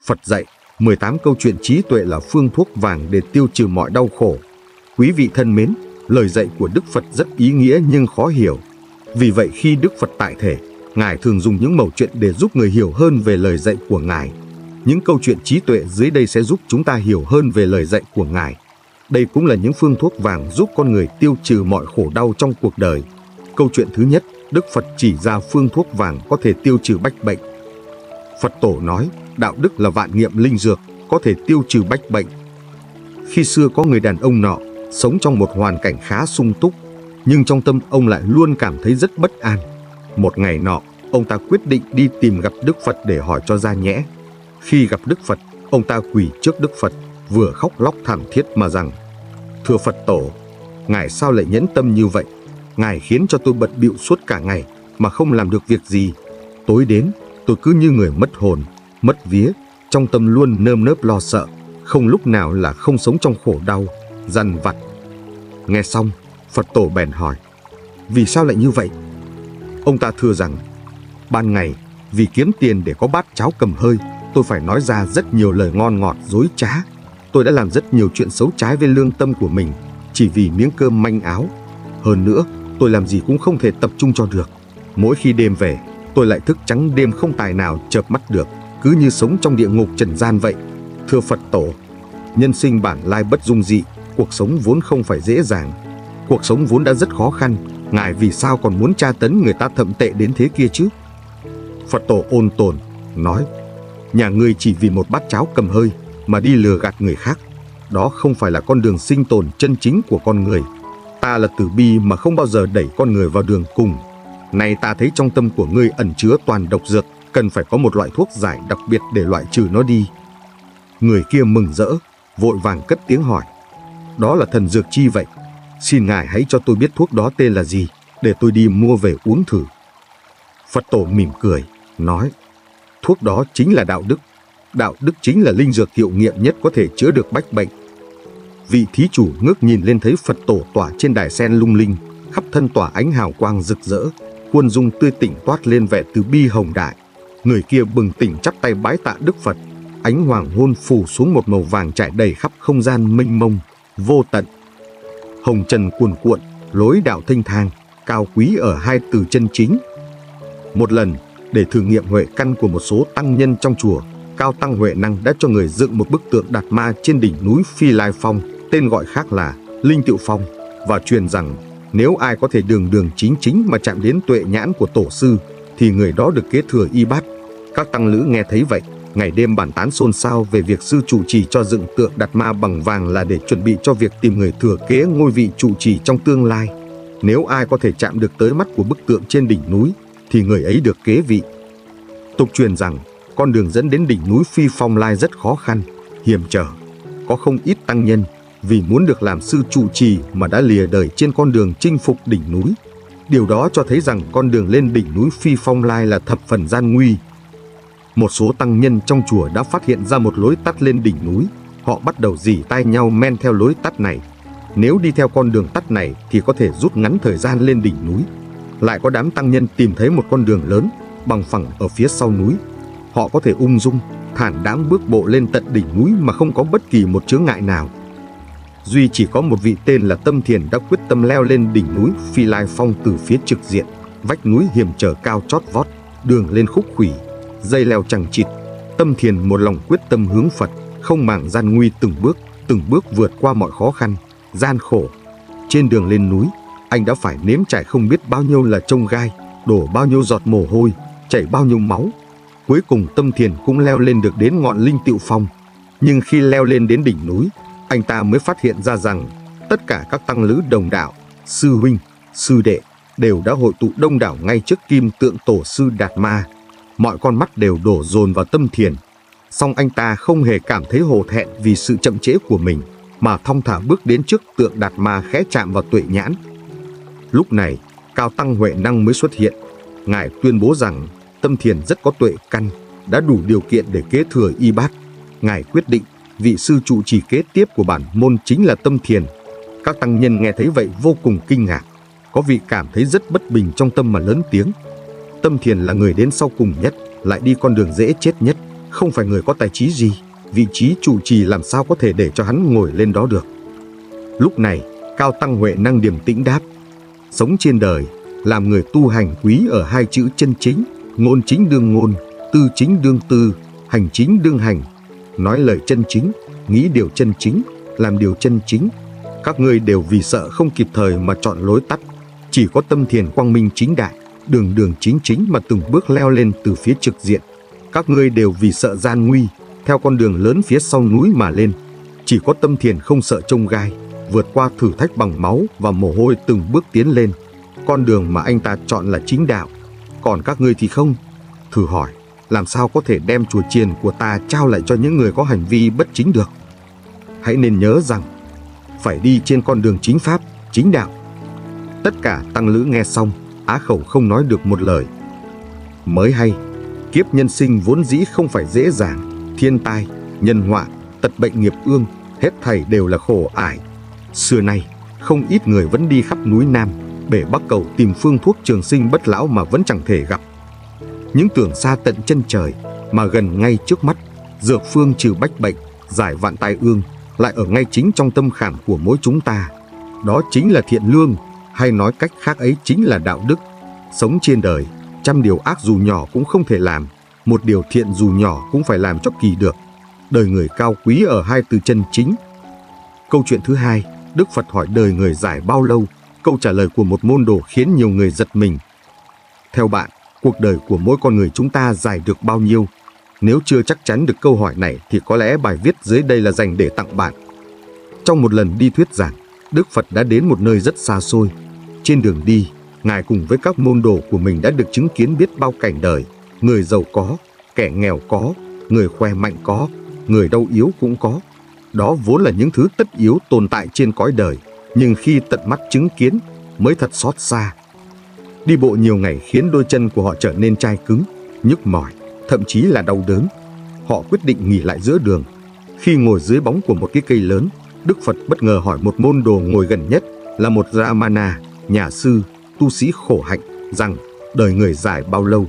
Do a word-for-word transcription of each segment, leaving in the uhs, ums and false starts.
Phật dạy, mười tám câu chuyện trí tuệ là phương thuốc vàng để tiêu trừ mọi đau khổ. Quý vị thân mến, lời dạy của Đức Phật rất ý nghĩa nhưng khó hiểu. Vì vậy khi Đức Phật tại thể, Ngài thường dùng những mẩu chuyện để giúp người hiểu hơn về lời dạy của Ngài. Những câu chuyện trí tuệ dưới đây sẽ giúp chúng ta hiểu hơn về lời dạy của Ngài. Đây cũng là những phương thuốc vàng giúp con người tiêu trừ mọi khổ đau trong cuộc đời. Câu chuyện thứ nhất, Đức Phật chỉ ra phương thuốc vàng có thể tiêu trừ bách bệnh. Phật tổ nói, đạo đức là vạn nghiệm linh dược, có thể tiêu trừ bách bệnh. Khi xưa có người đàn ông nọ, sống trong một hoàn cảnh khá sung túc, nhưng trong tâm ông lại luôn cảm thấy rất bất an. Một ngày nọ, ông ta quyết định đi tìm gặp Đức Phật để hỏi cho ra nhẽ. Khi gặp Đức Phật, ông ta quỳ trước Đức Phật, vừa khóc lóc thảm thiết mà rằng: Thưa Phật tổ, Ngài sao lại nhẫn tâm như vậy? Ngài khiến cho tôi bận bịu suốt cả ngày mà không làm được việc gì. Tối đến, tôi cứ như người mất hồn, mất vía, trong tâm luôn nơm nớp lo sợ, không lúc nào là không sống trong khổ đau, dằn vặt. Nghe xong, Phật tổ bèn hỏi: Vì sao lại như vậy? Ông ta thưa rằng: Ban ngày, vì kiếm tiền để có bát cháo cầm hơi, tôi phải nói ra rất nhiều lời ngon ngọt dối trá. Tôi đã làm rất nhiều chuyện xấu trái với lương tâm của mình, chỉ vì miếng cơm manh áo. Hơn nữa, tôi làm gì cũng không thể tập trung cho được. Mỗi khi đêm về, tôi lại thức trắng đêm không tài nào chợp mắt được, cứ như sống trong địa ngục trần gian vậy. Thưa Phật tổ, nhân sinh bản lai bất dung dị, cuộc sống vốn không phải dễ dàng. Cuộc sống vốn đã rất khó khăn, Ngài vì sao còn muốn tra tấn người ta thậm tệ đến thế kia chứ? Phật tổ ôn tồn, nói: Nhà ngươi chỉ vì một bát cháo cầm hơi mà đi lừa gạt người khác. Đó không phải là con đường sinh tồn chân chính của con người. Ta là từ bi mà không bao giờ đẩy con người vào đường cùng. Nay ta thấy trong tâm của ngươi ẩn chứa toàn độc dược, cần phải có một loại thuốc giải đặc biệt để loại trừ nó đi. Người kia mừng rỡ, vội vàng cất tiếng hỏi: Đó là thần dược chi vậy? Xin Ngài hãy cho tôi biết thuốc đó tên là gì, để tôi đi mua về uống thử. Phật tổ mỉm cười, nói: Thuốc đó chính là đạo đức. Đạo đức chính là linh dược hiệu nghiệm nhất có thể chữa được bách bệnh. Vị thí chủ ngước nhìn lên thấy Phật tổ tỏa trên đài sen lung linh, khắp thân tỏa ánh hào quang rực rỡ, khuôn dung tươi tỉnh toát lên vẻ từ bi hồng đại. Người kia bừng tỉnh chắp tay bái tạ Đức Phật. Ánh hoàng hôn phủ xuống một màu vàng trải đầy khắp không gian mênh mông, vô tận. Hồng trần cuồn cuộn, lối đạo thênh thang, cao quý ở hai từ chân chính. Một lần, để thử nghiệm huệ căn của một số tăng nhân trong chùa, Cao Tăng Huệ Năng đã cho người dựng một bức tượng Đạt Ma trên đỉnh núi Phi Lai Phong, tên gọi khác là Linh Tựu Phong, và truyền rằng nếu ai có thể đường đường chính chính mà chạm đến tuệ nhãn của tổ sư, thì người đó được kế thừa y bát. Các tăng lữ nghe thấy vậy, ngày đêm bàn tán xôn xao về việc sư trụ trì cho dựng tượng Đạt Ma bằng vàng là để chuẩn bị cho việc tìm người thừa kế ngôi vị trụ trì trong tương lai. Nếu ai có thể chạm được tới mắt của bức tượng trên đỉnh núi, thì người ấy được kế vị. Tục truyền rằng con đường dẫn đến đỉnh núi Phi Phong Lai rất khó khăn, hiểm trở. Có không ít tăng nhân vì muốn được làm sư trụ trì mà đã lìa đời trên con đường chinh phục đỉnh núi. Điều đó cho thấy rằng con đường lên đỉnh núi Phi Phong Lai là thập phần gian nguy. Một số tăng nhân trong chùa đã phát hiện ra một lối tắt lên đỉnh núi. Họ bắt đầu rỉ tai nhau men theo lối tắt này. Nếu đi theo con đường tắt này thì có thể rút ngắn thời gian lên đỉnh núi. Lại có đám tăng nhân tìm thấy một con đường lớn, bằng phẳng ở phía sau núi. Họ có thể ung dung, thản đáng bước bộ lên tận đỉnh núi mà không có bất kỳ một chướng ngại nào. Duy chỉ có một vị tên là Tâm Thiền đã quyết tâm leo lên đỉnh núi Phi Lai Phong từ phía trực diện. Vách núi hiểm trở cao chót vót, đường lên khúc khuỷu, dây leo chằng chịt. Tâm Thiền một lòng quyết tâm hướng Phật, không màng gian nguy, từng bước, từng bước vượt qua mọi khó khăn, gian khổ. Trên đường lên núi, anh đã phải nếm trải không biết bao nhiêu là chông gai, đổ bao nhiêu giọt mồ hôi, chảy bao nhiêu máu. Cuối cùng Tâm Thiền cũng leo lên được đến ngọn Linh Tựu Phong. Nhưng khi leo lên đến đỉnh núi, anh ta mới phát hiện ra rằng tất cả các tăng lữ đồng đạo, sư huynh, sư đệ đều đã hội tụ đông đảo ngay trước kim tượng tổ sư Đạt Ma. Mọi con mắt đều đổ dồn vào Tâm Thiền. Song anh ta không hề cảm thấy hổ thẹn vì sự chậm trễ của mình, mà thong thả bước đến trước tượng Đạt Ma, khẽ chạm vào tuệ nhãn. Lúc này, Cao Tăng Huệ Năng mới xuất hiện. Ngài tuyên bố rằng Tâm Thiền rất có tuệ căn, đã đủ điều kiện để kế thừa y bát. Ngài quyết định vị sư trụ trì kế tiếp của bản môn chính là Tâm Thiền. Các tăng nhân nghe thấy vậy vô cùng kinh ngạc. Có vị cảm thấy rất bất bình trong tâm mà lớn tiếng: Tâm Thiền là người đến sau cùng nhất, lại đi con đường dễ chết nhất. không phải người có tài trí gì, vị trí trụ trì làm sao có thể để cho hắn ngồi lên đó được. Lúc này, Cao Tăng Huệ năng điềm tĩnh đáp: sống trên đời, làm người tu hành quý ở hai chữ chân chính, ngôn chính đương ngôn, tư chính đương tư, hành chính đương hành. Nói lời chân chính, nghĩ điều chân chính, làm điều chân chính. Các ngươi đều vì sợ không kịp thời mà chọn lối tắt, chỉ có tâm thiền quang minh chính đại, đường đường chính chính mà từng bước leo lên từ phía trực diện. Các ngươi đều vì sợ gian nguy, theo con đường lớn phía sau núi mà lên, chỉ có tâm thiền không sợ chông gai, vượt qua thử thách bằng máu và mồ hôi từng bước tiến lên. Con đường mà anh ta chọn là chính đạo, còn các ngươi thì không. Thử hỏi, làm sao có thể đem chùa chiền của ta trao lại cho những người có hành vi bất chính được? Hãy nên nhớ rằng, phải đi trên con đường chính pháp, chính đạo. Tất cả tăng lữ nghe xong, á khẩu không nói được một lời. Mới hay, kiếp nhân sinh vốn dĩ không phải dễ dàng, thiên tai, nhân họa, tật bệnh nghiệp ương, hết thảy đều là khổ ải. Xưa nay, không ít người vẫn đi khắp núi Nam, bể Bắc cầu tìm phương thuốc trường sinh bất lão mà vẫn chẳng thể gặp. Những tưởng xa tận chân trời mà gần ngay trước mắt, dược phương trừ bách bệnh, giải vạn tai ương, lại ở ngay chính trong tâm khảm của mỗi chúng ta. Đó chính là thiện lương, hay nói cách khác ấy chính là đạo đức. Sống trên đời, trăm điều ác dù nhỏ cũng không thể làm, một điều thiện dù nhỏ cũng phải làm cho kỳ được. Đời người cao quý ở hai từ chân chính. Câu chuyện thứ hai, Đức Phật hỏi đời người dài bao lâu? Câu trả lời của một môn đồ khiến nhiều người giật mình. Theo bạn, cuộc đời của mỗi con người chúng ta dài được bao nhiêu? Nếu chưa chắc chắn được câu hỏi này thì có lẽ bài viết dưới đây là dành để tặng bạn. Trong một lần đi thuyết giảng, Đức Phật đã đến một nơi rất xa xôi. Trên đường đi, Ngài cùng với các môn đồ của mình đã được chứng kiến biết bao cảnh đời. Người giàu có, kẻ nghèo có, người khỏe mạnh có, người đau yếu cũng có. Đó vốn là những thứ tất yếu tồn tại trên cõi đời, nhưng khi tận mắt chứng kiến mới thật xót xa. Đi bộ nhiều ngày khiến đôi chân của họ trở nên chai cứng, nhức mỏi, thậm chí là đau đớn. Họ quyết định nghỉ lại giữa đường. Khi ngồi dưới bóng của một cái cây lớn, Đức Phật bất ngờ hỏi một môn đồ ngồi gần nhất, là một Ramana, nhà sư, tu sĩ khổ hạnh, rằng đời người dài bao lâu?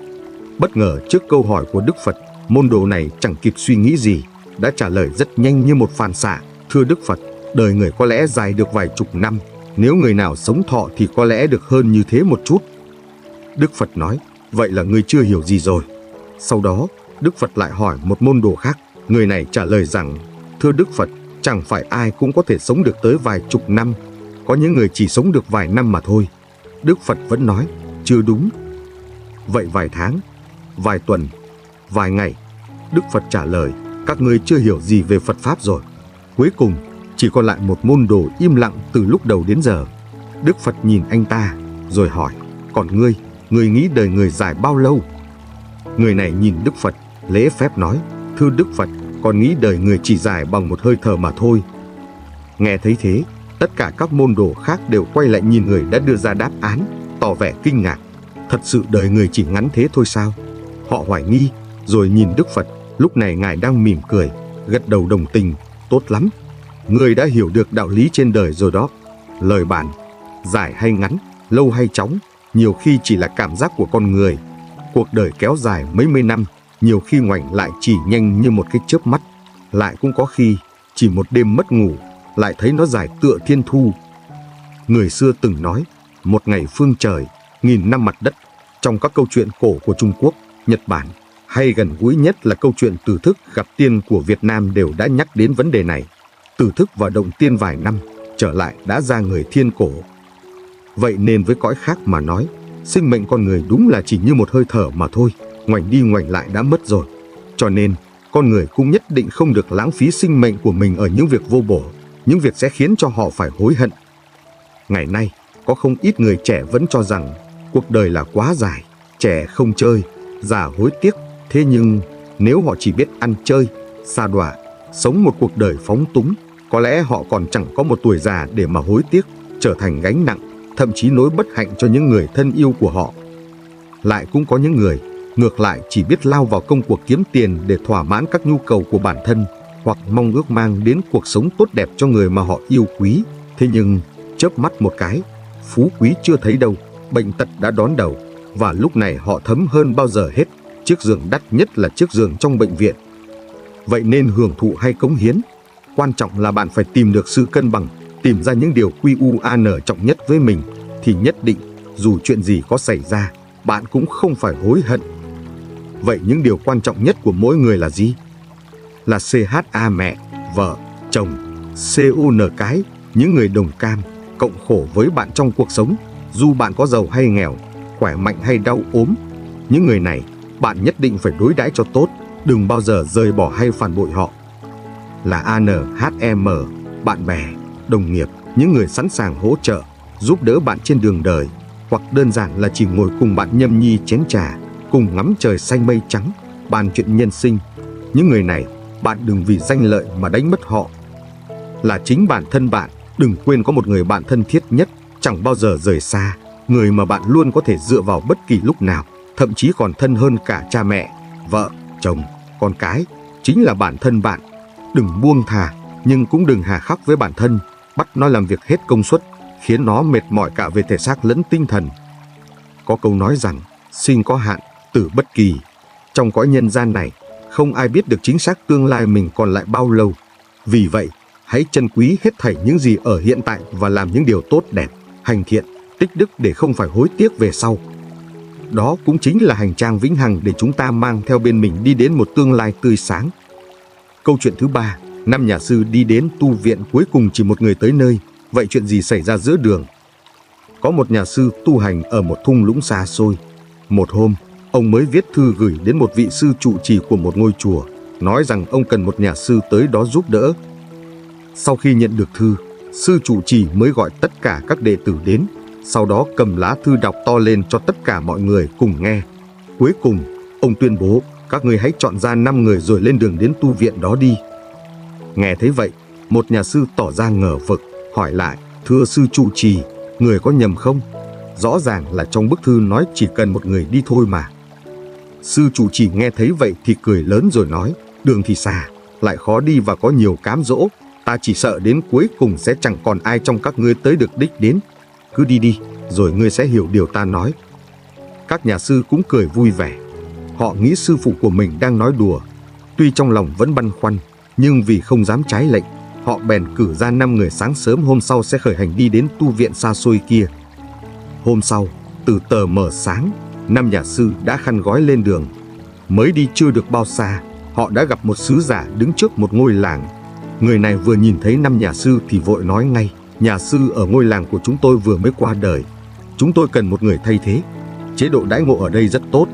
Bất ngờ trước câu hỏi của Đức Phật, môn đồ này chẳng kịp suy nghĩ gì, đã trả lời rất nhanh như một phản xạ: thưa Đức Phật, đời người có lẽ dài được vài chục năm, nếu người nào sống thọ thì có lẽ được hơn như thế một chút. Đức Phật nói: vậy là ngươi chưa hiểu gì rồi. Sau đó, Đức Phật lại hỏi một môn đồ khác, người này trả lời rằng: thưa Đức Phật, chẳng phải ai cũng có thể sống được tới vài chục năm, có những người chỉ sống được vài năm mà thôi. Đức Phật vẫn nói: chưa đúng. Vậy vài tháng, vài tuần, vài ngày? Đức Phật trả lời: các ngươi chưa hiểu gì về Phật Pháp rồi. Cuối cùng, chỉ còn lại một môn đồ im lặng từ lúc đầu đến giờ. Đức Phật nhìn anh ta, rồi hỏi: còn ngươi, ngươi nghĩ đời người dài bao lâu? Người này nhìn Đức Phật, lễ phép nói: thưa Đức Phật, con nghĩ đời người chỉ dài bằng một hơi thở mà thôi. Nghe thấy thế, tất cả các môn đồ khác đều quay lại nhìn người đã đưa ra đáp án, tỏ vẻ kinh ngạc. Thật sự đời người chỉ ngắn thế thôi sao? Họ hoài nghi, rồi nhìn Đức Phật. Lúc này Ngài đang mỉm cười, gật đầu đồng tình: tốt lắm, ngươi đã hiểu được đạo lý trên đời rồi đó. Lời bản, dài hay ngắn, lâu hay chóng, nhiều khi chỉ là cảm giác của con người. Cuộc đời kéo dài mấy mươi năm, nhiều khi ngoảnh lại chỉ nhanh như một cái chớp mắt, lại cũng có khi chỉ một đêm mất ngủ, lại thấy nó dài tựa thiên thu. Người xưa từng nói: một ngày phương trời, nghìn năm mặt đất. Trong các câu chuyện cổ của Trung Quốc, Nhật Bản, hay gần gũi nhất là câu chuyện Từ Thức gặp tiên của Việt Nam đều đã nhắc đến vấn đề này. Từ Thức vào động tiên vài năm, trở lại đã ra người thiên cổ. Vậy nên với cõi khác mà nói, sinh mệnh con người đúng là chỉ như một hơi thở mà thôi, ngoảnh đi ngoảnh lại đã mất rồi. Cho nên, con người cũng nhất định không được lãng phí sinh mệnh của mình ở những việc vô bổ, những việc sẽ khiến cho họ phải hối hận. Ngày nay, có không ít người trẻ vẫn cho rằng cuộc đời là quá dài, trẻ không chơi, già hối tiếc. Thế nhưng, nếu họ chỉ biết ăn chơi, sa đọa, sống một cuộc đời phóng túng, có lẽ họ còn chẳng có một tuổi già để mà hối tiếc, trở thành gánh nặng, thậm chí nỗi bất hạnh cho những người thân yêu của họ. Lại cũng có những người, ngược lại chỉ biết lao vào công cuộc kiếm tiền để thỏa mãn các nhu cầu của bản thân, hoặc mong ước mang đến cuộc sống tốt đẹp cho người mà họ yêu quý. Thế nhưng, chớp mắt một cái, phú quý chưa thấy đâu, bệnh tật đã đón đầu, và lúc này họ thấm hơn bao giờ hết, chiếc giường đắt nhất là chiếc giường trong bệnh viện. Vậy nên hưởng thụ hay cống hiến, quan trọng là bạn phải tìm được sự cân bằng, tìm ra những điều quy quan trọng nhất với mình, thì nhất định, dù chuyện gì có xảy ra, bạn cũng không phải hối hận. Vậy những điều quan trọng nhất của mỗi người là gì? Là xê hát a mẹ, vợ, chồng, xê u en cái, những người đồng cam, cộng khổ với bạn trong cuộc sống, dù bạn có giàu hay nghèo, khỏe mạnh hay đau ốm. Những người này, bạn nhất định phải đối đãi cho tốt, đừng bao giờ rời bỏ hay phản bội họ. Là an hát em, bạn bè, đồng nghiệp, những người sẵn sàng hỗ trợ, giúp đỡ bạn trên đường đời, hoặc đơn giản là chỉ ngồi cùng bạn nhâm nhi chén trà, cùng ngắm trời xanh mây trắng, bàn chuyện nhân sinh. Những người này, bạn đừng vì danh lợi mà đánh mất họ. Là chính bản thân bạn, đừng quên có một người bạn thân thiết nhất, chẳng bao giờ rời xa, người mà bạn luôn có thể dựa vào bất kỳ lúc nào, thậm chí còn thân hơn cả cha mẹ, vợ, chồng, con cái, chính là bản thân bạn. Đừng buông thả, nhưng cũng đừng hà khắc với bản thân, bắt nó làm việc hết công suất, khiến nó mệt mỏi cả về thể xác lẫn tinh thần. Có câu nói rằng, sinh có hạn, tử bất kỳ. Trong cõi nhân gian này, không ai biết được chính xác tương lai mình còn lại bao lâu. Vì vậy, hãy trân quý hết thảy những gì ở hiện tại và làm những điều tốt đẹp, hành thiện, tích đức để không phải hối tiếc về sau. Đó cũng chính là hành trang vĩnh hằng để chúng ta mang theo bên mình đi đến một tương lai tươi sáng. Câu chuyện thứ ba, năm nhà sư đi đến tu viện, cuối cùng chỉ một người tới nơi. Vậy chuyện gì xảy ra giữa đường? Có một nhà sư tu hành ở một thung lũng xa xôi. Một hôm, ông mới viết thư gửi đến một vị sư trụ trì của một ngôi chùa, nói rằng ông cần một nhà sư tới đó giúp đỡ. Sau khi nhận được thư, sư trụ trì mới gọi tất cả các đệ tử đến, sau đó cầm lá thư đọc to lên cho tất cả mọi người cùng nghe. Cuối cùng, ông tuyên bố, các ngươi hãy chọn ra năm người rồi lên đường đến tu viện đó đi. Nghe thấy vậy, một nhà sư tỏ ra ngờ vực, hỏi lại, thưa sư trụ trì, người có nhầm không? Rõ ràng là trong bức thư nói chỉ cần một người đi thôi mà. Sư trụ trì nghe thấy vậy thì cười lớn rồi nói, đường thì xa, lại khó đi và có nhiều cám dỗ, ta chỉ sợ đến cuối cùng sẽ chẳng còn ai trong các ngươi tới được đích đến. Cứ đi đi, rồi ngươi sẽ hiểu điều ta nói. Các nhà sư cũng cười vui vẻ. Họ nghĩ sư phụ của mình đang nói đùa. Tuy trong lòng vẫn băn khoăn, nhưng vì không dám trái lệnh, họ bèn cử ra năm người sáng sớm hôm sau sẽ khởi hành đi đến tu viện xa xôi kia. Hôm sau, từ tờ mờ sáng, năm nhà sư đã khăn gói lên đường. Mới đi chưa được bao xa, họ đã gặp một sứ giả đứng trước một ngôi làng. Người này vừa nhìn thấy năm nhà sư thì vội nói ngay, nhà sư ở ngôi làng của chúng tôi vừa mới qua đời. Chúng tôi cần một người thay thế. Chế độ đãi ngộ ở đây rất tốt.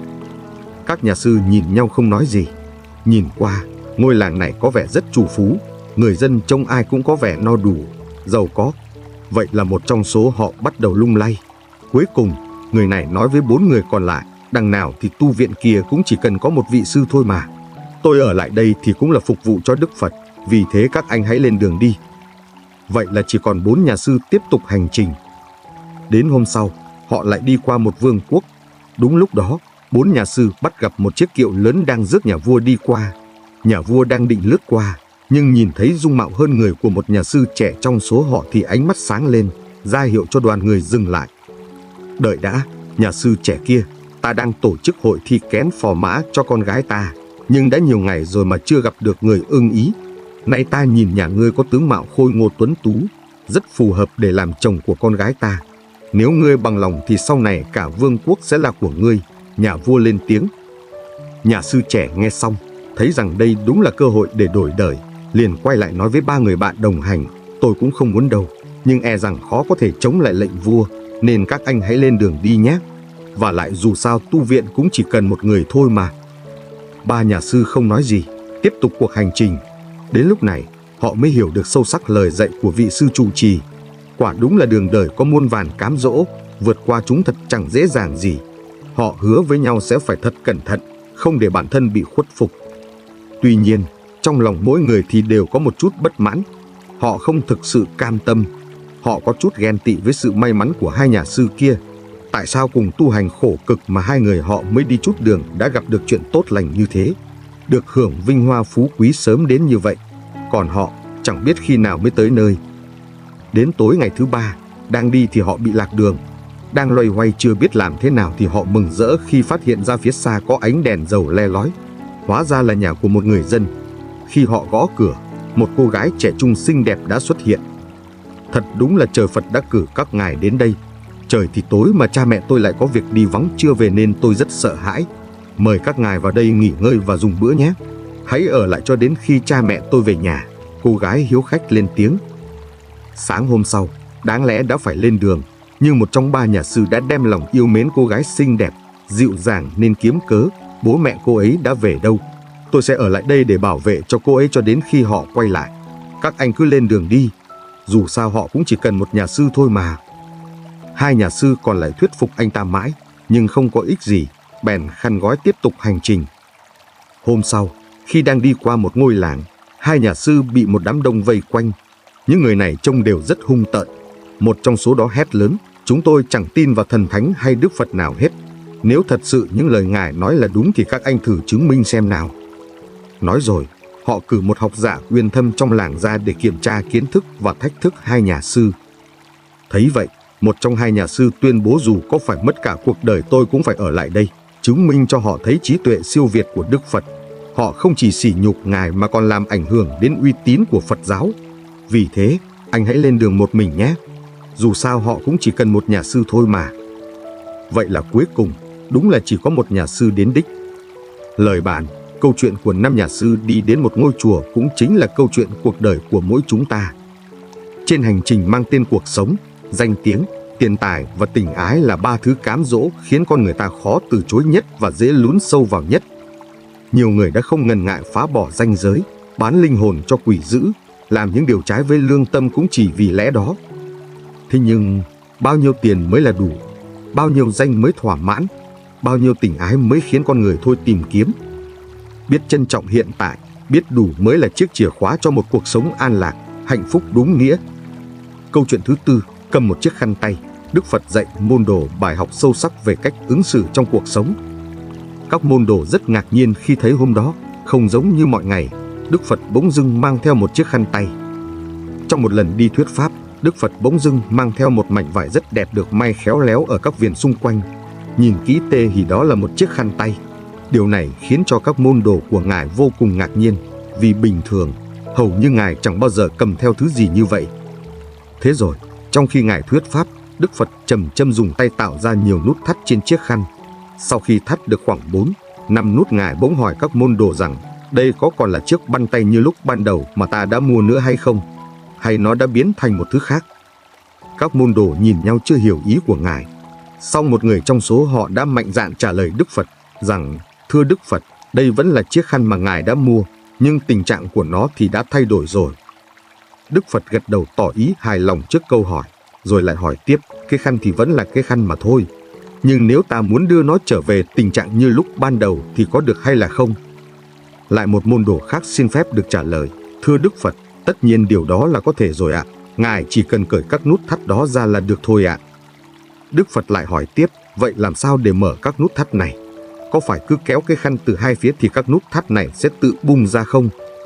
Các nhà sư nhìn nhau không nói gì. Nhìn qua, ngôi làng này có vẻ rất trù phú. Người dân trông ai cũng có vẻ no đủ, giàu có. Vậy là một trong số họ bắt đầu lung lay. Cuối cùng, người này nói với bốn người còn lại, đằng nào thì tu viện kia cũng chỉ cần có một vị sư thôi mà. Tôi ở lại đây thì cũng là phục vụ cho Đức Phật, vì thế các anh hãy lên đường đi. Vậy là chỉ còn bốn nhà sư tiếp tục hành trình. Đến hôm sau, họ lại đi qua một vương quốc. Đúng lúc đó, bốn nhà sư bắt gặp một chiếc kiệu lớn đang rước nhà vua đi qua. Nhà vua đang định lướt qua, nhưng nhìn thấy dung mạo hơn người của một nhà sư trẻ trong số họ thì ánh mắt sáng lên, ra hiệu cho đoàn người dừng lại. Đợi đã, nhà sư trẻ kia, ta đang tổ chức hội thi kén phò mã cho con gái ta, nhưng đã nhiều ngày rồi mà chưa gặp được người ưng ý. Nay ta nhìn nhà ngươi có tướng mạo khôi ngô tuấn tú, rất phù hợp để làm chồng của con gái ta. Nếu ngươi bằng lòng thì sau này cả vương quốc sẽ là của ngươi. Nhà vua lên tiếng. Nhà sư trẻ nghe xong, thấy rằng đây đúng là cơ hội để đổi đời, liền quay lại nói với ba người bạn đồng hành, tôi cũng không muốn đâu, nhưng e rằng khó có thể chống lại lệnh vua, nên các anh hãy lên đường đi nhé. Và lại dù sao tu viện cũng chỉ cần một người thôi mà. Ba nhà sư không nói gì, tiếp tục cuộc hành trình. Đến lúc này, họ mới hiểu được sâu sắc lời dạy của vị sư trụ trì. Quả đúng là đường đời có muôn vàn cám dỗ, vượt qua chúng thật chẳng dễ dàng gì. Họ hứa với nhau sẽ phải thật cẩn thận, không để bản thân bị khuất phục. Tuy nhiên, trong lòng mỗi người thì đều có một chút bất mãn. Họ không thực sự cam tâm. Họ có chút ghen tị với sự may mắn của hai nhà sư kia. Tại sao cùng tu hành khổ cực mà hai người họ mới đi chút đường đã gặp được chuyện tốt lành như thế, được hưởng vinh hoa phú quý sớm đến như vậy, còn họ chẳng biết khi nào mới tới nơi. Đến tối ngày thứ ba, đang đi thì họ bị lạc đường. Đang loay hoay chưa biết làm thế nào thì họ mừng rỡ khi phát hiện ra phía xa có ánh đèn dầu le lói. Hóa ra là nhà của một người dân. Khi họ gõ cửa, một cô gái trẻ trung xinh đẹp đã xuất hiện. Thật đúng là trời Phật đã cử các ngài đến đây. Trời thì tối mà cha mẹ tôi lại có việc đi vắng chưa về nên tôi rất sợ hãi. Mời các ngài vào đây nghỉ ngơi và dùng bữa nhé. Hãy ở lại cho đến khi cha mẹ tôi về nhà, cô gái hiếu khách lên tiếng. Sáng hôm sau, đáng lẽ đã phải lên đường, nhưng một trong ba nhà sư đã đem lòng yêu mến cô gái xinh đẹp, dịu dàng nên kiếm cớ bố mẹ cô ấy đã về đâu. Tôi sẽ ở lại đây để bảo vệ cho cô ấy cho đến khi họ quay lại. Các anh cứ lên đường đi, dù sao họ cũng chỉ cần một nhà sư thôi mà. Hai nhà sư còn lại thuyết phục anh ta mãi, nhưng không có ích gì, bèn khăn gói tiếp tục hành trình. Hôm sau, khi đang đi qua một ngôi làng, hai nhà sư bị một đám đông vây quanh. Những người này trông đều rất hung tợn. Một trong số đó hét lớn, chúng tôi chẳng tin vào thần thánh hay Đức Phật nào hết. Nếu thật sự những lời ngài nói là đúng thì các anh thử chứng minh xem nào. Nói rồi, họ cử một học giả uyên thâm trong làng ra để kiểm tra kiến thức và thách thức hai nhà sư. Thấy vậy, một trong hai nhà sư tuyên bố dù có phải mất cả cuộc đời tôi cũng phải ở lại đây, chứng minh cho họ thấy trí tuệ siêu việt của Đức Phật. Họ không chỉ sỉ nhục ngài mà còn làm ảnh hưởng đến uy tín của Phật giáo. Vì thế, anh hãy lên đường một mình nhé. Dù sao họ cũng chỉ cần một nhà sư thôi mà. Vậy là cuối cùng, đúng là chỉ có một nhà sư đến đích. Lời bản, câu chuyện của năm nhà sư đi đến một ngôi chùa cũng chính là câu chuyện cuộc đời của mỗi chúng ta. Trên hành trình mang tên cuộc sống, danh tiếng, tiền tài và tình ái là ba thứ cám dỗ khiến con người ta khó từ chối nhất và dễ lún sâu vào nhất. Nhiều người đã không ngần ngại phá bỏ ranh giới, bán linh hồn cho quỷ dữ, làm những điều trái với lương tâm cũng chỉ vì lẽ đó. Thế nhưng, bao nhiêu tiền mới là đủ? Bao nhiêu danh mới thỏa mãn? Bao nhiêu tình ái mới khiến con người thôi tìm kiếm? Biết trân trọng hiện tại, biết đủ mới là chiếc chìa khóa cho một cuộc sống an lạc, hạnh phúc đúng nghĩa. Câu chuyện thứ tư, cầm một chiếc khăn tay. Đức Phật dạy môn đồ bài học sâu sắc về cách ứng xử trong cuộc sống. Các môn đồ rất ngạc nhiên khi thấy hôm đó, không giống như mọi ngày, Đức Phật bỗng dưng mang theo một chiếc khăn tay. Trong một lần đi thuyết pháp, Đức Phật bỗng dưng mang theo một mảnh vải rất đẹp được may khéo léo ở các viền xung quanh. Nhìn kỹ tê thì đó là một chiếc khăn tay. Điều này khiến cho các môn đồ của ngài vô cùng ngạc nhiên, vì bình thường, hầu như ngài chẳng bao giờ cầm theo thứ gì như vậy. Thế rồi, trong khi ngài thuyết pháp, Đức Phật chậm chậm dùng tay tạo ra nhiều nút thắt trên chiếc khăn. Sau khi thắt được khoảng bốn, năm nút, ngài bỗng hỏi các môn đồ rằng đây có còn là chiếc băng tay như lúc ban đầu mà ta đã mua nữa hay không? Hay nó đã biến thành một thứ khác? Các môn đồ nhìn nhau chưa hiểu ý của ngài. Song một người trong số họ đã mạnh dạn trả lời Đức Phật rằng: thưa Đức Phật, đây vẫn là chiếc khăn mà ngài đã mua, nhưng tình trạng của nó thì đã thay đổi rồi. Đức Phật gật đầu tỏ ý hài lòng trước câu hỏi, rồi lại hỏi tiếp: cái khăn thì vẫn là cái khăn mà thôi, nhưng nếu ta muốn đưa nó trở về tình trạng như lúc ban đầu thì có được hay là không? Lại một môn đồ khác xin phép được trả lời: thưa Đức Phật, tất nhiên điều đó là có thể rồi ạ. Ngài chỉ cần cởi các nút thắt đó ra là được thôi ạ. Đức Phật lại hỏi tiếp: vậy làm sao để mở các nút thắt này? Có phải cứ kéo cái khăn từ hai phía thì các nút thắt này sẽ tự bung ra không?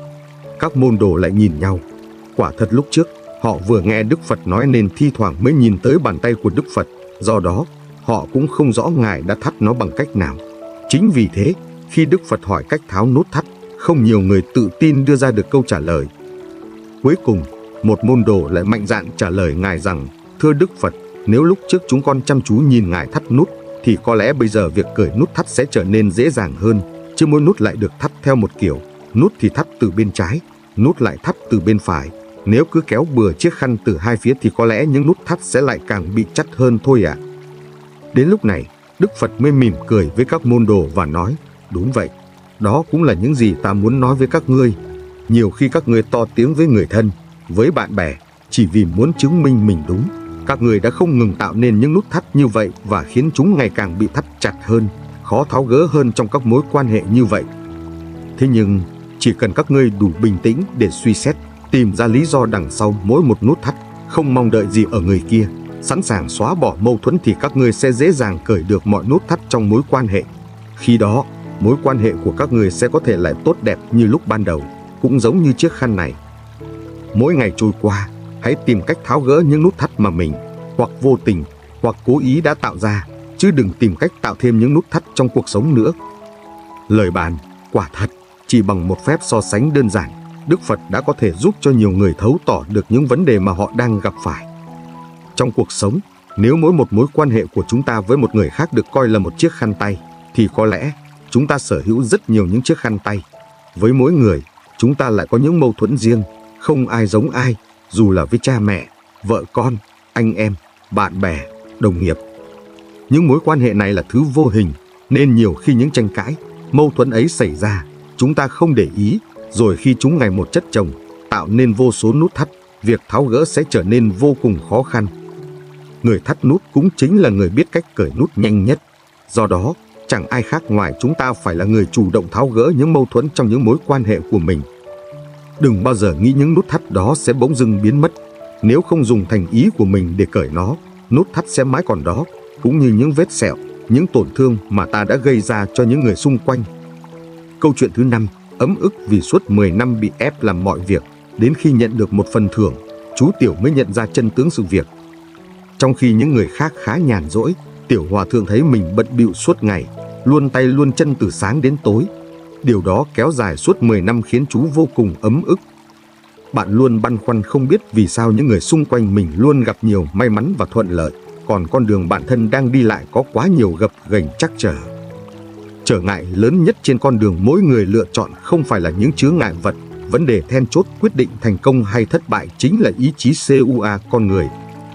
Các môn đồ lại nhìn nhau. Quả thật lúc trước, họ vừa nghe Đức Phật nói nên thi thoảng mới nhìn tới bàn tay của Đức Phật. Do đó, họ cũng không rõ ngài đã thắt nó bằng cách nào. Chính vì thế, khi Đức Phật hỏi cách tháo nút thắt, không nhiều người tự tin đưa ra được câu trả lời. Cuối cùng, một môn đồ lại mạnh dạn trả lời ngài rằng: thưa Đức Phật, nếu lúc trước chúng con chăm chú nhìn ngài thắt nút, thì có lẽ bây giờ việc cởi nút thắt sẽ trở nên dễ dàng hơn, chứ mỗi nút lại được thắt theo một kiểu. Nút thì thắt từ bên trái, nút lại thắt từ bên phải. Nếu cứ kéo bừa chiếc khăn từ hai phía thì có lẽ những nút thắt sẽ lại càng bị chặt hơn thôi ạ. Đến lúc này, Đức Phật mới mỉm cười với các môn đồ và nói: đúng vậy, đó cũng là những gì ta muốn nói với các ngươi. Nhiều khi các ngươi to tiếng với người thân, với bạn bè, chỉ vì muốn chứng minh mình đúng. Các ngươi đã không ngừng tạo nên những nút thắt như vậy và khiến chúng ngày càng bị thắt chặt hơn, khó tháo gỡ hơn trong các mối quan hệ như vậy. Thế nhưng, chỉ cần các ngươi đủ bình tĩnh để suy xét, tìm ra lý do đằng sau mỗi một nút thắt, không mong đợi gì ở người kia, sẵn sàng xóa bỏ mâu thuẫn thì các ngươi sẽ dễ dàng cởi được mọi nút thắt trong mối quan hệ. Khi đó, mối quan hệ của các ngươi sẽ có thể lại tốt đẹp như lúc ban đầu, cũng giống như chiếc khăn này. Mỗi ngày trôi qua, hãy tìm cách tháo gỡ những nút thắt mà mình, hoặc vô tình, hoặc cố ý đã tạo ra, chứ đừng tìm cách tạo thêm những nút thắt trong cuộc sống nữa. Lời bàn, quả thật, chỉ bằng một phép so sánh đơn giản, Đức Phật đã có thể giúp cho nhiều người thấu tỏ được những vấn đề mà họ đang gặp phải. Trong cuộc sống, nếu mỗi một mối quan hệ của chúng ta với một người khác được coi là một chiếc khăn tay, thì có lẽ chúng ta sở hữu rất nhiều những chiếc khăn tay. Với mỗi người, chúng ta lại có những mâu thuẫn riêng, không ai giống ai, dù là với cha mẹ, vợ con, anh em, bạn bè, đồng nghiệp. Những mối quan hệ này là thứ vô hình, nên nhiều khi những tranh cãi, mâu thuẫn ấy xảy ra, chúng ta không để ý, rồi khi chúng ngày một chất chồng, tạo nên vô số nút thắt, việc tháo gỡ sẽ trở nên vô cùng khó khăn. Người thắt nút cũng chính là người biết cách cởi nút nhanh nhất. Do đó, chẳng ai khác ngoài chúng ta phải là người chủ động tháo gỡ những mâu thuẫn trong những mối quan hệ của mình. Đừng bao giờ nghĩ những nút thắt đó sẽ bỗng dưng biến mất. Nếu không dùng thành ý của mình để cởi nó, nút thắt sẽ mãi còn đó, cũng như những vết sẹo, những tổn thương mà ta đã gây ra cho những người xung quanh. Câu chuyện thứ năm, ấm ức vì suốt mười năm bị ép làm mọi việc, đến khi nhận được một phần thưởng, chú Tiểu mới nhận ra chân tướng sự việc. Trong khi những người khác khá nhàn rỗi, Tiểu Hòa Thượng thấy mình bận bịu suốt ngày, luôn tay luôn chân từ sáng đến tối. Điều đó kéo dài suốt mười năm khiến chú vô cùng ấm ức. Bạn luôn băn khoăn không biết vì sao những người xung quanh mình luôn gặp nhiều may mắn và thuận lợi, còn con đường bản thân đang đi lại có quá nhiều gập ghềnh trắc trở. Trở ngại lớn nhất trên con đường mỗi người lựa chọn không phải là những chướng ngại vật, vấn đề then chốt quyết định thành công hay thất bại chính là ý chí cua con người.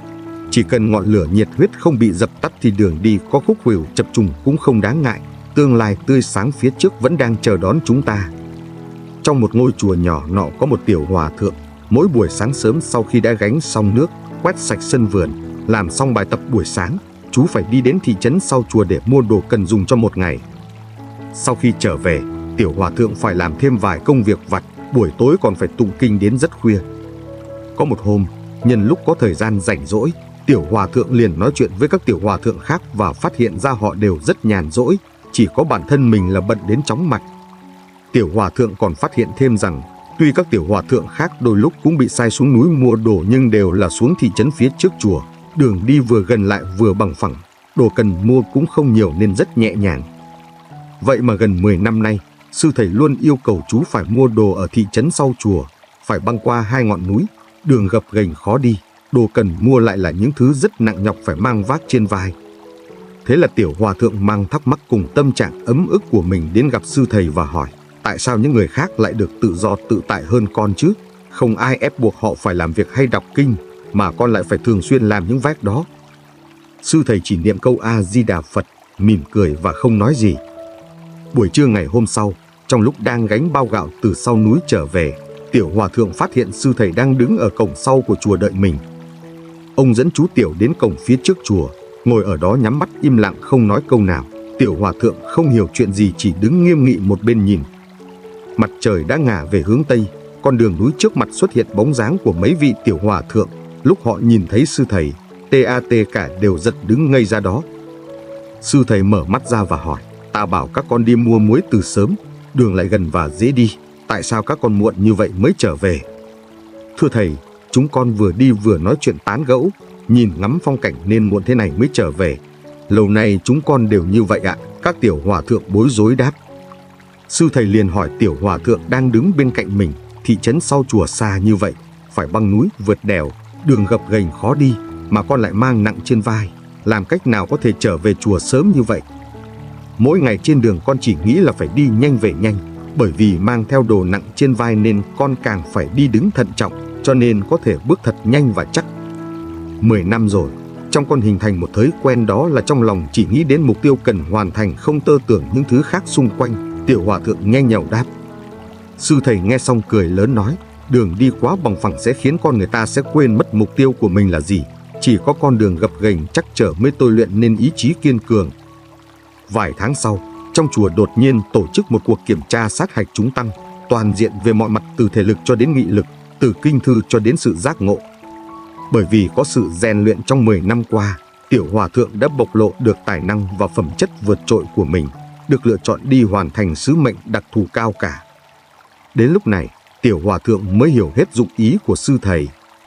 Chỉ cần ngọn lửa nhiệt huyết không bị dập tắt thì đường đi có khúc khuỷu chập trùng cũng không đáng ngại, tương lai tươi sáng phía trước vẫn đang chờ đón chúng ta. Trong một ngôi chùa nhỏ nọ có một tiểu hòa thượng, mỗi buổi sáng sớm sau khi đã gánh xong nước, quét sạch sân vườn, làm xong bài tập buổi sáng, chú phải đi đến thị trấn sau chùa để mua đồ cần dùng cho một ngày. Sau khi trở về, tiểu hòa thượng phải làm thêm vài công việc vặt, buổi tối còn phải tụng kinh đến rất khuya. Có một hôm, nhân lúc có thời gian rảnh rỗi, tiểu hòa thượng liền nói chuyện với các tiểu hòa thượng khác và phát hiện ra họ đều rất nhàn rỗi, chỉ có bản thân mình là bận đến chóng mặt. Tiểu hòa thượng còn phát hiện thêm rằng, tuy các tiểu hòa thượng khác đôi lúc cũng bị sai xuống núi mua đồ nhưng đều là xuống thị trấn phía trước chùa, đường đi vừa gần lại vừa bằng phẳng, đồ cần mua cũng không nhiều nên rất nhẹ nhàng. Vậy mà gần mười năm nay, sư thầy luôn yêu cầu chú phải mua đồ ở thị trấn sau chùa, phải băng qua hai ngọn núi, đường gập ghềnh khó đi, đồ cần mua lại là những thứ rất nặng nhọc phải mang vác trên vai. Thế là tiểu hòa thượng mang thắc mắc cùng tâm trạng ấm ức của mình đến gặp sư thầy và hỏi, tại sao những người khác lại được tự do tự tại hơn con chứ? Không ai ép buộc họ phải làm việc hay đọc kinh, mà con lại phải thường xuyên làm những vác đó. Sư thầy chỉ niệm câu A Di Đà Phật, mỉm cười và không nói gì. Buổi trưa ngày hôm sau, trong lúc đang gánh bao gạo từ sau núi trở về, tiểu hòa thượng phát hiện sư thầy đang đứng ở cổng sau của chùa đợi mình. Ông dẫn chú Tiểu đến cổng phía trước chùa, ngồi ở đó nhắm mắt im lặng không nói câu nào. Tiểu hòa thượng không hiểu chuyện gì, chỉ đứng nghiêm nghị một bên nhìn. Mặt trời đã ngả về hướng tây, con đường núi trước mặt xuất hiện bóng dáng của mấy vị tiểu hòa thượng. Lúc họ nhìn thấy sư thầy, tạt cả đều giật đứng ngây ra đó. Sư thầy mở mắt ra và hỏi, ta bảo các con đi mua muối từ sớm, đường lại gần và dễ đi, tại sao các con muộn như vậy mới trở về? Thưa thầy, chúng con vừa đi vừa nói chuyện tán gẫu, nhìn ngắm phong cảnh nên muộn thế này mới trở về. Lâu nay chúng con đều như vậy ạ, các tiểu hòa thượng bối rối đáp. Sư thầy liền hỏi tiểu hòa thượng đang đứng bên cạnh mình, thị trấn sau chùa xa như vậy, phải băng núi vượt đèo, đường gập ghềnh khó đi, mà con lại mang nặng trên vai, làm cách nào có thể trở về chùa sớm như vậy? Mỗi ngày trên đường con chỉ nghĩ là phải đi nhanh về nhanh, bởi vì mang theo đồ nặng trên vai nên con càng phải đi đứng thận trọng, cho nên có thể bước thật nhanh và chắc. Mười năm rồi, trong con hình thành một thói quen đó là trong lòng chỉ nghĩ đến mục tiêu cần hoàn thành, không tơ tưởng những thứ khác xung quanh. Tiểu hòa thượng nhanh nhảu đáp. Sư thầy nghe xong cười lớn nói, đường đi quá bằng phẳng sẽ khiến con người ta sẽ quên mất mục tiêu của mình là gì. Chỉ có con đường gập ghềnh chắc trở mới tôi luyện nên ý chí kiên cường. Vài tháng sau, trong chùa đột nhiên tổ chức một cuộc kiểm tra sát hạch chúng tăng, toàn diện về mọi mặt từ thể lực cho đến nghị lực, từ kinh thư cho đến sự giác ngộ. Bởi vì có sự rèn luyện trong mười năm qua, tiểu hòa thượng đã bộc lộ được tài năng và phẩm chất vượt trội của mình, được lựa chọn đi hoàn thành sứ mệnh đặc thù cao cả. Đến lúc này, tiểu hòa thượng mới hiểu hết dụng ý của sư thầy,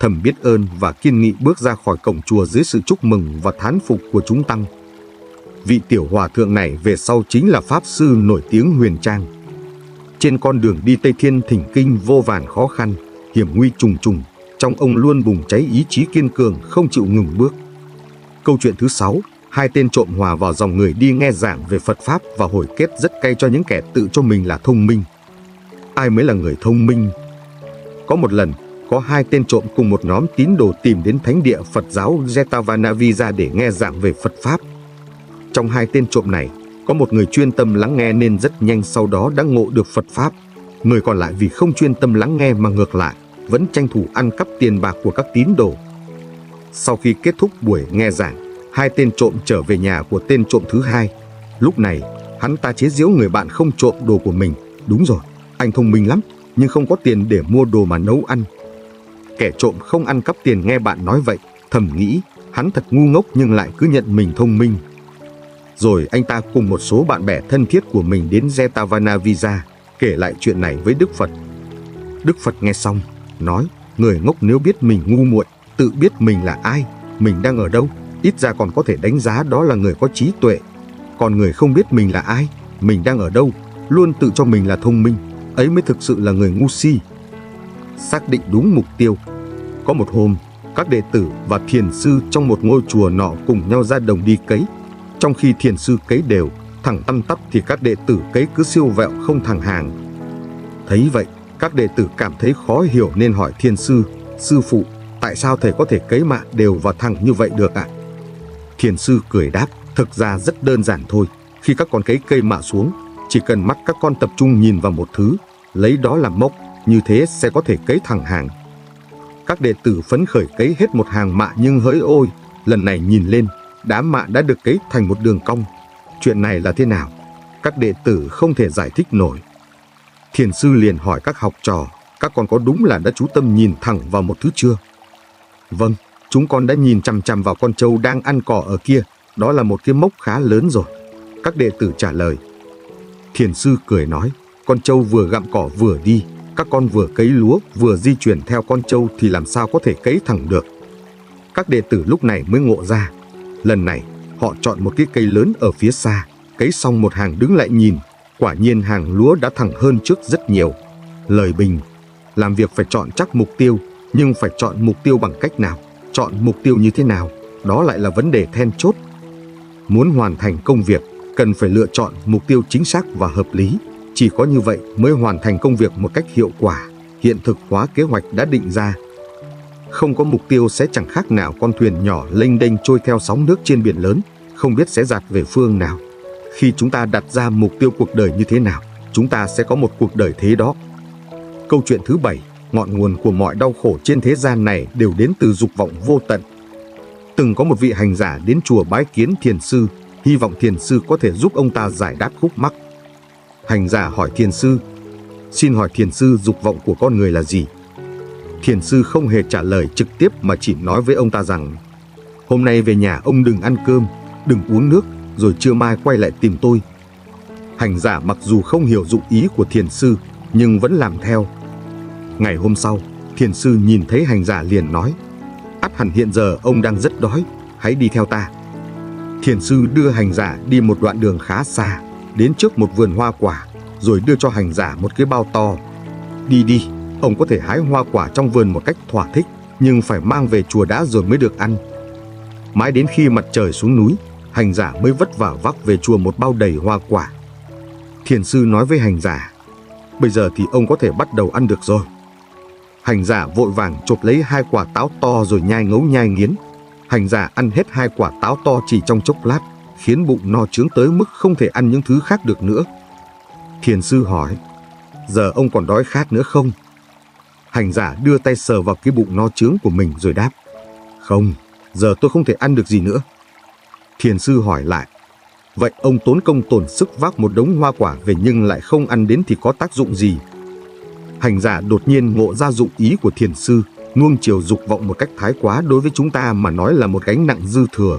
thầm biết ơn và kiên nghị bước ra khỏi cổng chùa dưới sự chúc mừng và thán phục của chúng tăng. Vị tiểu hòa thượng này về sau chính là pháp sư nổi tiếng Huyền Trang. Trên con đường đi Tây Thiên thỉnh kinh vô vàn khó khăn, hiểm nguy trùng trùng, trong ông luôn bùng cháy ý chí kiên cường không chịu ngừng bước. Câu chuyện thứ sáu, hai tên trộm hòa vào dòng người đi nghe giảng về Phật Pháp và hồi kết rất cay cho những kẻ tự cho mình là thông minh. Ai mới là người thông minh? Có một lần, có hai tên trộm cùng một nhóm tín đồ tìm đến thánh địa Phật giáo Jetavanaviza để nghe giảng về Phật Pháp. Trong hai tên trộm này, có một người chuyên tâm lắng nghe nên rất nhanh sau đó đã ngộ được Phật Pháp. Người còn lại vì không chuyên tâm lắng nghe mà ngược lại, vẫn tranh thủ ăn cắp tiền bạc của các tín đồ. Sau khi kết thúc buổi nghe giảng, hai tên trộm trở về nhà của tên trộm thứ hai. Lúc này, hắn ta chế giễu người bạn không trộm đồ của mình. Đúng rồi, anh thông minh lắm, nhưng không có tiền để mua đồ mà nấu ăn. Kẻ trộm không ăn cắp tiền nghe bạn nói vậy, thầm nghĩ, hắn thật ngu ngốc nhưng lại cứ nhận mình thông minh. Rồi anh ta cùng một số bạn bè thân thiết của mình đến Jetavanaviza, kể lại chuyện này với Đức Phật. Đức Phật nghe xong, nói, người ngốc nếu biết mình ngu muội, tự biết mình là ai, mình đang ở đâu, ít ra còn có thể đánh giá đó là người có trí tuệ. Còn người không biết mình là ai, mình đang ở đâu, luôn tự cho mình là thông minh, ấy mới thực sự là người ngu si. Xác định đúng mục tiêu. Có một hôm, các đệ tử và thiền sư trong một ngôi chùa nọ cùng nhau ra đồng đi cấy. Trong khi thiền sư cấy đều, thẳng tăm tắp thì các đệ tử cấy cứ siêu vẹo không thẳng hàng. Thấy vậy, các đệ tử cảm thấy khó hiểu nên hỏi thiền sư, sư phụ, tại sao thầy có thể cấy mạ đều và thẳng như vậy được ạ? Thiền sư cười đáp, thực ra rất đơn giản thôi. Khi các con cấy cây mạ xuống, chỉ cần mắt các con tập trung nhìn vào một thứ, lấy đó làm mốc, như thế sẽ có thể cấy thẳng hàng. Các đệ tử phấn khởi cấy hết một hàng mạ nhưng hỡi ôi, lần này nhìn lên, đám mạ đã được cấy thành một đường cong. Chuyện này là thế nào? Các đệ tử không thể giải thích nổi. Thiền sư liền hỏi các học trò, các con có đúng là đã chú tâm nhìn thẳng vào một thứ chưa? Vâng, chúng con đã nhìn chằm chằm vào con trâu đang ăn cỏ ở kia, đó là một cái mốc khá lớn rồi. Các đệ tử trả lời. Thiền sư cười nói, con trâu vừa gặm cỏ vừa đi, các con vừa cấy lúa vừa di chuyển theo con trâu thì làm sao có thể cấy thẳng được. Các đệ tử lúc này mới ngộ ra. Lần này, họ chọn một cái cây lớn ở phía xa, cấy xong một hàng đứng lại nhìn, quả nhiên hàng lúa đã thẳng hơn trước rất nhiều. Lời bình, làm việc phải chọn chắc mục tiêu, nhưng phải chọn mục tiêu bằng cách nào, chọn mục tiêu như thế nào, đó lại là vấn đề then chốt. Muốn hoàn thành công việc, cần phải lựa chọn mục tiêu chính xác và hợp lý. Chỉ có như vậy mới hoàn thành công việc một cách hiệu quả, hiện thực hóa kế hoạch đã định ra. Không có mục tiêu sẽ chẳng khác nào con thuyền nhỏ lênh đênh trôi theo sóng nước trên biển lớn, không biết sẽ dạt về phương nào. Khi chúng ta đặt ra mục tiêu cuộc đời như thế nào, chúng ta sẽ có một cuộc đời thế đó. Câu chuyện thứ bảy, ngọn nguồn của mọi đau khổ trên thế gian này đều đến từ dục vọng vô tận. Từng có một vị hành giả đến chùa bái kiến thiền sư, hy vọng thiền sư có thể giúp ông ta giải đáp khúc mắc. Hành giả hỏi thiền sư, xin hỏi thiền sư dục vọng của con người là gì? Thiền sư không hề trả lời trực tiếp mà chỉ nói với ông ta rằng, hôm nay về nhà ông đừng ăn cơm, đừng uống nước, rồi trưa mai quay lại tìm tôi. Hành giả mặc dù không hiểu dụng ý của thiền sư, nhưng vẫn làm theo. Ngày hôm sau, thiền sư nhìn thấy hành giả liền nói, ắt hẳn hiện giờ ông đang rất đói, hãy đi theo ta. Thiền sư đưa hành giả đi một đoạn đường khá xa, đến trước một vườn hoa quả, rồi đưa cho hành giả một cái bao to. Đi đi, ông có thể hái hoa quả trong vườn một cách thỏa thích, nhưng phải mang về chùa đã rồi mới được ăn. Mãi đến khi mặt trời xuống núi, hành giả mới vất vả vác về chùa một bao đầy hoa quả. Thiền sư nói với hành giả, bây giờ thì ông có thể bắt đầu ăn được rồi. Hành giả vội vàng chộp lấy hai quả táo to rồi nhai ngấu nhai nghiến. Hành giả ăn hết hai quả táo to chỉ trong chốc lát, khiến bụng no chướng tới mức không thể ăn những thứ khác được nữa. Thiền sư hỏi, giờ ông còn đói khát nữa không? Hành giả đưa tay sờ vào cái bụng no chướng của mình rồi đáp, không, giờ tôi không thể ăn được gì nữa. Thiền sư hỏi lại, vậy ông tốn công tốn sức vác một đống hoa quả về nhưng lại không ăn đến thì có tác dụng gì? Hành giả đột nhiên ngộ ra dụng ý của thiền sư, nuông chiều dục vọng một cách thái quá đối với chúng ta mà nói là một gánh nặng dư thừa.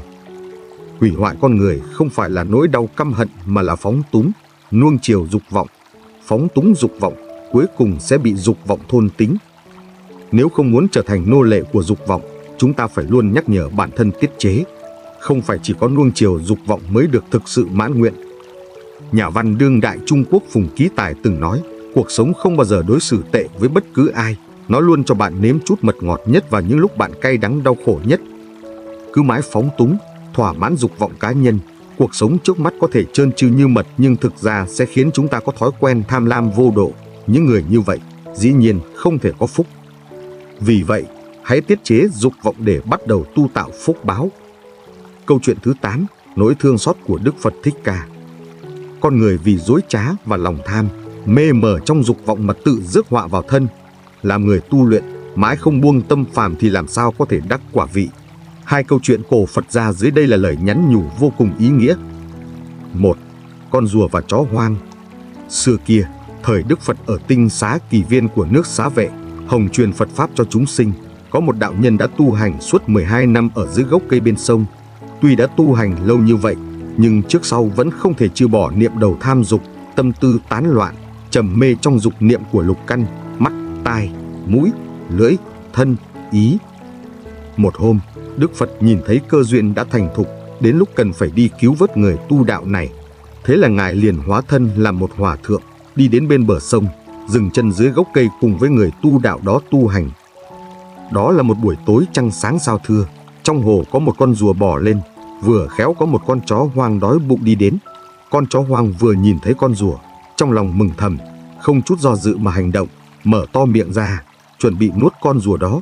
Hủy hoại con người không phải là nỗi đau căm hận mà là phóng túng, nuông chiều dục vọng. Phóng túng dục vọng, cuối cùng sẽ bị dục vọng thôn tính. Nếu không muốn trở thành nô lệ của dục vọng, chúng ta phải luôn nhắc nhở bản thân tiết chế. Không phải chỉ có nuông chiều dục vọng mới được thực sự mãn nguyện. Nhà văn đương đại Trung Quốc Phùng Ký Tài từng nói, cuộc sống không bao giờ đối xử tệ với bất cứ ai. Nó luôn cho bạn nếm chút mật ngọt nhất vào những lúc bạn cay đắng đau khổ nhất. Cứ mãi phóng túng, thỏa mãn dục vọng cá nhân, cuộc sống trước mắt có thể trơn tru như mật nhưng thực ra sẽ khiến chúng ta có thói quen tham lam vô độ. Những người như vậy, dĩ nhiên không thể có phúc. Vì vậy, hãy tiết chế dục vọng để bắt đầu tu tạo phúc báo. Câu chuyện thứ tám, nỗi thương xót của Đức Phật Thích Ca. Con người vì dối trá và lòng tham, mê mờ trong dục vọng mà tự rước họa vào thân. Làm người tu luyện, mãi không buông tâm phàm thì làm sao có thể đắc quả vị. Hai câu chuyện cổ Phật gia dưới đây là lời nhắn nhủ vô cùng ý nghĩa. Một. Con rùa và chó hoang. Xưa kia, thời Đức Phật ở Tinh Xá Kỳ Viên của nước Xá Vệ, hồng truyền Phật Pháp cho chúng sinh, có một đạo nhân đã tu hành suốt mười hai năm ở dưới gốc cây bên sông. Tuy đã tu hành lâu như vậy, nhưng trước sau vẫn không thể trừ bỏ niệm đầu tham dục, tâm tư tán loạn, trầm mê trong dục niệm của lục căn, mắt, tai, mũi, lưỡi, thân, ý. Một hôm, Đức Phật nhìn thấy cơ duyên đã thành thục, đến lúc cần phải đi cứu vớt người tu đạo này. Thế là Ngài liền hóa thân làm một hòa thượng, đi đến bên bờ sông, dừng chân dưới gốc cây cùng với người tu đạo đó tu hành. Đó là một buổi tối trăng sáng sao thưa, trong hồ có một con rùa bò lên, vừa khéo có một con chó hoang đói bụng đi đến. Con chó hoang vừa nhìn thấy con rùa, trong lòng mừng thầm, không chút do dự mà hành động, mở to miệng ra, chuẩn bị nuốt con rùa đó.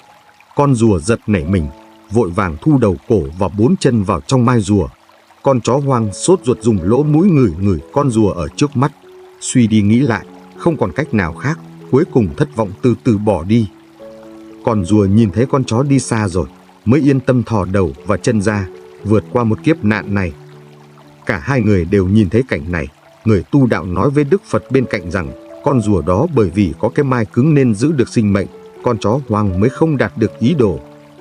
Con rùa giật nảy mình, vội vàng thu đầu cổ và bốn chân vào trong mai rùa. Con chó hoang sốt ruột dùng lỗ mũi ngửi ngửi con rùa ở trước mắt. Suy đi nghĩ lại, không còn cách nào khác, cuối cùng thất vọng từ từ bỏ đi. Con rùa nhìn thấy con chó đi xa rồi, mới yên tâm thò đầu và chân ra, vượt qua một kiếp nạn này. Cả hai người đều nhìn thấy cảnh này. Người tu đạo nói với Đức Phật bên cạnh rằng, con rùa đó bởi vì có cái mai cứng nên giữ được sinh mệnh, con chó hoang mới không đạt được ý đồ.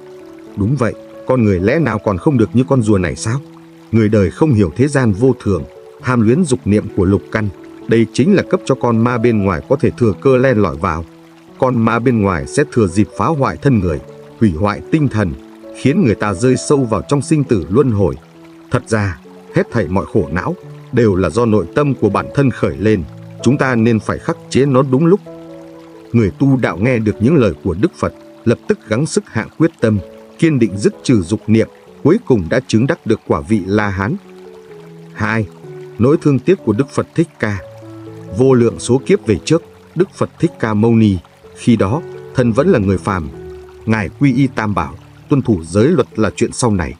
Đúng vậy, con người lẽ nào còn không được như con rùa này sao? Người đời không hiểu thế gian vô thường, tham luyến dục niệm của lục căn. Đây chính là cấp cho con ma bên ngoài có thể thừa cơ len lỏi vào. Con ma bên ngoài sẽ thừa dịp phá hoại thân người, hủy hoại tinh thần, khiến người ta rơi sâu vào trong sinh tử luân hồi. Thật ra, hết thảy mọi khổ não đều là do nội tâm của bản thân khởi lên. Chúng ta nên phải khắc chế nó đúng lúc. Người tu đạo nghe được những lời của Đức Phật, lập tức gắng sức hạ quyết tâm, kiên định dứt trừ dục niệm, cuối cùng đã chứng đắc được quả vị La Hán. Hai. Nỗi thương tiếc của Đức Phật Thích Ca. Vô lượng số kiếp về trước, Đức Phật Thích Ca Mâu Ni, khi đó, thân vẫn là người phàm. Ngài quy y Tam Bảo, tuân thủ giới luật là chuyện sau này.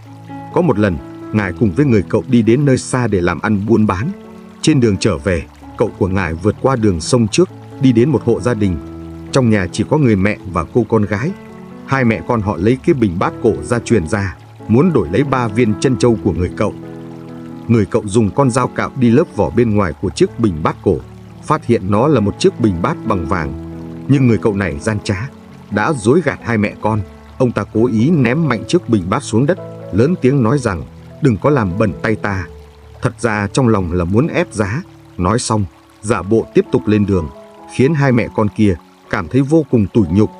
Có một lần, Ngài cùng với người cậu đi đến nơi xa để làm ăn buôn bán. Trên đường trở về, cậu của Ngài vượt qua đường sông trước, đi đến một hộ gia đình. Trong nhà chỉ có người mẹ và cô con gái. Hai mẹ con họ lấy cái bình bát cổ ra truyền ra, muốn đổi lấy ba viên chân châu của người cậu. Người cậu dùng con dao cạo đi lớp vỏ bên ngoài của chiếc bình bát cổ, phát hiện nó là một chiếc bình bát bằng vàng. Nhưng người cậu này gian trá, đã dối gạt hai mẹ con. Ông ta cố ý ném mạnh chiếc bình bát xuống đất, lớn tiếng nói rằng đừng có làm bẩn tay ta. Thật ra trong lòng là muốn ép giá. Nói xong, giả bộ tiếp tục lên đường, khiến hai mẹ con kia cảm thấy vô cùng tủi nhục.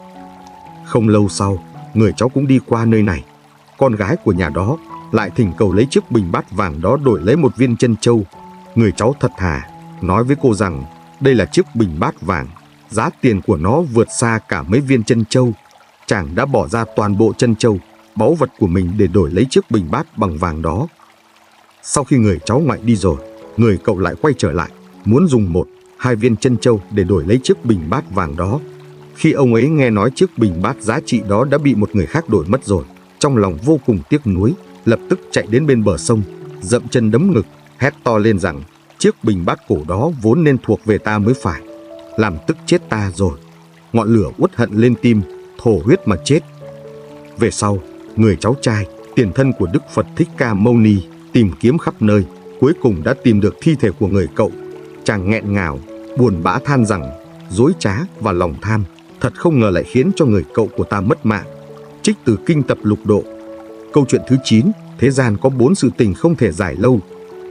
Không lâu sau, người cháu cũng đi qua nơi này. Con gái của nhà đó lại thỉnh cầu lấy chiếc bình bát vàng đó đổi lấy một viên chân châu. Người cháu thật thà nói với cô rằng đây là chiếc bình bát vàng, giá tiền của nó vượt xa cả mấy viên chân châu. Chàng đã bỏ ra toàn bộ chân châu, báu vật của mình để đổi lấy chiếc bình bát bằng vàng đó. Sau khi người cháu ngoại đi rồi, người cậu lại quay trở lại, muốn dùng một, hai viên chân châu để đổi lấy chiếc bình bát vàng đó. Khi ông ấy nghe nói chiếc bình bát giá trị đó đã bị một người khác đổi mất rồi, trong lòng vô cùng tiếc nuối, lập tức chạy đến bên bờ sông, dậm chân đấm ngực, hét to lên rằng chiếc bình bát cổ đó vốn nên thuộc về ta mới phải, làm tức chết ta rồi. Ngọn lửa uất hận lên tim, thổ huyết mà chết. Về sau, người cháu trai, tiền thân của Đức Phật Thích Ca Mâu Ni, tìm kiếm khắp nơi, cuối cùng đã tìm được thi thể của người cậu. Chàng nghẹn ngào, buồn bã than rằng dối trá và lòng tham thật không ngờ lại khiến cho người cậu của ta mất mạng. Trích từ Kinh Tập Lục Độ. Câu chuyện thứ chín, thế gian có bốn sự tình không thể giải lâu.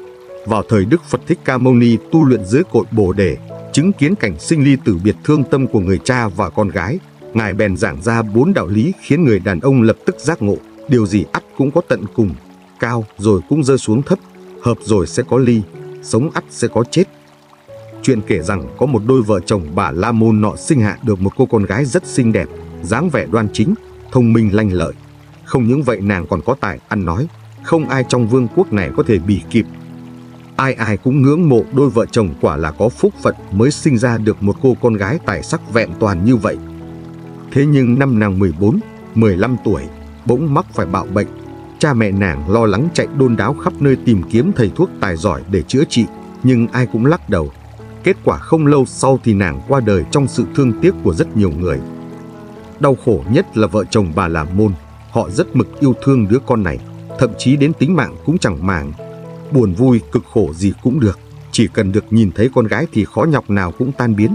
Vào thời Đức Phật Thích Ca Mâu Ni tu luyện dưới cội Bồ Đề, chứng kiến cảnh sinh ly tử biệt thương tâm của người cha và con gái, Ngài bèn giảng ra bốn đạo lý khiến người đàn ông lập tức giác ngộ, điều gì ắt cũng có tận cùng, cao rồi cũng rơi xuống thấp, hợp rồi sẽ có ly, sống ắt sẽ có chết. Chuyện kể rằng có một đôi vợ chồng Bà La Môn nọ sinh hạ được một cô con gái rất xinh đẹp, dáng vẻ đoan chính, thông minh lanh lợi. Không những vậy nàng còn có tài ăn nói, không ai trong vương quốc này có thể bì kịp. Ai ai cũng ngưỡng mộ đôi vợ chồng quả là có phúc phận mới sinh ra được một cô con gái tài sắc vẹn toàn như vậy. Thế nhưng năm nàng mười bốn, mười lăm tuổi, bỗng mắc phải bạo bệnh. Cha mẹ nàng lo lắng chạy đôn đáo khắp nơi tìm kiếm thầy thuốc tài giỏi để chữa trị, nhưng ai cũng lắc đầu. Kết quả không lâu sau thì nàng qua đời trong sự thương tiếc của rất nhiều người. Đau khổ nhất là vợ chồng Bà La Môn, họ rất mực yêu thương đứa con này, thậm chí đến tính mạng cũng chẳng màng. Buồn vui, cực khổ gì cũng được, chỉ cần được nhìn thấy con gái thì khó nhọc nào cũng tan biến.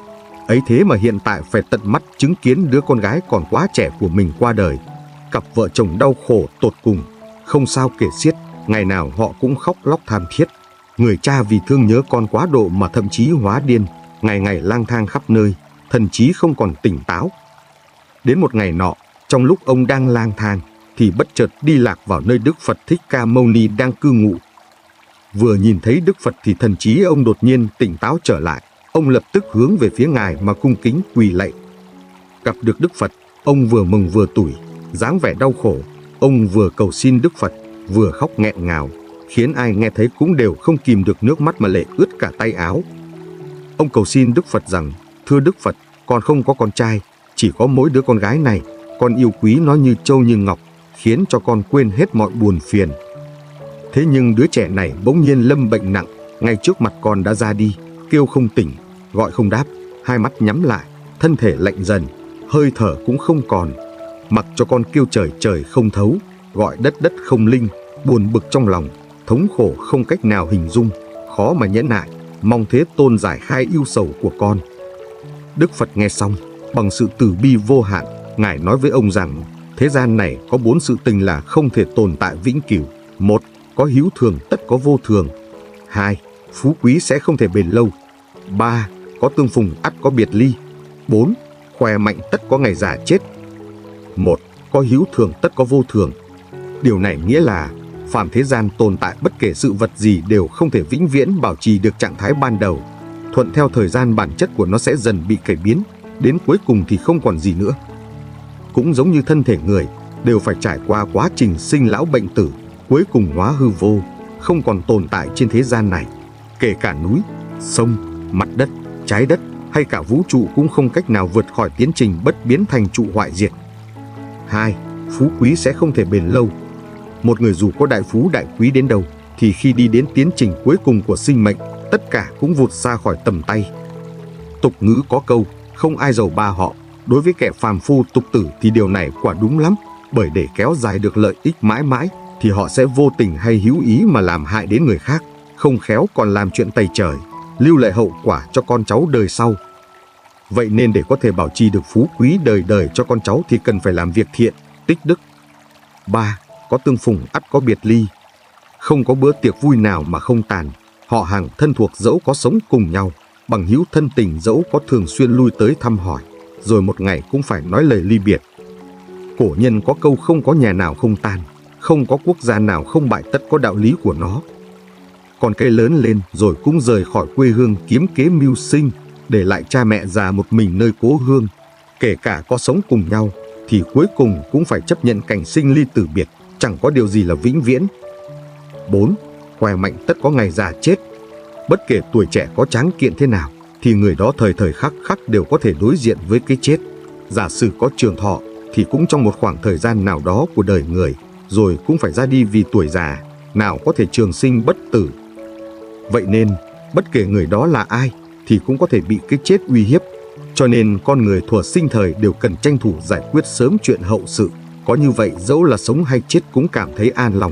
Ấy thế mà hiện tại phải tận mắt chứng kiến đứa con gái còn quá trẻ của mình qua đời. Cặp vợ chồng đau khổ tột cùng, không sao kể xiết, ngày nào họ cũng khóc lóc than thiết. Người cha vì thương nhớ con quá độ mà thậm chí hóa điên, ngày ngày lang thang khắp nơi, thần trí không còn tỉnh táo. Đến một ngày nọ, trong lúc ông đang lang thang, thì bất chợt đi lạc vào nơi Đức Phật Thích Ca Mâu Ni đang cư ngụ. Vừa nhìn thấy Đức Phật thì thần trí ông đột nhiên tỉnh táo trở lại, ông lập tức hướng về phía Ngài mà cung kính quỳ lạy. Gặp được Đức Phật, ông vừa mừng vừa tủi, dáng vẻ đau khổ, ông vừa cầu xin Đức Phật, vừa khóc nghẹn ngào, khiến ai nghe thấy cũng đều không kìm được nước mắt mà lệ ướt cả tay áo. Ông cầu xin Đức Phật rằng: thưa Đức Phật, con không có con trai, chỉ có mỗi đứa con gái này, con yêu quý nó như trâu như ngọc, khiến cho con quên hết mọi buồn phiền. Thế nhưng đứa trẻ này bỗng nhiên lâm bệnh nặng, ngay trước mặt con đã ra đi, kêu không tỉnh, gọi không đáp, hai mắt nhắm lại, thân thể lạnh dần, hơi thở cũng không còn. Mặc cho con kêu trời trời không thấu, gọi đất đất không linh, buồn bực trong lòng, thống khổ không cách nào hình dung, khó mà nhẫn nại, mong thế Tôn giải khai ưu sầu của con. Đức Phật nghe xong, bằng sự từ bi vô hạn, Ngài nói với ông rằng: thế gian này có bốn sự tình là không thể tồn tại vĩnh cửu. Một, có hữu thường tất có vô thường. Hai, phú quý sẽ không thể bền lâu. Ba, có tương phùng ắt có biệt ly. Bốn, khỏe mạnh tất có ngày già chết. Một, có hữu thường tất có vô thường. Điều này nghĩa là phàm thế gian tồn tại bất kể sự vật gì đều không thể vĩnh viễn bảo trì được trạng thái ban đầu. Thuận theo thời gian, bản chất của nó sẽ dần bị cải biến, đến cuối cùng thì không còn gì nữa. Cũng giống như thân thể người, đều phải trải qua quá trình sinh lão bệnh tử, cuối cùng hóa hư vô, không còn tồn tại trên thế gian này. Kể cả núi, sông, mặt đất, trái đất hay cả vũ trụ cũng không cách nào vượt khỏi tiến trình bất biến thành trụ hoại diệt. Hai, phú quý sẽ không thể bền lâu. Một người dù có đại phú đại quý đến đâu, thì khi đi đến tiến trình cuối cùng của sinh mệnh, tất cả cũng vụt ra khỏi tầm tay. Tục ngữ có câu, không ai giàu ba họ. Đối với kẻ phàm phu tục tử thì điều này quả đúng lắm, bởi để kéo dài được lợi ích mãi mãi thì họ sẽ vô tình hay hữu ý mà làm hại đến người khác, không khéo còn làm chuyện tày trời, lưu lại hậu quả cho con cháu đời sau. Vậy nên để có thể bảo trì được phú quý đời đời cho con cháu thì cần phải làm việc thiện, tích đức. Ba, có tương phùng ắt có biệt ly. Không có bữa tiệc vui nào mà không tàn, họ hàng thân thuộc dẫu có sống cùng nhau, bằng hữu thân tình dẫu có thường xuyên lui tới thăm hỏi, rồi một ngày cũng phải nói lời ly biệt. Cổ nhân có câu không có nhà nào không tan, không có quốc gia nào không bại, tất có đạo lý của nó. Con cái lớn lên rồi cũng rời khỏi quê hương kiếm kế mưu sinh, để lại cha mẹ già một mình nơi cố hương. Kể cả có sống cùng nhau thì cuối cùng cũng phải chấp nhận cảnh sinh ly tử biệt, chẳng có điều gì là vĩnh viễn. Bốn, khỏe mạnh tất có ngày già chết. Bất kể tuổi trẻ có tráng kiện thế nào thì người đó thời thời khắc khắc đều có thể đối diện với cái chết. Giả sử có trường thọ thì cũng trong một khoảng thời gian nào đó của đời người, rồi cũng phải ra đi vì tuổi già, nào có thể trường sinh bất tử. Vậy nên, bất kể người đó là ai thì cũng có thể bị cái chết uy hiếp. Cho nên con người thuở sinh thời đều cần tranh thủ giải quyết sớm chuyện hậu sự. Có như vậy dẫu là sống hay chết cũng cảm thấy an lòng.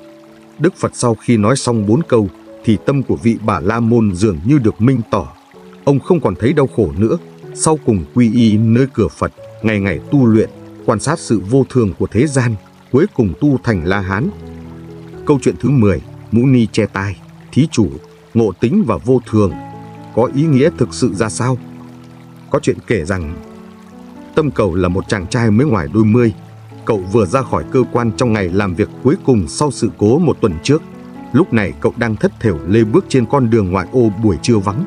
Đức Phật sau khi nói xong bốn câu thì tâm của vị Bà La Môn dường như được minh tỏ. Ông không còn thấy đau khổ nữa, sau cùng quy y nơi cửa Phật, ngày ngày tu luyện, quan sát sự vô thường của thế gian, cuối cùng tu thành La Hán. Câu chuyện thứ mười, Mũ Ni che tai, thí chủ, ngộ tính và vô thường, có ý nghĩa thực sự ra sao? Có chuyện kể rằng, Tâm Cầu là một chàng trai mới ngoài đôi mươi. Cậu vừa ra khỏi cơ quan trong ngày làm việc cuối cùng sau sự cố một tuần trước. Lúc này cậu đang thất thểu lê bước trên con đường ngoại ô buổi trưa vắng.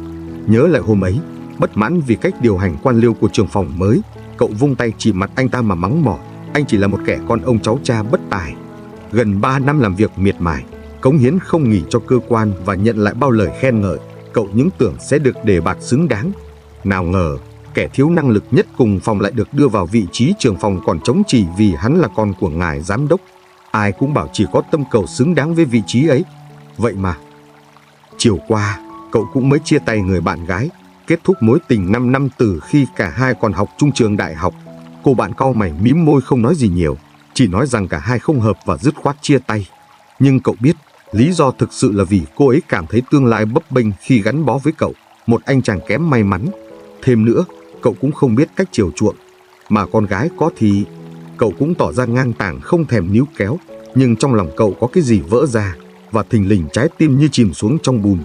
Nhớ lại hôm ấy, bất mãn vì cách điều hành quan liêu của trưởng phòng mới, cậu vung tay chỉ mặt anh ta mà mắng mỏ. Anh chỉ là một kẻ con ông cháu cha bất tài. Gần ba năm làm việc miệt mài, cống hiến không nghỉ cho cơ quan và nhận lại bao lời khen ngợi, cậu những tưởng sẽ được đề bạt xứng đáng. Nào ngờ, kẻ thiếu năng lực nhất cùng phòng lại được đưa vào vị trí trưởng phòng còn trống chỉ vì hắn là con của ngài giám đốc. Ai cũng bảo chỉ có Tâm Cầu xứng đáng với vị trí ấy. Vậy mà, chiều qua, cậu cũng mới chia tay người bạn gái, kết thúc mối tình năm năm từ khi cả hai còn học chung trường đại học. Cô bạn cau mày mím môi không nói gì nhiều, chỉ nói rằng cả hai không hợp và dứt khoát chia tay. Nhưng cậu biết, lý do thực sự là vì cô ấy cảm thấy tương lai bấp bênh khi gắn bó với cậu, một anh chàng kém may mắn. Thêm nữa, cậu cũng không biết cách chiều chuộng, mà con gái có thì cậu cũng tỏ ra ngang tàng không thèm níu kéo. Nhưng trong lòng cậu có cái gì vỡ ra, và thình lình trái tim như chìm xuống trong bùn.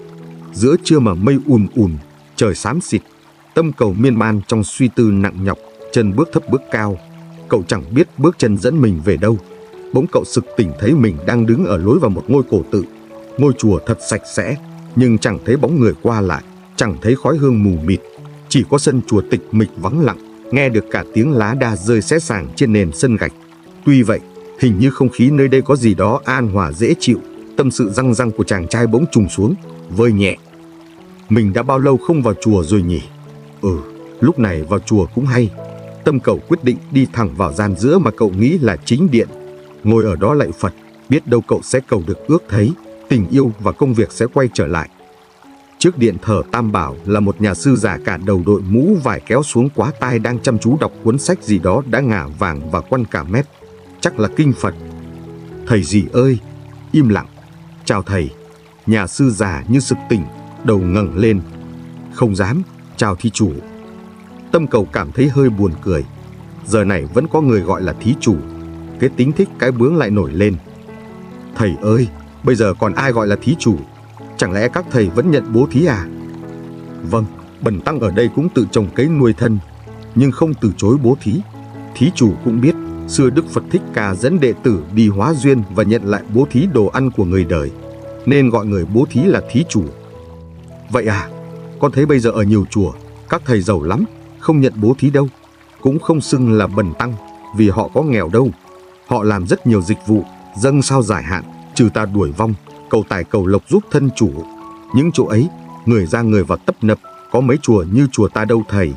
Giữa trưa mà mây ùn ùn, trời xám xịt, Tâm Cầu miên man trong suy tư nặng nhọc, chân bước thấp bước cao. Cậu chẳng biết bước chân dẫn mình về đâu. Bỗng cậu sực tỉnh thấy mình đang đứng ở lối vào một ngôi cổ tự. Ngôi chùa thật sạch sẽ, nhưng chẳng thấy bóng người qua lại, chẳng thấy khói hương mù mịt. Chỉ có sân chùa tịch mịch vắng lặng, nghe được cả tiếng lá đa rơi xé xàng trên nền sân gạch. Tuy vậy, hình như không khí nơi đây có gì đó an hòa dễ chịu. Tâm sự răng răng của chàng trai bỗng trùng xuống, vơi nhẹ. Mình đã bao lâu không vào chùa rồi nhỉ? Ừ, lúc này vào chùa cũng hay. Tâm Cầu quyết định đi thẳng vào gian giữa mà cậu nghĩ là chính điện. Ngồi ở đó lạy Phật, biết đâu cậu sẽ cầu được ước thấy, tình yêu và công việc sẽ quay trở lại. Trước điện thờ Tam Bảo là một nhà sư già cả đầu đội mũ vải kéo xuống quá tai đang chăm chú đọc cuốn sách gì đó đã ngả vàng và quăn cả mét. Chắc là kinh Phật. Thầy gì ơi! Im lặng. Chào thầy. Nhà sư già như sực tỉnh, đầu ngẩng lên. Không dám. Chào thí chủ. Tâm Cầu cảm thấy hơi buồn cười. Giờ này vẫn có người gọi là thí chủ. Cái tính thích cái bướng lại nổi lên. Thầy ơi! Bây giờ còn ai gọi là thí chủ? Chẳng lẽ các thầy vẫn nhận bố thí à? Vâng, bần tăng ở đây cũng tự trồng cấy nuôi thân, nhưng không từ chối bố thí. Thí chủ cũng biết, xưa Đức Phật Thích Ca dẫn đệ tử đi hóa duyên và nhận lại bố thí đồ ăn của người đời, nên gọi người bố thí là thí chủ. Vậy à, con thấy bây giờ ở nhiều chùa, các thầy giàu lắm, không nhận bố thí đâu, cũng không xưng là bần tăng, vì họ có nghèo đâu. Họ làm rất nhiều dịch vụ, dâng sao giải hạn, trừ ta đuổi vong, cầu tài cầu lộc giúp thân chủ. Những chỗ ấy, người ra người vào tấp nập, có mấy chùa như chùa ta đâu thầy.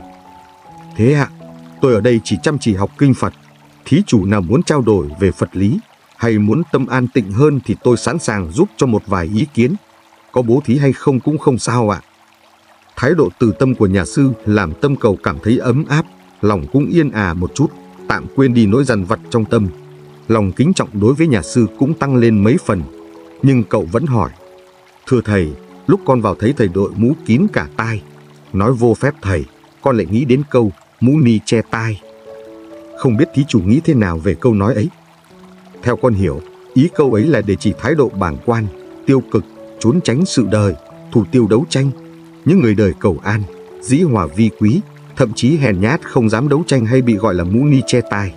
Thế ạ, tôi ở đây chỉ chăm chỉ học kinh Phật. Thí chủ nào muốn trao đổi về Phật lý, hay muốn tâm an tịnh hơn thì tôi sẵn sàng giúp cho một vài ý kiến. Có bố thí hay không cũng không sao ạ. Thái độ từ tâm của nhà sư làm Tâm Cầu cảm thấy ấm áp, lòng cũng yên ả một chút, tạm quên đi nỗi dằn vặt trong tâm. Lòng kính trọng đối với nhà sư cũng tăng lên mấy phần. Nhưng cậu vẫn hỏi. Thưa thầy, lúc con vào thấy thầy đội mũ kín cả tai, nói vô phép thầy, con lại nghĩ đến câu mũ ni che tai. Không biết thí chủ nghĩ thế nào về câu nói ấy? Theo con hiểu, ý câu ấy là để chỉ thái độ bàng quan, tiêu cực, trốn tránh sự đời, thủ tiêu đấu tranh. Những người đời cầu an, dĩ hòa vi quý, thậm chí hèn nhát không dám đấu tranh hay bị gọi là mũ ni che tai.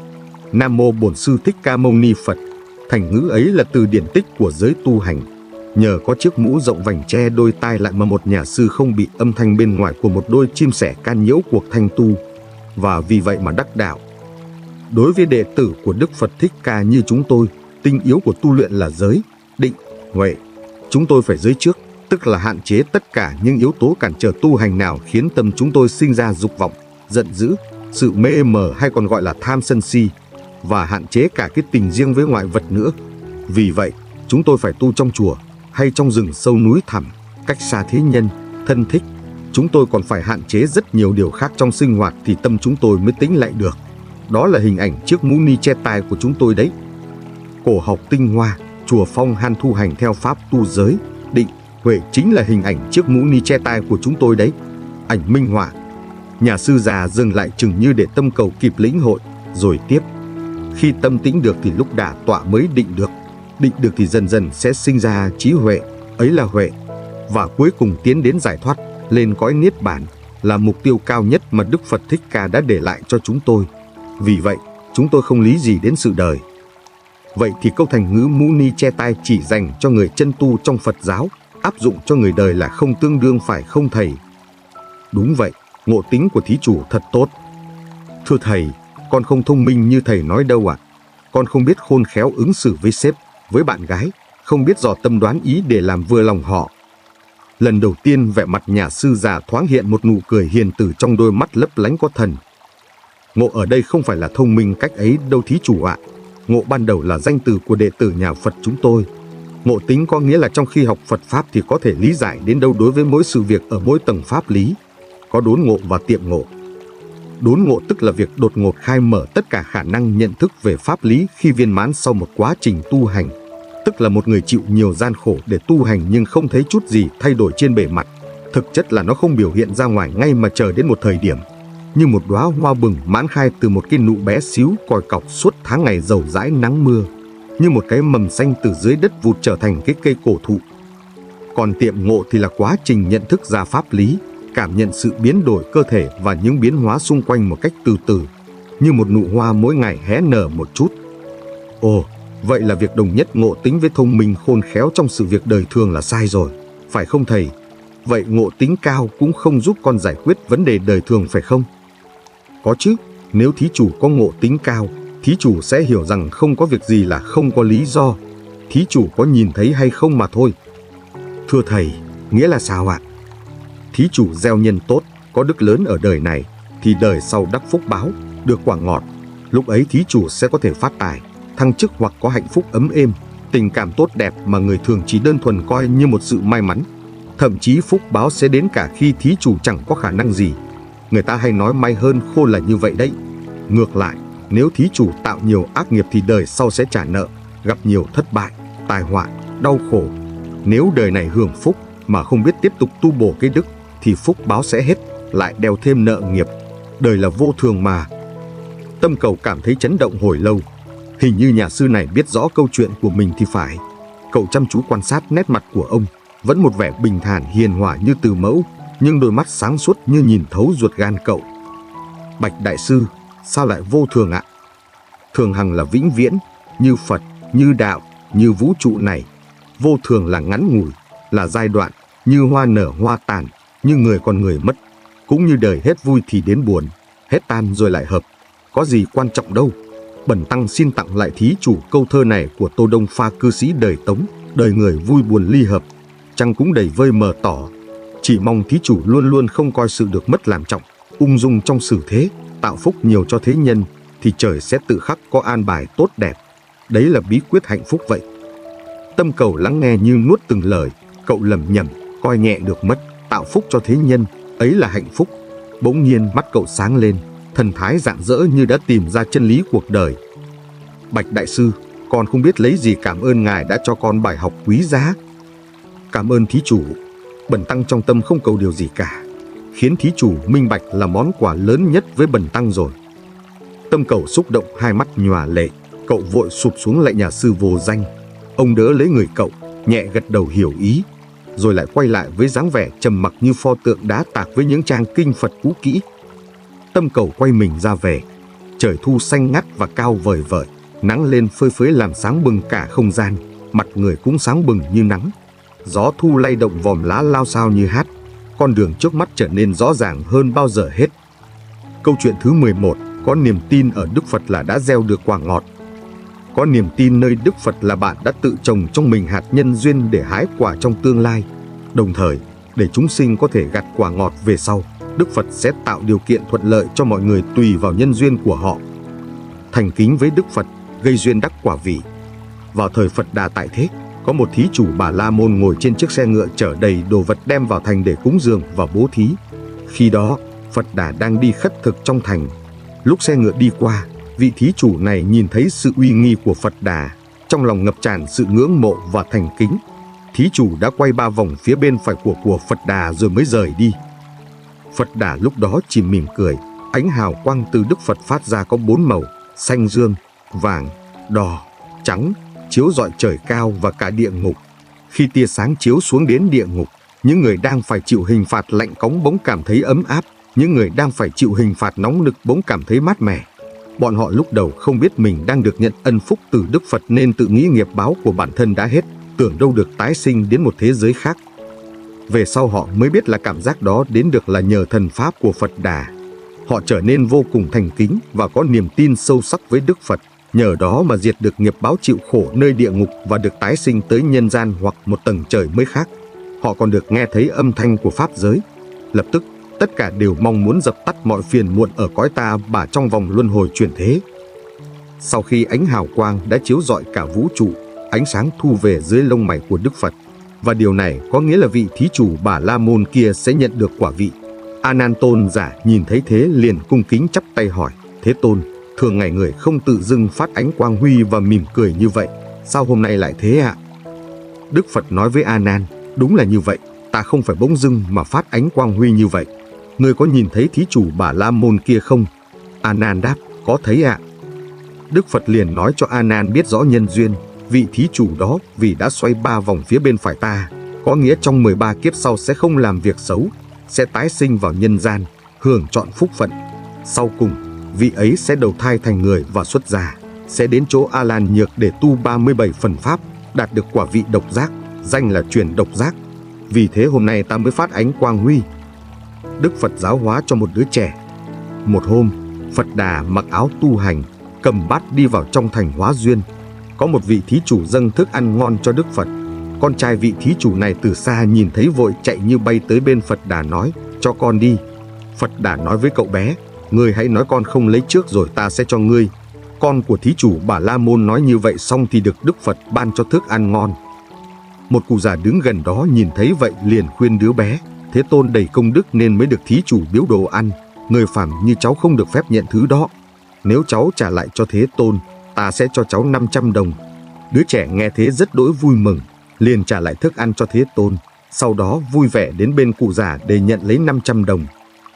Nam mô Bổn Sư Thích Ca Mâu Ni Phật. Thành ngữ ấy là từ điển tích của giới tu hành. Nhờ có chiếc mũ rộng vành che đôi tai lại mà một nhà sư không bị âm thanh bên ngoài của một đôi chim sẻ can nhiễu cuộc thanh tu, và vì vậy mà đắc đạo. Đối với đệ tử của Đức Phật Thích Ca như chúng tôi, tinh yếu của tu luyện là giới, định, huệ. Chúng tôi phải giới trước, tức là hạn chế tất cả những yếu tố cản trở tu hành nào khiến tâm chúng tôi sinh ra dục vọng, giận dữ, sự mê mờ hay còn gọi là tham sân si, và hạn chế cả cái tình riêng với ngoại vật nữa. Vì vậy, chúng tôi phải tu trong chùa hay trong rừng sâu núi thẳm, cách xa thế nhân, thân thích. Chúng tôi còn phải hạn chế rất nhiều điều khác trong sinh hoạt thì tâm chúng tôi mới tĩnh lại được. Đó là hình ảnh chiếc mũ ni che tai của chúng tôi đấy. Cổ học tinh hoa, chùa Phong Han thu hành theo pháp tu giới, định, huệ chính là hình ảnh chiếc mũ ni che tai của chúng tôi đấy. Ảnh minh họa. Nhà sư già dừng lại chừng như để Tâm Cầu kịp lĩnh hội, rồi tiếp. Khi tâm tĩnh được thì lúc đả tọa mới định được. Định được thì dần dần sẽ sinh ra trí huệ, ấy là huệ. Và cuối cùng tiến đến giải thoát, lên cõi niết bàn, là mục tiêu cao nhất mà Đức Phật Thích Ca đã để lại cho chúng tôi. Vì vậy, chúng tôi không lý gì đến sự đời. Vậy thì câu thành ngữ mũ ni che tai chỉ dành cho người chân tu trong Phật giáo, áp dụng cho người đời là không tương đương phải không thầy? Đúng vậy, ngộ tính của thí chủ thật tốt. Thưa thầy, con không thông minh như thầy nói đâu ạ. Con không biết khôn khéo ứng xử với sếp, với bạn gái, không biết dò tâm đoán ý để làm vừa lòng họ. Lần đầu tiên vẻ mặt nhà sư già thoáng hiện một nụ cười hiền từ trong đôi mắt lấp lánh có thần. Ngộ ở đây không phải là thông minh cách ấy đâu thí chủ ạ. Ngộ ban đầu là danh từ của đệ tử nhà Phật chúng tôi. Ngộ tính có nghĩa là trong khi học Phật Pháp thì có thể lý giải đến đâu đối với mỗi sự việc ở mỗi tầng pháp lý. Có đốn ngộ và tiệm ngộ. Đốn ngộ tức là việc đột ngột khai mở tất cả khả năng nhận thức về pháp lý khi viên mãn sau một quá trình tu hành. Tức là một người chịu nhiều gian khổ để tu hành nhưng không thấy chút gì thay đổi trên bề mặt. Thực chất là nó không biểu hiện ra ngoài ngay mà chờ đến một thời điểm. Như một đóa hoa bừng mãn khai từ một cái nụ bé xíu còi cọc suốt tháng ngày dầu dãi nắng mưa. Như một cái mầm xanh từ dưới đất vụt trở thành cái cây cổ thụ. Còn tiệm ngộ thì là quá trình nhận thức ra pháp lý, cảm nhận sự biến đổi cơ thể và những biến hóa xung quanh một cách từ từ, như một nụ hoa mỗi ngày hé nở một chút. Ồ, vậy là việc đồng nhất ngộ tính với thông minh khôn khéo trong sự việc đời thường là sai rồi, phải không thầy? Vậy ngộ tính cao cũng không giúp con giải quyết vấn đề đời thường phải không? Có chứ, nếu thí chủ có ngộ tính cao, thí chủ sẽ hiểu rằng không có việc gì là không có lý do. Thí chủ có nhìn thấy hay không mà thôi. Thưa thầy, nghĩa là sao ạ? Thí chủ gieo nhân tốt, có đức lớn ở đời này, thì đời sau đắc phúc báo, được quả ngọt. Lúc ấy thí chủ sẽ có thể phát tài, thăng chức hoặc có hạnh phúc ấm êm, tình cảm tốt đẹp mà người thường chỉ đơn thuần coi như một sự may mắn. Thậm chí phúc báo sẽ đến cả khi thí chủ chẳng có khả năng gì. Người ta hay nói may hơn khôn là như vậy đấy. Ngược lại, nếu thí chủ tạo nhiều ác nghiệp thì đời sau sẽ trả nợ, gặp nhiều thất bại, tai họa, đau khổ. Nếu đời này hưởng phúc mà không biết tiếp tục tu bổ cái đức thì phúc báo sẽ hết, lại đeo thêm nợ nghiệp. Đời là vô thường mà. Tâm Cầu cảm thấy chấn động hồi lâu. Hình như nhà sư này biết rõ câu chuyện của mình thì phải. Cậu chăm chú quan sát nét mặt của ông, vẫn một vẻ bình thản hiền hòa như từ mẫu, nhưng đôi mắt sáng suốt như nhìn thấu ruột gan cậu. Bạch đại sư, sao lại vô thường ạ? Thường hằng là vĩnh viễn, như Phật, như đạo, như vũ trụ này. Vô thường là ngắn ngủi, là giai đoạn, như hoa nở hoa tàn, như người còn người mất. Cũng như đời hết vui thì đến buồn, hết tan rồi lại hợp. Có gì quan trọng đâu. Bần tăng xin tặng lại thí chủ câu thơ này của Tô Đông Pha cư sĩ đời Tống, đời người vui buồn ly hợp, chăng cũng đầy vơi mờ tỏ. Chỉ mong thí chủ luôn luôn không coi sự được mất làm trọng, ung dung trong xử thế, tạo phúc nhiều cho thế nhân, thì trời sẽ tự khắc có an bài tốt đẹp. Đấy là bí quyết hạnh phúc vậy. Tâm Cầu lắng nghe như nuốt từng lời, cậu lẩm nhẩm, coi nhẹ được mất, tạo phúc cho thế nhân, ấy là hạnh phúc. Bỗng nhiên mắt cậu sáng lên, thần thái rạng rỡ như đã tìm ra chân lý cuộc đời. Bạch đại sư, con không biết lấy gì cảm ơn ngài đã cho con bài học quý giá. Cảm ơn thí chủ, bần tăng trong tâm không cầu điều gì cả. Khiến thí chủ minh bạch là món quà lớn nhất với bần tăng rồi. Tâm Cầu xúc động, hai mắt nhòa lệ, cậu vội sụp xuống lạy nhà sư vô danh. Ông đỡ lấy người cậu, nhẹ gật đầu hiểu ý, rồi lại quay lại với dáng vẻ trầm mặc như pho tượng đá tạc với những trang kinh Phật cũ kỹ. Tâm Cầu quay mình ra về. Trời thu xanh ngắt và cao vời vợi, nắng lên phơi phới làm sáng bừng cả không gian, mặt người cũng sáng bừng như nắng. Gió thu lay động vòm lá lao xao như hát, con đường trước mắt trở nên rõ ràng hơn bao giờ hết. Câu chuyện thứ mười một, có niềm tin ở Đức Phật là đã gieo được quả ngọt. Có niềm tin nơi Đức Phật là bạn đã tự trồng trong mình hạt nhân duyên để hái quả trong tương lai. Đồng thời, để chúng sinh có thể gặt quả ngọt về sau, Đức Phật sẽ tạo điều kiện thuận lợi cho mọi người tùy vào nhân duyên của họ. Thành kính với Đức Phật, gây duyên đắc quả vị. Vào thời Phật Đà tại thế, có một thí chủ Bà La Môn ngồi trên chiếc xe ngựa chở đầy đồ vật đem vào thành để cúng dường và bố thí. Khi đó, Phật Đà đang đi khất thực trong thành. Lúc xe ngựa đi qua, vị thí chủ này nhìn thấy sự uy nghi của Phật Đà, trong lòng ngập tràn sự ngưỡng mộ và thành kính. Thí chủ đã quay ba vòng phía bên phải của của Phật Đà rồi mới rời đi. Phật Đà lúc đó chỉ mỉm cười, ánh hào quang từ Đức Phật phát ra có bốn màu: xanh dương, vàng, đỏ, trắng, chiếu rọi trời cao và cả địa ngục. Khi tia sáng chiếu xuống đến địa ngục, những người đang phải chịu hình phạt lạnh cóng bỗng cảm thấy ấm áp, những người đang phải chịu hình phạt nóng nực bỗng cảm thấy mát mẻ. Bọn họ lúc đầu không biết mình đang được nhận ân phúc từ Đức Phật nên tự nghĩ nghiệp báo của bản thân đã hết, tưởng đâu được tái sinh đến một thế giới khác. Về sau họ mới biết là cảm giác đó đến được là nhờ thần pháp của Phật Đà. Họ trở nên vô cùng thành kính và có niềm tin sâu sắc với Đức Phật, nhờ đó mà diệt được nghiệp báo chịu khổ nơi địa ngục và được tái sinh tới nhân gian hoặc một tầng trời mới khác. Họ còn được nghe thấy âm thanh của pháp giới. Lập tức, tất cả đều mong muốn dập tắt mọi phiền muộn ở cõi ta bà trong vòng luân hồi chuyển thế. Sau khi ánh hào quang đã chiếu rọi cả vũ trụ, ánh sáng thu về dưới lông mày của Đức Phật, và điều này có nghĩa là vị thí chủ Bà La Môn kia sẽ nhận được quả vị. A Nan Tôn giả nhìn thấy thế liền cung kính chắp tay hỏi: Thế Tôn, thường ngày người không tự dưng phát ánh quang huy và mỉm cười như vậy, sao hôm nay lại thế ạ? Đức Phật nói với A Nan: Đúng là như vậy, ta không phải bỗng dưng mà phát ánh quang huy như vậy. Ngươi có nhìn thấy thí chủ Bà La Môn kia không? A Nan đáp: Có thấy ạ. Đức Phật liền nói cho A Nan biết rõ nhân duyên. Vị thí chủ đó vì đã xoay ba vòng phía bên phải ta, có nghĩa trong mười ba kiếp sau sẽ không làm việc xấu, sẽ tái sinh vào nhân gian, hưởng trọn phúc phận. Sau cùng, vị ấy sẽ đầu thai thành người và xuất gia, sẽ đến chỗ A Lan Nhược để tu ba mươi bảy phần pháp, đạt được quả vị độc giác, danh là truyền độc giác. Vì thế hôm nay ta mới phát ánh quang huy. Đức Phật giáo hóa cho một đứa trẻ. Một hôm, Phật Đà mặc áo tu hành, cầm bát đi vào trong thành Hóa Duyên. Có một vị thí chủ dâng thức ăn ngon cho Đức Phật. Con trai vị thí chủ này từ xa nhìn thấy vội chạy như bay tới bên Phật Đà nói: Cho con đi. Phật Đà nói với cậu bé: Ngươi hãy nói con không lấy trước rồi ta sẽ cho ngươi. Con của thí chủ Bà La Môn nói như vậy xong thì được Đức Phật ban cho thức ăn ngon. Một cụ già đứng gần đó nhìn thấy vậy liền khuyên đứa bé: Thế Tôn đầy công đức nên mới được thí chủ biếu đồ ăn. Người phàm như cháu không được phép nhận thứ đó. Nếu cháu trả lại cho Thế Tôn, ta sẽ cho cháu năm trăm đồng. Đứa trẻ nghe thế rất đỗi vui mừng, liền trả lại thức ăn cho Thế Tôn. Sau đó vui vẻ đến bên cụ già để nhận lấy năm trăm đồng.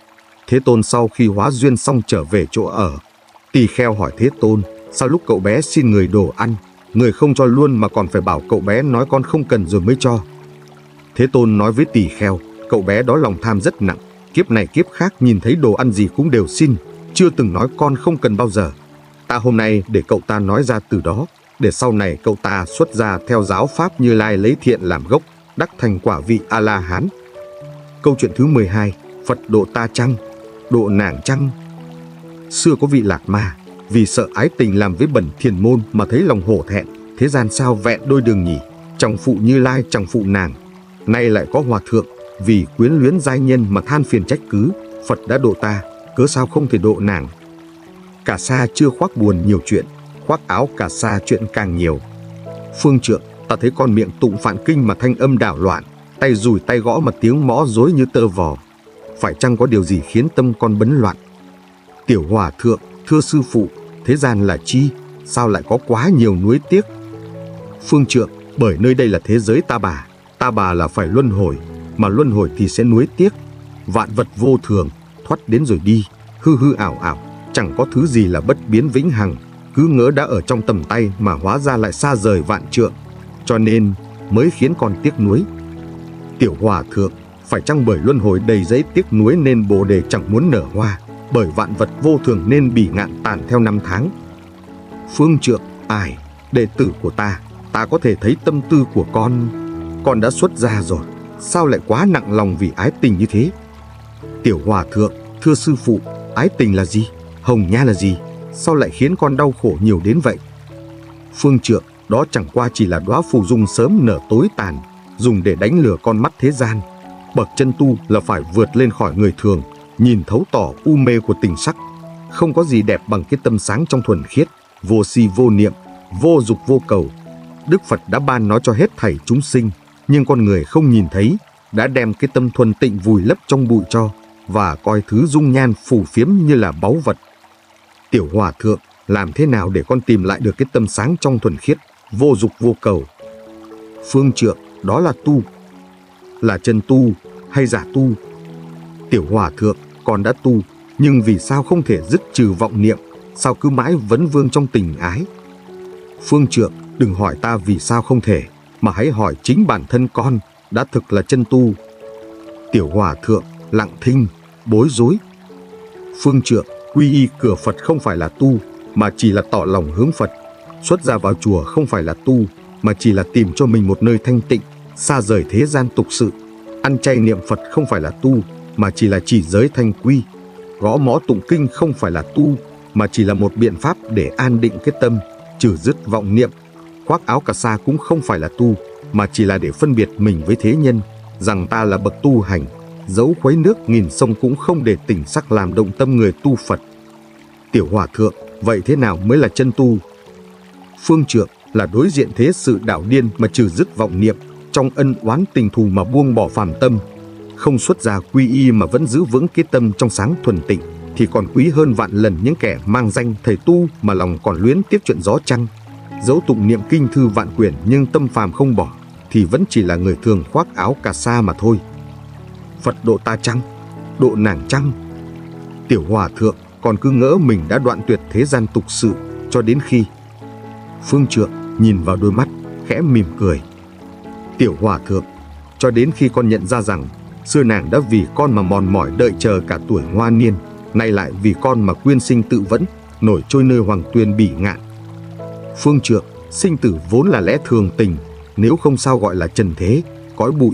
Thế Tôn sau khi hóa duyên xong trở về chỗ ở. Tỳ kheo hỏi Thế Tôn: Sao lúc cậu bé xin người đồ ăn, người không cho luôn mà còn phải bảo cậu bé nói con không cần rồi mới cho? Thế Tôn nói với tỳ kheo: Cậu bé đó lòng tham rất nặng, kiếp này kiếp khác nhìn thấy đồ ăn gì cũng đều xin, chưa từng nói con không cần bao giờ. Ta hôm nay để cậu ta nói ra từ đó, để sau này cậu ta xuất gia theo giáo pháp Như Lai lấy thiện làm gốc, đắc thành quả vị A-la-hán. Câu chuyện thứ mười hai. Phật độ ta chăng? Độ nàng chăng? Xưa có vị Lạc Ma, vì sợ ái tình làm với bẩn thiền môn mà thấy lòng hổ thẹn, thế gian sao vẹn đôi đường nhỉ, chẳng phụ Như Lai chẳng phụ nàng. Nay lại có hòa thượng, vì quyến luyến giai nhân mà than phiền trách cứ: Phật đã độ ta, cớ sao không thể độ nàng? Cà sa chưa khoác buồn nhiều chuyện, khoác áo cà sa chuyện càng nhiều. Phương trượng, ta thấy con miệng tụng phạn kinh mà thanh âm đảo loạn, tay dùi tay gõ mà tiếng mõ rối như tơ vò. Phải chăng có điều gì khiến tâm con bấn loạn? Tiểu hòa thượng, thưa sư phụ, thế gian là chi? Sao lại có quá nhiều nuối tiếc? Phương trượng, bởi nơi đây là thế giới ta bà, ta bà là phải luân hồi, mà luân hồi thì sẽ nuối tiếc. Vạn vật vô thường, thoát đến rồi đi, hư hư ảo ảo, chẳng có thứ gì là bất biến vĩnh hằng. Cứ ngỡ đã ở trong tầm tay mà hóa ra lại xa rời vạn trượng, cho nên mới khiến con tiếc nuối. Tiểu hòa thượng, phải chăng bởi luân hồi đầy giấy tiếc nuối nên bồ đề chẳng muốn nở hoa, bởi vạn vật vô thường nên bỉ ngạn tàn theo năm tháng? Phương trượng, ai, đệ tử của ta, ta có thể thấy tâm tư của con. Con đã xuất gia rồi, sao lại quá nặng lòng vì ái tình như thế? Tiểu hòa thượng, thưa sư phụ, ái tình là gì? Hồng nhan là gì? Sao lại khiến con đau khổ nhiều đến vậy? Phương trượng, đó chẳng qua chỉ là đóa phù dung sớm nở tối tàn, dùng để đánh lừa con mắt thế gian. Bậc chân tu là phải vượt lên khỏi người thường, nhìn thấu tỏ u mê của tình sắc. Không có gì đẹp bằng cái tâm sáng trong thuần khiết, vô si vô niệm, vô dục vô cầu. Đức Phật đã ban nó cho hết thảy chúng sinh, nhưng con người không nhìn thấy, đã đem cái tâm thuần tịnh vùi lấp trong bụi tro và coi thứ dung nhan phù phiếm như là báu vật. Tiểu hòa thượng, làm thế nào để con tìm lại được cái tâm sáng trong thuần khiết, vô dục vô cầu? Phương trượng, đó là tu. Là chân tu hay giả tu? Tiểu hòa thượng, con đã tu, nhưng vì sao không thể dứt trừ vọng niệm? Sao cứ mãi vấn vương trong tình ái? Phương trượng, đừng hỏi ta vì sao không thể, mà hãy hỏi chính bản thân con đã thực là chân tu. Tiểu hòa thượng, lặng thinh, bối rối, Phương trượng, quy y cửa Phật không phải là tu, mà chỉ là tỏ lòng hướng Phật. Xuất gia vào chùa không phải là tu, mà chỉ là tìm cho mình một nơi thanh tịnh, xa rời thế gian tục sự. Ăn chay niệm Phật không phải là tu, mà chỉ là chỉ giới thanh quy. Gõ mõ tụng kinh không phải là tu, mà chỉ là một biện pháp để an định cái tâm, trừ dứt vọng niệm. Khoác áo cà sa cũng không phải là tu, mà chỉ là để phân biệt mình với thế nhân, rằng ta là bậc tu hành. Dẫu khuấy nước nghìn sông cũng không để tỉnh sắc làm động tâm người tu Phật. Tiểu hòa thượng, vậy thế nào mới là chân tu? Phương trượng, là đối diện thế sự đạo điên mà trừ dứt vọng niệm, trong ân oán tình thù mà buông bỏ phàm tâm. Không xuất gia quy y mà vẫn giữ vững cái tâm trong sáng thuần tịnh, thì còn quý hơn vạn lần những kẻ mang danh thầy tu mà lòng còn luyến tiếc chuyện gió trăng. Dẫu tụng niệm kinh thư vạn quyển nhưng tâm phàm không bỏ, thì vẫn chỉ là người thường khoác áo cà sa mà thôi. Phật độ ta chăng? Độ nàng chăng? Tiểu hòa thượng còn cứ ngỡ mình đã đoạn tuyệt thế gian tục sự, cho đến khi... Phương trượng nhìn vào đôi mắt, khẽ mỉm cười. Tiểu hòa thượng, cho đến khi con nhận ra rằng xưa nàng đã vì con mà mòn mỏi đợi chờ cả tuổi hoa niên, nay lại vì con mà quyên sinh tự vẫn, nổi trôi nơi hoàng tuyền bỉ ngạn. Phương trượng, sinh tử vốn là lẽ thường tình, nếu không sao gọi là trần thế, cõi bụi.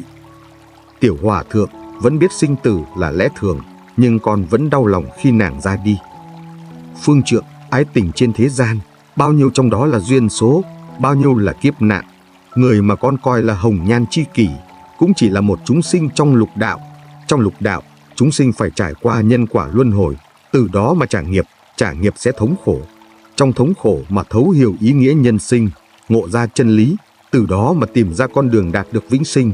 Tiểu hòa thượng vẫn biết sinh tử là lẽ thường, nhưng con vẫn đau lòng khi nàng ra đi. Phương trượng, ái tình trên thế gian, bao nhiêu trong đó là duyên số, bao nhiêu là kiếp nạn. Người mà con coi là hồng nhan chi kỷ cũng chỉ là một chúng sinh trong lục đạo. Trong lục đạo, chúng sinh phải trải qua nhân quả luân hồi, từ đó mà trả nghiệp, trả nghiệp sẽ thống khổ. Trong thống khổ mà thấu hiểu ý nghĩa nhân sinh, ngộ ra chân lý, từ đó mà tìm ra con đường đạt được vĩnh sinh.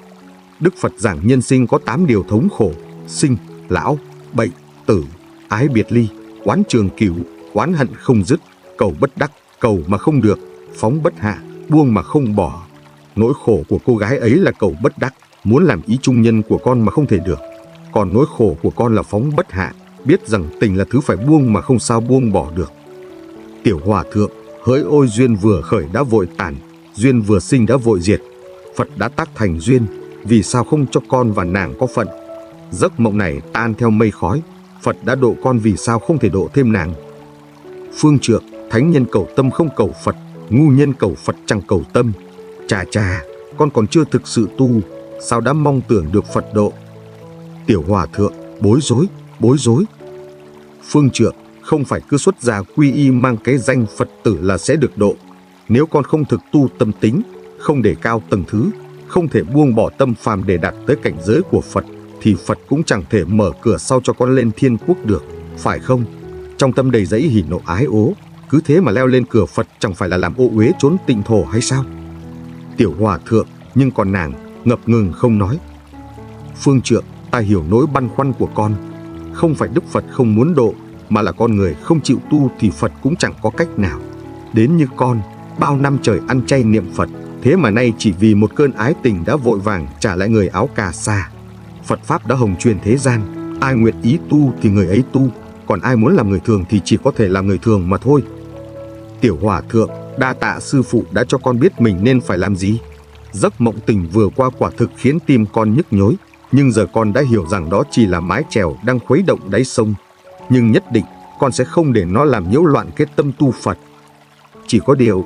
Đức Phật giảng nhân sinh có tám điều thống khổ: sinh, lão, bệnh, tử, ái biệt ly, oán trường cửu, oán hận không dứt, cầu bất đắc, cầu mà không được, phóng bất hạ, buông mà không bỏ. Nỗi khổ của cô gái ấy là cầu bất đắc, muốn làm ý trung nhân của con mà không thể được. Còn nỗi khổ của con là phóng bất hạ, biết rằng tình là thứ phải buông mà không sao buông bỏ được. Tiểu hòa thượng, hỡi ôi duyên vừa khởi đã vội tàn, duyên vừa sinh đã vội diệt. Phật đã tác thành duyên, vì sao không cho con và nàng có phận? Giấc mộng này tan theo mây khói, Phật đã độ con, vì sao không thể độ thêm nàng? Phương trượng, thánh nhân cầu tâm không cầu Phật, ngu nhân cầu Phật chẳng cầu tâm. Chà chà, con còn chưa thực sự tu, sao đã mong tưởng được Phật độ? Tiểu hòa thượng, bối rối, bối rối. Phương trượng, không phải cứ xuất gia quy y mang cái danh Phật tử là sẽ được độ. Nếu con không thực tu tâm tính, không đề cao tầng thứ, không thể buông bỏ tâm phàm để đạt tới cảnh giới của Phật, thì Phật cũng chẳng thể mở cửa sau cho con lên thiên quốc được, phải không? Trong tâm đầy dẫy hỉ nộ ái ố, cứ thế mà leo lên cửa Phật chẳng phải là làm ô uế trốn tịnh thổ hay sao? Tiểu hòa thượng, nhưng còn nàng ngập ngừng không nói. Phương trượng, ta hiểu nỗi băn khoăn của con. Không phải Đức Phật không muốn độ, mà là con người không chịu tu thì Phật cũng chẳng có cách nào. Đến như con, bao năm trời ăn chay niệm Phật, thế mà nay chỉ vì một cơn ái tình đã vội vàng trả lại người áo cà sa. Phật Pháp đã hồng truyền thế gian, ai nguyện ý tu thì người ấy tu, còn ai muốn làm người thường thì chỉ có thể làm người thường mà thôi. Tiểu hòa thượng, đa tạ sư phụ đã cho con biết mình nên phải làm gì. Giấc mộng tình vừa qua quả thực khiến tim con nhức nhối, nhưng giờ con đã hiểu rằng đó chỉ là mái chèo đang khuấy động đáy sông. Nhưng nhất định con sẽ không để nó làm nhiễu loạn cái tâm tu Phật. Chỉ có điều...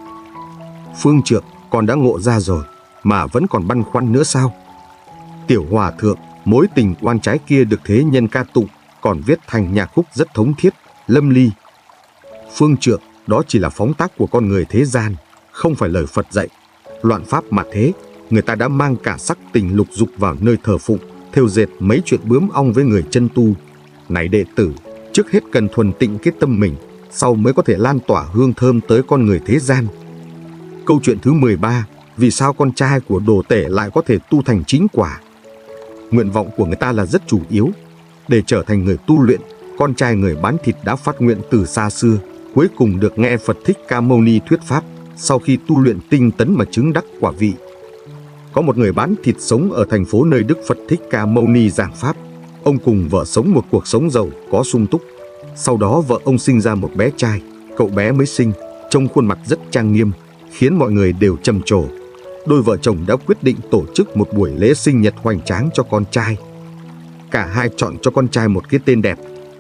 Phương trượng, con đã ngộ ra rồi, mà vẫn còn băn khoăn nữa sao? Tiểu hòa thượng, mối tình oan trái kia được thế nhân ca tụng, còn viết thành nhạc khúc rất thống thiết, lâm ly. Phương trượng, đó chỉ là phóng tác của con người thế gian, không phải lời Phật dạy. Loạn pháp mà thế, người ta đã mang cả sắc tình lục dục vào nơi thờ phụng, thêu dệt mấy chuyện bướm ong với người chân tu. Này đệ tử, trước hết cần thuần tịnh cái tâm mình, sau mới có thể lan tỏa hương thơm tới con người thế gian. Câu chuyện thứ mười ba, vì sao con trai của đồ tể lại có thể tu thành chính quả? Nguyện vọng của người ta là rất chủ yếu. Để trở thành người tu luyện, con trai người bán thịt đã phát nguyện từ xa xưa, cuối cùng được nghe Phật Thích Ca Mâu Ni thuyết pháp, sau khi tu luyện tinh tấn mà chứng đắc quả vị. Có một người bán thịt sống ở thành phố nơi Đức Phật Thích Ca Mâu Ni giảng pháp. Ông cùng vợ sống một cuộc sống giàu có sung túc. Sau đó vợ ông sinh ra một bé trai, cậu bé mới sinh, trông khuôn mặt rất trang nghiêm, khiến mọi người đều trầm trồ. Đôi vợ chồng đã quyết định tổ chức một buổi lễ sinh nhật hoành tráng cho con trai. Cả hai chọn cho con trai một cái tên đẹp.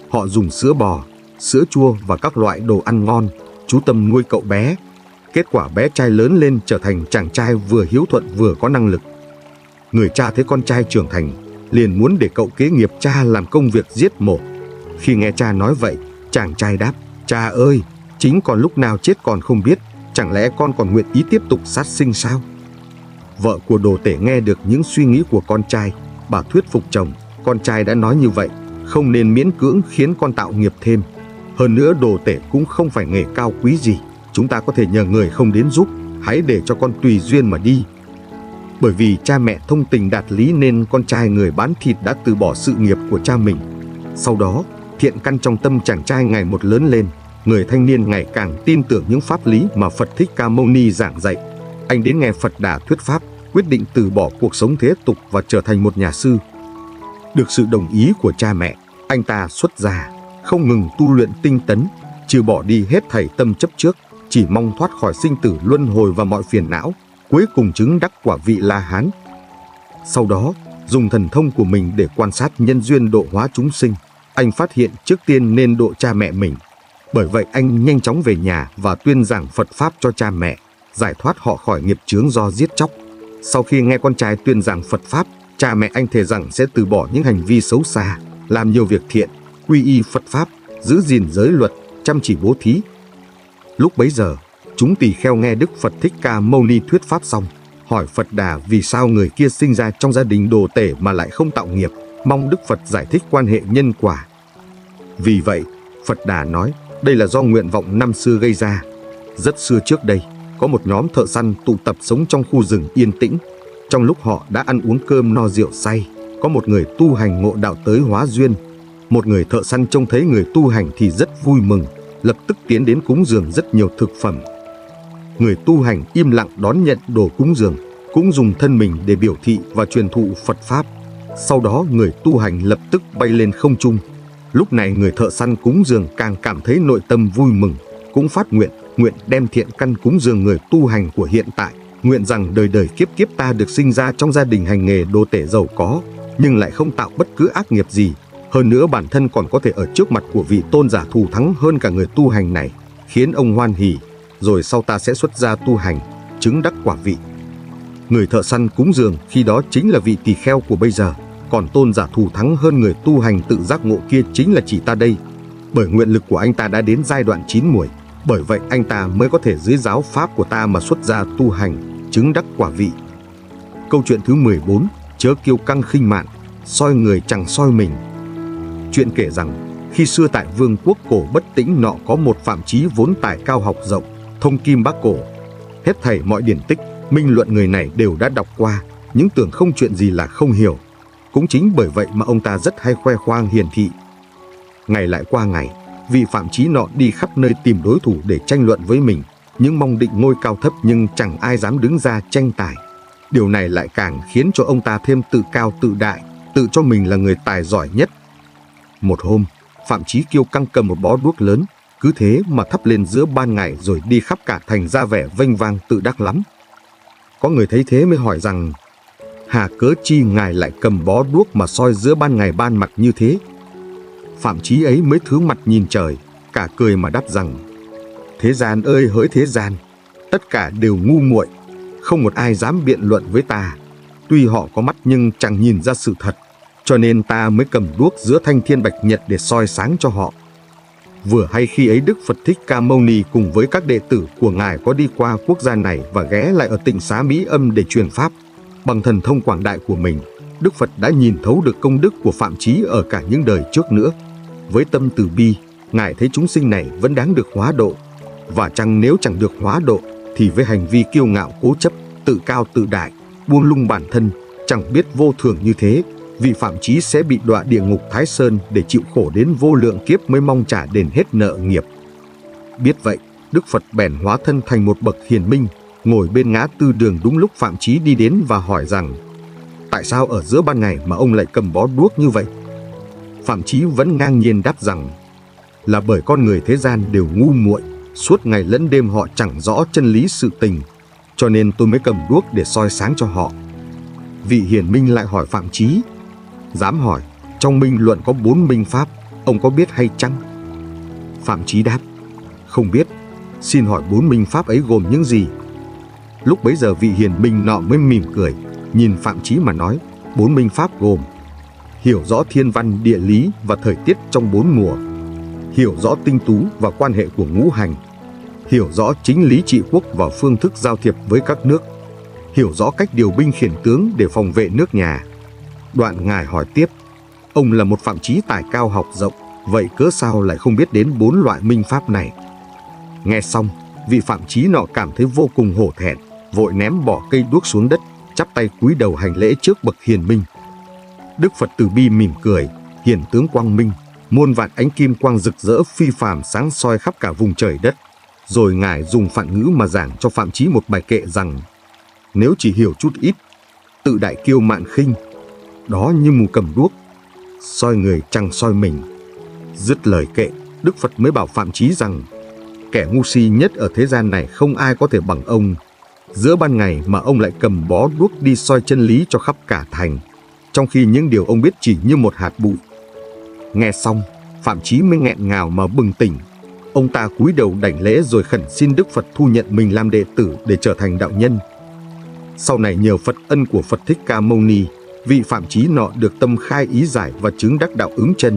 Họ dùng sữa bò, sữa chua và các loại đồ ăn ngon, chú tâm nuôi cậu bé. Kết quả bé trai lớn lên trở thành chàng trai vừa hiếu thuận vừa có năng lực. Người cha thấy con trai trưởng thành, liền muốn để cậu kế nghiệp cha làm công việc giết mổ. Khi nghe cha nói vậy, chàng trai đáp: "Cha ơi, chính con lúc nào chết còn không biết, chẳng lẽ con còn nguyện ý tiếp tục sát sinh sao?" Vợ của Đồ Tể nghe được những suy nghĩ của con trai, bà thuyết phục chồng, con trai đã nói như vậy, không nên miễn cưỡng khiến con tạo nghiệp thêm. Hơn nữa Đồ Tể cũng không phải nghề cao quý gì, chúng ta có thể nhờ người không đến giúp, hãy để cho con tùy duyên mà đi. Bởi vì cha mẹ thông tình đạt lý nên con trai người bán thịt đã từ bỏ sự nghiệp của cha mình. Sau đó, thiện căn trong tâm chàng trai ngày một lớn lên, người thanh niên ngày càng tin tưởng những pháp lý mà Phật Thích Ca Mâu Ni giảng dạy. Anh đến nghe Phật Đà thuyết pháp, quyết định từ bỏ cuộc sống thế tục và trở thành một nhà sư. Được sự đồng ý của cha mẹ, anh ta xuất gia, không ngừng tu luyện tinh tấn, trừ bỏ đi hết thảy tâm chấp trước, chỉ mong thoát khỏi sinh tử luân hồi và mọi phiền não, cuối cùng chứng đắc quả vị La Hán. Sau đó, dùng thần thông của mình để quan sát nhân duyên độ hóa chúng sinh, anh phát hiện trước tiên nên độ cha mẹ mình. Bởi vậy anh nhanh chóng về nhà và tuyên giảng Phật Pháp cho cha mẹ, giải thoát họ khỏi nghiệp chướng do giết chóc. Sau khi nghe con trai tuyên giảng Phật Pháp, cha mẹ anh thề rằng sẽ từ bỏ những hành vi xấu xa, làm nhiều việc thiện, quy y Phật Pháp, giữ gìn giới luật, chăm chỉ bố thí. Lúc bấy giờ, chúng tỳ kheo nghe Đức Phật Thích Ca Mâu Ni thuyết pháp xong, hỏi Phật Đà vì sao người kia sinh ra trong gia đình Đồ Tể mà lại không tạo nghiệp, mong Đức Phật giải thích quan hệ nhân quả. Vì vậy, Phật Đà nói, đây là do nguyện vọng năm xưa gây ra. Rất xưa trước đây, có một nhóm thợ săn tụ tập sống trong khu rừng yên tĩnh. Trong lúc họ đã ăn uống cơm no rượu say, có một người tu hành ngộ đạo tới hóa duyên. Một người thợ săn trông thấy người tu hành thì rất vui mừng, lập tức tiến đến cúng dường rất nhiều thực phẩm. Người tu hành im lặng đón nhận đồ cúng dường, cũng dùng thân mình để biểu thị và truyền thụ Phật Pháp. Sau đó người tu hành lập tức bay lên không trung. Lúc này người thợ săn cúng dường càng cảm thấy nội tâm vui mừng, cũng phát nguyện, nguyện đem thiện căn cúng dường người tu hành của hiện tại, nguyện rằng đời đời kiếp kiếp ta được sinh ra trong gia đình hành nghề Đồ Tể giàu có, nhưng lại không tạo bất cứ ác nghiệp gì. Hơn nữa bản thân còn có thể ở trước mặt của vị tôn giả thù thắng hơn cả người tu hành này, khiến ông hoan hỉ, rồi sau ta sẽ xuất gia tu hành, chứng đắc quả vị. Người thợ săn cúng dường khi đó chính là vị tỳ kheo của bây giờ, còn tôn giả thù thắng hơn người tu hành tự giác ngộ kia chính là chỉ ta đây. Bởi nguyện lực của anh ta đã đến giai đoạn chín muồi, bởi vậy anh ta mới có thể dưới giáo pháp của ta mà xuất gia tu hành, chứng đắc quả vị. Câu chuyện thứ mười bốn, chớ kiêu căng khinh mạn, soi người chẳng soi mình. Chuyện kể rằng, khi xưa tại vương quốc cổ Bất Tĩnh nọ có một Phạm Chí vốn tài cao học rộng, thông kim bác cổ. Hết thảy mọi điển tích, minh luận người này đều đã đọc qua, nhưng tưởng không chuyện gì là không hiểu. Cũng chính bởi vậy mà ông ta rất hay khoe khoang hiển thị. Ngày lại qua ngày, vị Phạm Chí nọ đi khắp nơi tìm đối thủ để tranh luận với mình, những mong định ngôi cao thấp nhưng chẳng ai dám đứng ra tranh tài. Điều này lại càng khiến cho ông ta thêm tự cao tự đại, tự cho mình là người tài giỏi nhất. Một hôm, Phạm Chí kiêu căng cầm một bó đuốc lớn, cứ thế mà thắp lên giữa ban ngày rồi đi khắp cả thành ra vẻ vênh vang tự đắc lắm. Có người thấy thế mới hỏi rằng, hà cớ chi ngài lại cầm bó đuốc mà soi giữa ban ngày ban mặt như thế? Phạm Chí ấy mới thứ mặt nhìn trời, cả cười mà đáp rằng, thế gian ơi hỡi thế gian, tất cả đều ngu muội, không một ai dám biện luận với ta. Tuy họ có mắt nhưng chẳng nhìn ra sự thật, cho nên ta mới cầm đuốc giữa thanh thiên bạch nhật để soi sáng cho họ. Vừa hay khi ấy Đức Phật Thích Ca Mâu Ni cùng với các đệ tử của ngài có đi qua quốc gia này và ghé lại ở tỉnh Xá Mỹ Âm để truyền pháp. Bằng thần thông quảng đại của mình, Đức Phật đã nhìn thấu được công đức của Phạm Chí ở cả những đời trước nữa. Với tâm từ bi, ngài thấy chúng sinh này vẫn đáng được hóa độ. Và chăng nếu chẳng được hóa độ, thì với hành vi kiêu ngạo cố chấp, tự cao tự đại, buông lung bản thân, chẳng biết vô thường như thế, vị Phạm Chí sẽ bị đọa địa ngục Thái Sơn để chịu khổ đến vô lượng kiếp mới mong trả đền hết nợ nghiệp. Biết vậy, Đức Phật bèn hóa thân thành một bậc hiền minh, ngồi bên ngã tư đường đúng lúc Phạm Chí đi đến và hỏi rằng, tại sao ở giữa ban ngày mà ông lại cầm bó đuốc như vậy? Phạm Chí vẫn ngang nhiên đáp rằng, là bởi con người thế gian đều ngu muội, suốt ngày lẫn đêm họ chẳng rõ chân lý sự tình, cho nên tôi mới cầm đuốc để soi sáng cho họ. Vị hiền minh lại hỏi Phạm Chí, dám hỏi, trong minh luận có bốn minh pháp, Ông có biết hay chăng? Phạm Chí đáp: Không biết. Xin hỏi bốn minh pháp ấy gồm những gì? Lúc bấy giờ vị hiền minh nọ mới mỉm cười, nhìn Phạm Chí mà nói: Bốn minh pháp gồm hiểu rõ thiên văn địa lý và thời tiết trong bốn mùa, hiểu rõ tinh tú và quan hệ của ngũ hành, hiểu rõ chính lý trị quốc và phương thức giao thiệp với các nước, hiểu rõ cách điều binh khiển tướng để phòng vệ nước nhà. Đoạn ngài hỏi tiếp: Ông là một Phạm Chí tài cao học rộng, vậy cớ sao lại không biết đến bốn loại minh pháp này? Nghe xong, vị Phạm Chí nọ cảm thấy vô cùng hổ thẹn, vội ném bỏ cây đuốc xuống đất, chắp tay cúi đầu hành lễ trước bậc hiền minh. Đức Phật từ bi mỉm cười, hiển tướng quang minh, muôn vạn ánh kim quang rực rỡ phi phàm sáng soi khắp cả vùng trời đất. Rồi ngài dùng phạn ngữ mà giảng cho Phạm Chí một bài kệ rằng: Nếu chỉ hiểu chút ít, tự đại kiêu mạn khinh, đó như mù cầm đuốc, soi người chẳng soi mình. Dứt lời kệ, Đức Phật mới bảo Phạm Chí rằng: Kẻ ngu si nhất ở thế gian này không ai có thể bằng ông. Giữa ban ngày mà ông lại cầm bó đuốc đi soi chân lý cho khắp cả thành, trong khi những điều ông biết chỉ như một hạt bụi. Nghe xong, Phạm Chí mới nghẹn ngào mà bừng tỉnh. Ông ta cúi đầu đảnh lễ rồi khẩn xin Đức Phật thu nhận mình làm đệ tử để trở thành đạo nhân. Sau này nhờ Phật ân của Phật Thích Ca Mâu Ni, vị Phạm Chí nọ được tâm khai ý giải và chứng đắc đạo ứng chân.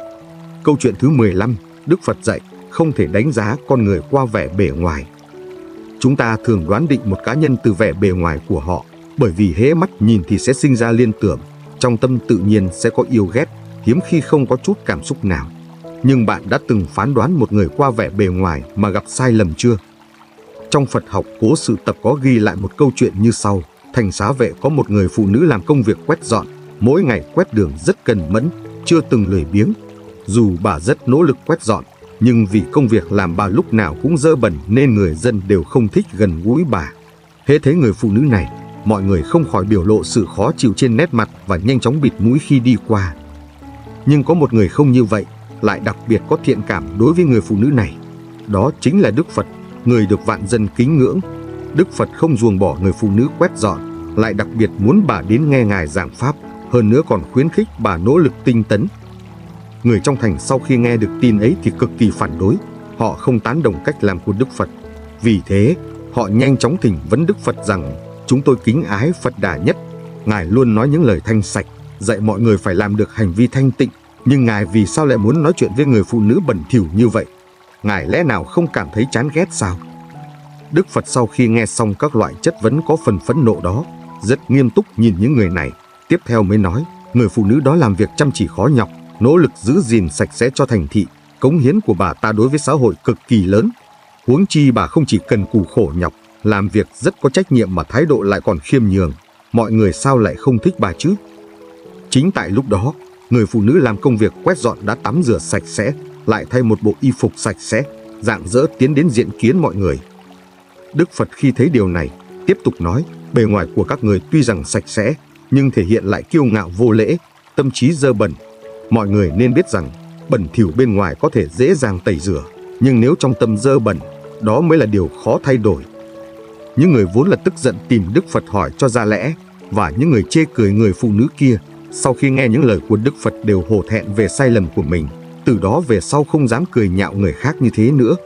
Câu chuyện thứ mười lăm, Đức Phật dạy không thể đánh giá con người qua vẻ bề ngoài. Chúng ta thường đoán định một cá nhân từ vẻ bề ngoài của họ, bởi vì hễ mắt nhìn thì sẽ sinh ra liên tưởng, trong tâm tự nhiên sẽ có yêu ghét, hiếm khi không có chút cảm xúc nào. Nhưng bạn đã từng phán đoán một người qua vẻ bề ngoài mà gặp sai lầm chưa? Trong Phật học Cố Sự Tập có ghi lại một câu chuyện như sau. Thành Xá Vệ có một người phụ nữ làm công việc quét dọn, mỗi ngày quét đường rất cần mẫn, chưa từng lười biếng. Dù bà rất nỗ lực quét dọn, nhưng vì công việc làm bà lúc nào cũng dơ bẩn nên người dân đều không thích gần gũi bà. Hễ thấy người phụ nữ này, mọi người không khỏi biểu lộ sự khó chịu trên nét mặt và nhanh chóng bịt mũi khi đi qua. Nhưng có một người không như vậy, lại đặc biệt có thiện cảm đối với người phụ nữ này. Đó chính là Đức Phật, người được vạn dân kính ngưỡng. Đức Phật không ruồng bỏ người phụ nữ quét dọn, lại đặc biệt muốn bà đến nghe Ngài giảng Pháp, hơn nữa còn khuyến khích bà nỗ lực tinh tấn. Người trong thành sau khi nghe được tin ấy thì cực kỳ phản đối, họ không tán đồng cách làm của Đức Phật. Vì thế, họ nhanh chóng thỉnh vấn Đức Phật rằng: Chúng tôi kính ái Phật Đà nhất, Ngài luôn nói những lời thanh sạch, dạy mọi người phải làm được hành vi thanh tịnh, nhưng Ngài vì sao lại muốn nói chuyện với người phụ nữ bẩn thỉu như vậy? Ngài lẽ nào không cảm thấy chán ghét sao? Đức Phật sau khi nghe xong các loại chất vấn có phần phẫn nộ đó, rất nghiêm túc nhìn những người này, tiếp theo mới nói: Người phụ nữ đó làm việc chăm chỉ khó nhọc, nỗ lực giữ gìn sạch sẽ cho thành thị, cống hiến của bà ta đối với xã hội cực kỳ lớn. Huống chi bà không chỉ cần cù khổ nhọc, làm việc rất có trách nhiệm mà thái độ lại còn khiêm nhường, mọi người sao lại không thích bà chứ? Chính tại lúc đó, người phụ nữ làm công việc quét dọn đã tắm rửa sạch sẽ, lại thay một bộ y phục sạch sẽ, rạng rỡ tiến đến diện kiến mọi người. Đức Phật khi thấy điều này, tiếp tục nói: Bề ngoài của các người tuy rằng sạch sẽ, nhưng thể hiện lại kiêu ngạo vô lễ, tâm trí dơ bẩn. Mọi người nên biết rằng, bẩn thỉu bên ngoài có thể dễ dàng tẩy rửa, nhưng nếu trong tâm dơ bẩn, đó mới là điều khó thay đổi. Những người vốn là tức giận tìm Đức Phật hỏi cho ra lẽ, và những người chê cười người phụ nữ kia, sau khi nghe những lời của Đức Phật đều hổ thẹn về sai lầm của mình, từ đó về sau không dám cười nhạo người khác như thế nữa.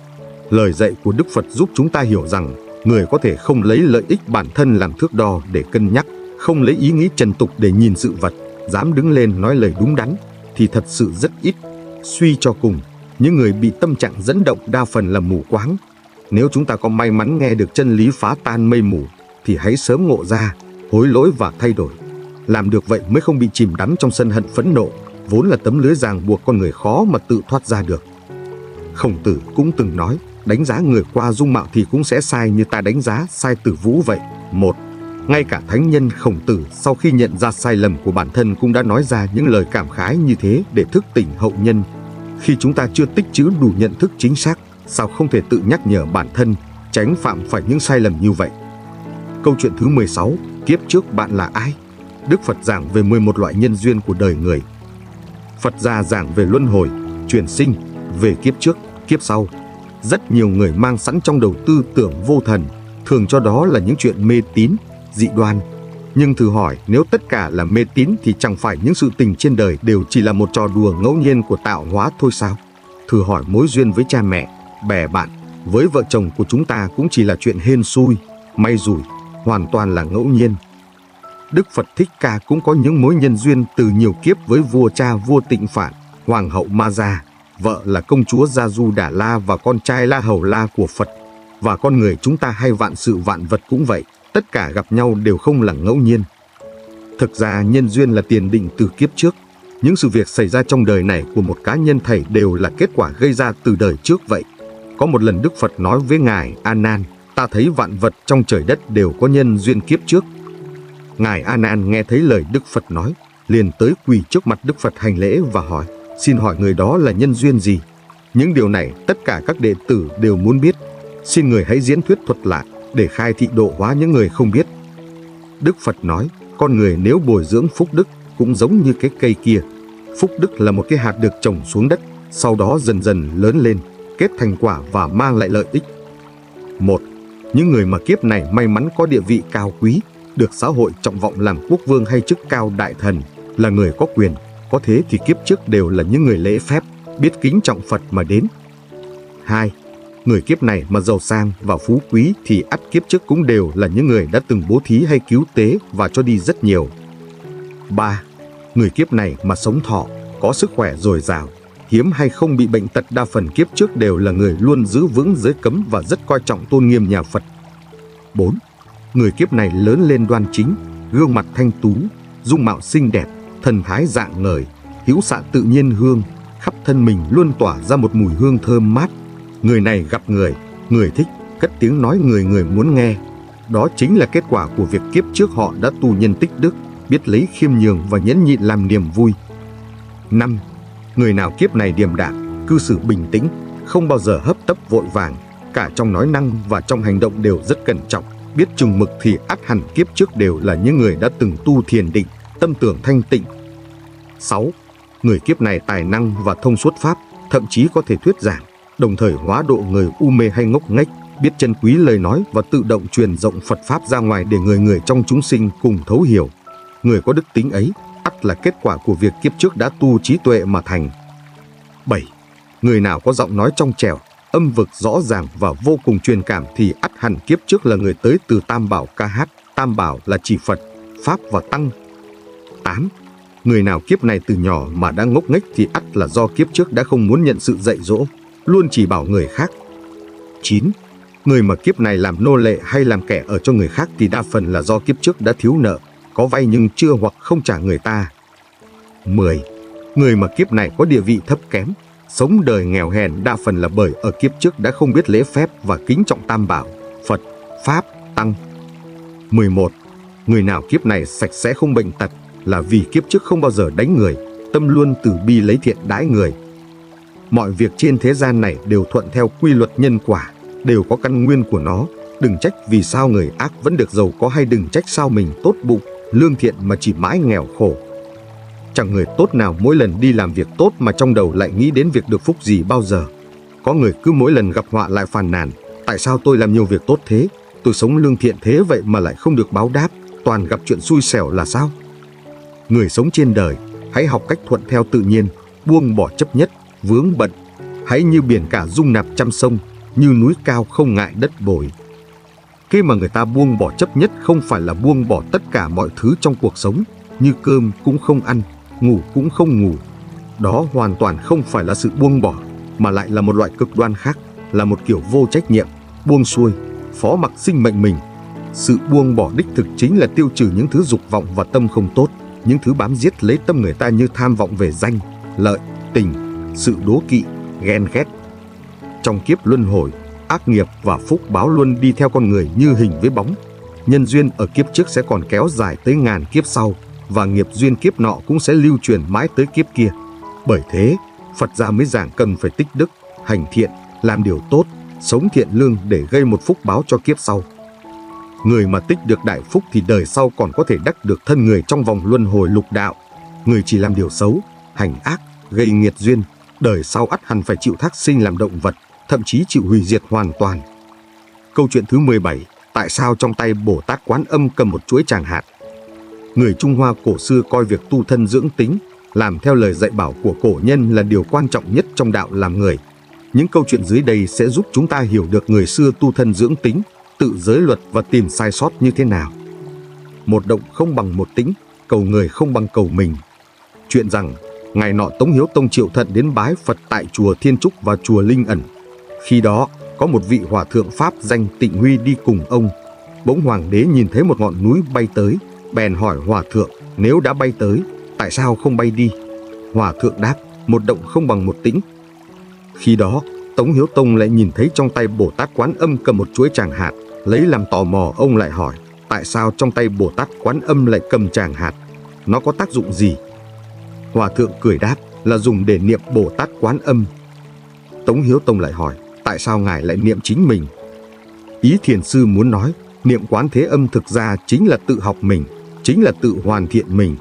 Lời dạy của Đức Phật giúp chúng ta hiểu rằng, người có thể không lấy lợi ích bản thân làm thước đo để cân nhắc, không lấy ý nghĩ trần tục để nhìn sự vật, dám đứng lên nói lời đúng đắn, thì thật sự rất ít. Suy cho cùng, những người bị tâm trạng dẫn động đa phần là mù quáng. Nếu chúng ta có may mắn nghe được chân lý phá tan mây mù, thì hãy sớm ngộ ra, hối lỗi và thay đổi. Làm được vậy mới không bị chìm đắm trong sân hận phẫn nộ, vốn là tấm lưới ràng buộc con người khó mà tự thoát ra được. Khổng Tử cũng từng nói, đánh giá người qua dung mạo thì cũng sẽ sai như ta đánh giá sai Tử Vũ vậy. Một, ngay cả thánh nhân Khổng Tử sau khi nhận ra sai lầm của bản thân cũng đã nói ra những lời cảm khái như thế để thức tỉnh hậu nhân. Khi chúng ta chưa tích trữ đủ nhận thức chính xác, sao không thể tự nhắc nhở bản thân, tránh phạm phải những sai lầm như vậy. Câu chuyện thứ mười sáu, kiếp trước bạn là ai? Đức Phật giảng về mười một loại nhân duyên của đời người. Phật gia giảng về luân hồi, chuyển sinh, về kiếp trước, kiếp sau. Rất nhiều người mang sẵn trong đầu tư tưởng vô thần, thường cho đó là những chuyện mê tín, dị đoan. Nhưng thử hỏi, nếu tất cả là mê tín thì chẳng phải những sự tình trên đời đều chỉ là một trò đùa ngẫu nhiên của tạo hóa thôi sao? Thử hỏi mối duyên với cha mẹ, bè bạn, với vợ chồng của chúng ta cũng chỉ là chuyện hên xui, may rủi, hoàn toàn là ngẫu nhiên. Đức Phật Thích Ca cũng có những mối nhân duyên từ nhiều kiếp với vua cha vua Tịnh Phạn, hoàng hậu Ma Gia, vợ là công chúa Gia Du Đà La và con trai La Hầu La của Phật. Và con người chúng ta hay vạn sự vạn vật cũng vậy, tất cả gặp nhau đều không là ngẫu nhiên. Thực ra nhân duyên là tiền định từ kiếp trước. Những sự việc xảy ra trong đời này của một cá nhân thảy đều là kết quả gây ra từ đời trước vậy. Có một lần Đức Phật nói với Ngài A Nan, ta thấy vạn vật trong trời đất đều có nhân duyên kiếp trước. Ngài A Nan nghe thấy lời Đức Phật nói, liền tới quỳ trước mặt Đức Phật hành lễ và hỏi, xin hỏi người đó là nhân duyên gì? Những điều này tất cả các đệ tử đều muốn biết. Xin người hãy diễn thuyết thuật lại để khai thị độ hóa những người không biết. Đức Phật nói, con người nếu bồi dưỡng phúc đức cũng giống như cái cây kia. Phúc đức là một cái hạt được trồng xuống đất, sau đó dần dần lớn lên, kết thành quả và mang lại lợi ích. Một, những người mà kiếp này may mắn có địa vị cao quý, được xã hội trọng vọng làm quốc vương hay chức cao đại thần, là người có quyền, có thế thì kiếp trước đều là những người lễ phép, biết kính trọng Phật mà đến. Hai, người kiếp này mà giàu sang và phú quý thì ắt kiếp trước cũng đều là những người đã từng bố thí hay cứu tế và cho đi rất nhiều. Ba, người kiếp này mà sống thọ, có sức khỏe dồi dào, hiếm hay không bị bệnh tật, đa phần kiếp trước đều là người luôn giữ vững giới cấm và rất coi trọng tôn nghiêm nhà Phật. Bốn, người kiếp này lớn lên đoan chính, gương mặt thanh tú, dung mạo xinh đẹp, thần thái rạng ngời, hữu xạ tự nhiên hương, khắp thân mình luôn tỏa ra một mùi hương thơm mát. Người này gặp người, người thích, cất tiếng nói người người muốn nghe. Đó chính là kết quả của việc kiếp trước họ đã tu nhân tích đức, biết lấy khiêm nhường và nhẫn nhịn làm niềm vui. Năm, người nào kiếp này điềm đạm, cư xử bình tĩnh, không bao giờ hấp tấp vội vàng, cả trong nói năng và trong hành động đều rất cẩn trọng, biết chừng mực thì ắt hẳn kiếp trước đều là những người đã từng tu thiền định, tâm tưởng thanh tịnh. Sáu, người kiếp này tài năng và thông suốt pháp, thậm chí có thể thuyết giảng, đồng thời hóa độ người u mê hay ngốc nghếch, biết trân quý lời nói và tự động truyền rộng Phật Pháp ra ngoài để người người trong chúng sinh cùng thấu hiểu. Người có đức tính ấy, ắt là kết quả của việc kiếp trước đã tu trí tuệ mà thành. Bảy, người nào có giọng nói trong trẻo, âm vực rõ ràng và vô cùng truyền cảm thì ắt hẳn kiếp trước là người tới từ Tam Bảo ca hát. Tam Bảo là chỉ Phật, Pháp và Tăng. Tám, người nào kiếp này từ nhỏ mà đã ngốc nghếch thì ắt là do kiếp trước đã không muốn nhận sự dạy dỗ, luôn chỉ bảo người khác. Chín, người mà kiếp này làm nô lệ hay làm kẻ ở cho người khác thì đa phần là do kiếp trước đã thiếu nợ, có vay nhưng chưa hoặc không trả người ta. Mười, người mà kiếp này có địa vị thấp kém, sống đời nghèo hèn đa phần là bởi ở kiếp trước đã không biết lễ phép và kính trọng Tam Bảo, Phật, Pháp, Tăng. Mười một, người nào kiếp này sạch sẽ không bệnh tật là vì kiếp trước không bao giờ đánh người, tâm luôn từ bi lấy thiện đãi người. Mọi việc trên thế gian này đều thuận theo quy luật nhân quả, đều có căn nguyên của nó. Đừng trách vì sao người ác vẫn được giàu có, hay đừng trách sao mình tốt bụng, lương thiện mà chỉ mãi nghèo khổ. Chẳng người tốt nào mỗi lần đi làm việc tốt mà trong đầu lại nghĩ đến việc được phúc gì bao giờ. Có người cứ mỗi lần gặp họa lại phàn nàn, tại sao tôi làm nhiều việc tốt thế, tôi sống lương thiện thế vậy mà lại không được báo đáp, toàn gặp chuyện xui xẻo là sao? Người sống trên đời, hãy học cách thuận theo tự nhiên, buông bỏ chấp nhất, vướng bận. Hãy như biển cả dung nạp trăm sông, như núi cao không ngại đất bồi. Khi mà người ta buông bỏ chấp nhất không phải là buông bỏ tất cả mọi thứ trong cuộc sống, như cơm cũng không ăn, ngủ cũng không ngủ. Đó hoàn toàn không phải là sự buông bỏ, mà lại là một loại cực đoan khác, là một kiểu vô trách nhiệm, buông xuôi, phó mặc sinh mệnh mình. Sự buông bỏ đích thực chính là tiêu trừ những thứ dục vọng và tâm không tốt, những thứ bám giết lấy tâm người ta như tham vọng về danh, lợi, tình, sự đố kỵ, ghen ghét. Trong kiếp luân hồi, ác nghiệp và phúc báo luôn đi theo con người như hình với bóng. Nhân duyên ở kiếp trước sẽ còn kéo dài tới ngàn kiếp sau, và nghiệp duyên kiếp nọ cũng sẽ lưu truyền mãi tới kiếp kia. Bởi thế, Phật gia mới giảng cần phải tích đức, hành thiện, làm điều tốt, sống thiện lương để gây một phúc báo cho kiếp sau. Người mà tích được đại phúc thì đời sau còn có thể đắc được thân người trong vòng luân hồi lục đạo. Người chỉ làm điều xấu, hành ác, gây nghiệt duyên, đời sau ắt hẳn phải chịu thác sinh làm động vật, thậm chí chịu hủy diệt hoàn toàn. Câu chuyện thứ mười bảy, tại sao trong tay Bồ Tát Quán Âm cầm một chuỗi tràng hạt? Người Trung Hoa cổ xưa coi việc tu thân dưỡng tính, làm theo lời dạy bảo của cổ nhân là điều quan trọng nhất trong đạo làm người. Những câu chuyện dưới đây sẽ giúp chúng ta hiểu được người xưa tu thân dưỡng tính, tự giới luật và tìm sai sót như thế nào. Một động không bằng một tĩnh, cầu người không bằng cầu mình. Chuyện rằng, ngày nọ Tống Hiếu Tông triệu thận đến bái Phật tại chùa Thiên Trúc và chùa Linh Ẩn. Khi đó, có một vị hòa thượng Pháp danh Tịnh Huy đi cùng ông. Bỗng hoàng đế nhìn thấy một ngọn núi bay tới, bèn hỏi hòa thượng, nếu đã bay tới, tại sao không bay đi? Hòa thượng đáp, một động không bằng một tĩnh. Khi đó, Tống Hiếu Tông lại nhìn thấy trong tay Bồ Tát Quán Âm cầm một chuỗi tràng hạt, lấy làm tò mò, ông lại hỏi, tại sao trong tay Bồ Tát Quán Âm lại cầm tràng hạt? Nó có tác dụng gì? Hòa thượng cười đáp, là dùng để niệm Bồ Tát Quán Âm. Tống Hiếu Tông lại hỏi, tại sao ngài lại niệm chính mình? Ý thiền sư muốn nói, niệm Quán Thế Âm thực ra chính là tự học mình, chính là tự hoàn thiện mình.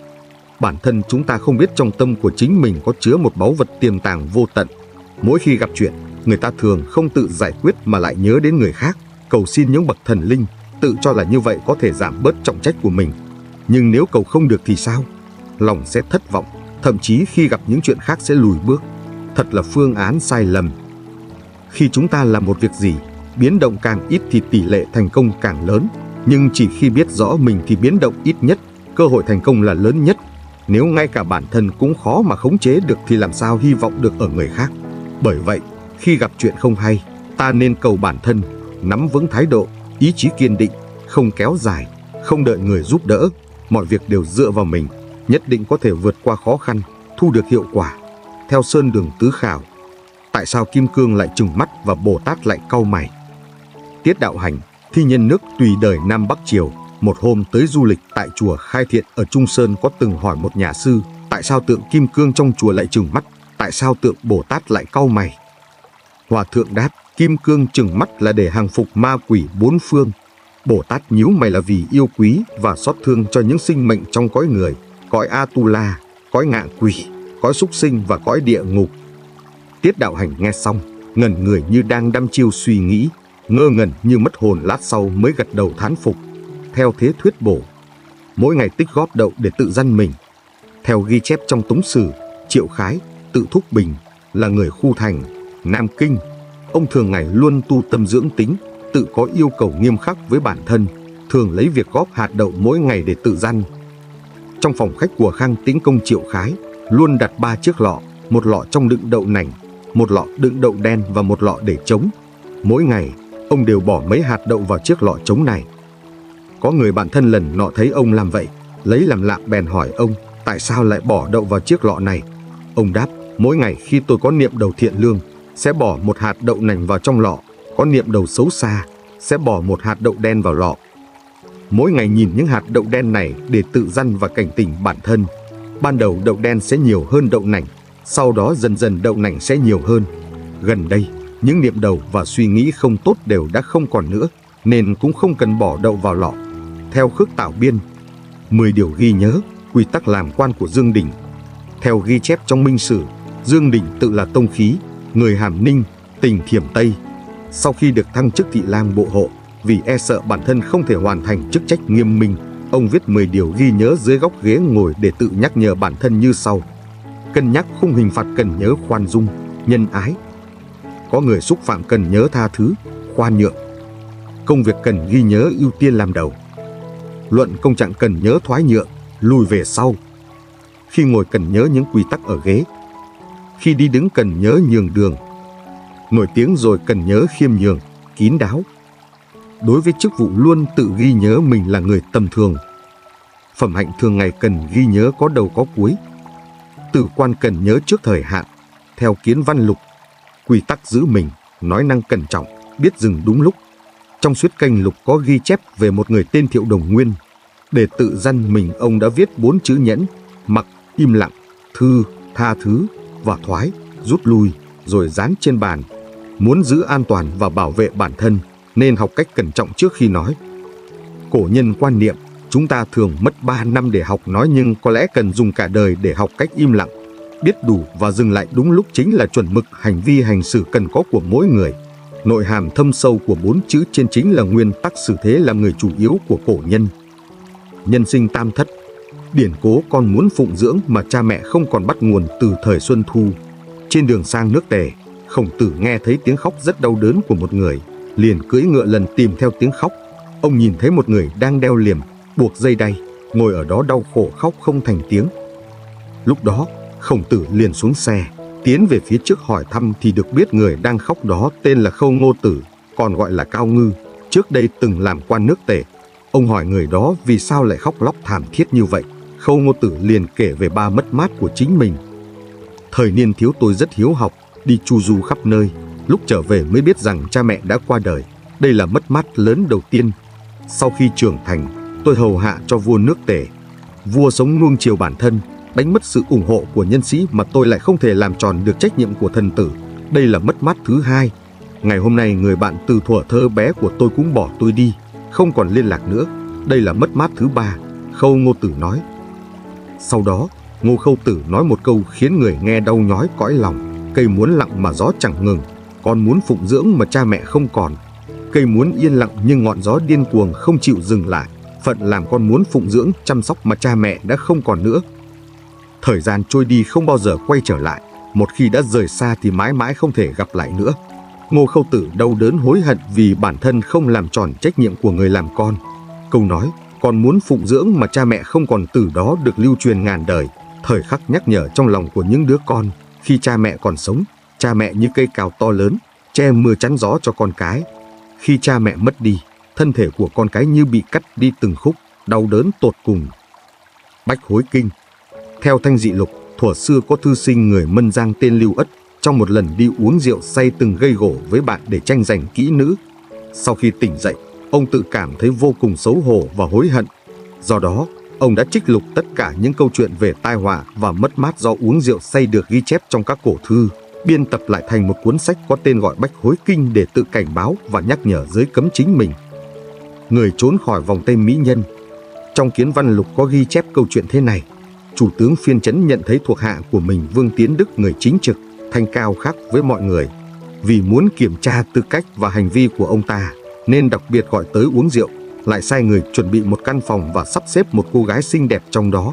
Bản thân chúng ta không biết trong tâm của chính mình có chứa một báu vật tiềm tàng vô tận. Mỗi khi gặp chuyện, người ta thường không tự giải quyết mà lại nhớ đến người khác, cầu xin những bậc thần linh, tự cho là như vậy có thể giảm bớt trọng trách của mình. Nhưng nếu cầu không được thì sao? Lòng sẽ thất vọng, thậm chí khi gặp những chuyện khác sẽ lùi bước. Thật là phương án sai lầm. Khi chúng ta làm một việc gì, biến động càng ít thì tỷ lệ thành công càng lớn. Nhưng chỉ khi biết rõ mình thì biến động ít nhất, cơ hội thành công là lớn nhất. Nếu ngay cả bản thân cũng khó mà khống chế được thì làm sao hy vọng được ở người khác. Bởi vậy, khi gặp chuyện không hay, ta nên cầu bản thân, nắm vững thái độ, ý chí kiên định, không kéo dài, không đợi người giúp đỡ. Mọi việc đều dựa vào mình, nhất định có thể vượt qua khó khăn, thu được hiệu quả. Theo Sơn Đường Tứ Khảo, tại sao Kim Cương lại trừng mắt và Bồ Tát lại cau mày? Tiết Đạo Hành, thi nhân nước Tùy Đời Nam Bắc Triều, một hôm tới du lịch tại chùa Khai Thiện ở Trung Sơn có từng hỏi một nhà sư, tại sao tượng Kim Cương trong chùa lại trừng mắt, tại sao tượng Bồ Tát lại cau mày? Hòa thượng đáp, Kim Cương trừng mắt là để hàng phục ma quỷ bốn phương. Bồ Tát nhíu mày là vì yêu quý và xót thương cho những sinh mệnh trong cõi người, cõi Atula, cõi ngạ quỷ, cõi súc sinh và cõi địa ngục. Tiết Đạo Hành nghe xong, ngẩn người như đang đăm chiêu suy nghĩ, ngơ ngẩn như mất hồn, lát sau mới gật đầu thán phục. Theo thế thuyết bổ, mỗi ngày tích góp đậu để tự dân mình. Theo ghi chép trong Tống Sử, Triệu Khái, tự Thúc Bình là người khu thành, Nam Kinh. Ông thường ngày luôn tu tâm dưỡng tính, tự có yêu cầu nghiêm khắc với bản thân, thường lấy việc góp hạt đậu mỗi ngày để tự dân. Trong phòng khách của Khang Tĩnh Công Triệu Khái luôn đặt ba chiếc lọ, một lọ trong đựng đậu nành, một lọ đựng đậu đen và một lọ để trống. Mỗi ngày, ông đều bỏ mấy hạt đậu vào chiếc lọ trống này. Có người bạn thân lần nọ thấy ông làm vậy, lấy làm lạ bèn hỏi ông, tại sao lại bỏ đậu vào chiếc lọ này? Ông đáp, mỗi ngày khi tôi có niệm đầu thiện lương, sẽ bỏ một hạt đậu nành vào trong lọ, có niệm đầu xấu xa, sẽ bỏ một hạt đậu đen vào lọ. Mỗi ngày nhìn những hạt đậu đen này để tự dăn và cảnh tỉnh bản thân. Ban đầu đậu đen sẽ nhiều hơn đậu nành, sau đó dần dần đậu nành sẽ nhiều hơn. Gần đây, những niệm đầu và suy nghĩ không tốt đều đã không còn nữa, nên cũng không cần bỏ đậu vào lọ. Theo Khước Tảo Biên, mười điều ghi nhớ, quy tắc làm quan của Dương Đình. Theo ghi chép trong Minh Sử, Dương Đình tự là tông khí, người Hàm Ninh, tỉnh Thiểm Tây. Sau khi được thăng chức thị lang bộ hộ, vì e sợ bản thân không thể hoàn thành chức trách nghiêm minh, ông viết mười điều ghi nhớ dưới góc ghế ngồi để tự nhắc nhở bản thân như sau. Cân nhắc khung hình phạt cần nhớ khoan dung, nhân ái. Có người xúc phạm cần nhớ tha thứ, khoan nhượng. Công việc cần ghi nhớ ưu tiên làm đầu. Luận công trạng cần nhớ thoái nhượng, lùi về sau. Khi ngồi cần nhớ những quy tắc ở ghế. Khi đi đứng cần nhớ nhường đường. Nổi tiếng rồi cần nhớ khiêm nhường, kín đáo. Đối với chức vụ luôn tự ghi nhớ mình là người tầm thường. Phẩm hạnh thường ngày cần ghi nhớ có đầu có cuối. Tử quan cần nhớ trước thời hạn. Theo Kiến Văn Lục, quy tắc giữ mình, nói năng cẩn trọng, biết dừng đúng lúc. Trong Suyết Canh Lục có ghi chép về một người tên Thiệu Đồng Nguyên. Để tự dân mình, ông đã viết bốn chữ nhẫn, mặc, im lặng, thư, tha thứ và thoái, rút lui, rồi dán trên bàn. Muốn giữ an toàn và bảo vệ bản thân, nên học cách cẩn trọng trước khi nói. Cổ nhân quan niệm, chúng ta thường mất ba năm để học nói, nhưng có lẽ cần dùng cả đời để học cách im lặng. Biết đủ và dừng lại đúng lúc chính là chuẩn mực hành vi hành xử cần có của mỗi người. Nội hàm thâm sâu của bốn chữ trên chính là nguyên tắc xử thế làm người chủ yếu của cổ nhân. nhân sinh tam thất. Điển cố con muốn phụng dưỡng mà cha mẹ không còn bắt nguồn từ thời Xuân Thu. Trên đường sang nước Tề, Khổng Tử nghe thấy tiếng khóc rất đau đớn của một người, liền cưỡi ngựa lần tìm theo tiếng khóc. Ông nhìn thấy một người đang đeo liềm, buộc dây đay, ngồi ở đó đau khổ khóc không thành tiếng. Lúc đó, Khổng Tử liền xuống xe, tiến về phía trước hỏi thăm thì được biết người đang khóc đó tên là Khâu Ngô Tử, còn gọi là Cao Ngư, trước đây từng làm quan nước Tề. Ông hỏi người đó vì sao lại khóc lóc thảm thiết như vậy. Khâu Ngô Tử liền kể về ba mất mát của chính mình. Thời niên thiếu tôi rất hiếu học, đi chu du khắp nơi, lúc trở về mới biết rằng cha mẹ đã qua đời. Đây là mất mát lớn đầu tiên. Sau khi trưởng thành, tôi hầu hạ cho vua nước Tề. Vua sống nuông chiều bản thân, đánh mất sự ủng hộ của nhân sĩ mà tôi lại không thể làm tròn được trách nhiệm của thần tử. Đây là mất mát thứ hai. Ngày hôm nay người bạn từ thuở thơ bé của tôi cũng bỏ tôi đi, không còn liên lạc nữa. Đây là mất mát thứ ba, Khâu Ngô Tử nói. Sau đó, Ngô Khâu Tử nói một câu khiến người nghe đau nhói cõi lòng. Cây muốn lặng mà gió chẳng ngừng, con muốn phụng dưỡng mà cha mẹ không còn. Cây muốn yên lặng nhưng ngọn gió điên cuồng không chịu dừng lại. Phận làm con muốn phụng dưỡng, chăm sóc mà cha mẹ đã không còn nữa. Thời gian trôi đi không bao giờ quay trở lại. Một khi đã rời xa thì mãi mãi không thể gặp lại nữa. Ngô Khâu Tử đau đớn hối hận vì bản thân không làm tròn trách nhiệm của người làm con. Câu nói con muốn phụng dưỡng mà cha mẹ không còn từ đó được lưu truyền ngàn đời, thời khắc nhắc nhở trong lòng của những đứa con. Khi cha mẹ còn sống, cha mẹ như cây cào to lớn, che mưa chắn gió cho con cái. Khi cha mẹ mất đi, thân thể của con cái như bị cắt đi từng khúc, đau đớn tột cùng. Bách Hối Kinh. Theo Thanh Dị Lục, thuở xưa có thư sinh người Mân Giang tên Lưu Ất, trong một lần đi uống rượu say từng gây gổ với bạn để tranh giành kỹ nữ. Sau khi tỉnh dậy, ông tự cảm thấy vô cùng xấu hổ và hối hận. Do đó, ông đã trích lục tất cả những câu chuyện về tai họa và mất mát do uống rượu say được ghi chép trong các cổ thư, biên tập lại thành một cuốn sách có tên gọi Bách Hối Kinh để tự cảnh báo và nhắc nhở giới cấm chính mình. Người trốn khỏi vòng tay mỹ nhân. Trong Kiến Văn Lục có ghi chép câu chuyện thế này. Chủ tướng Phiên Trấn nhận thấy thuộc hạ của mình Vương Tiến Đức người chính trực, thanh cao khác với mọi người. Vì muốn kiểm tra tư cách và hành vi của ông ta, nên đặc biệt gọi tới uống rượu, lại sai người chuẩn bị một căn phòng và sắp xếp một cô gái xinh đẹp trong đó.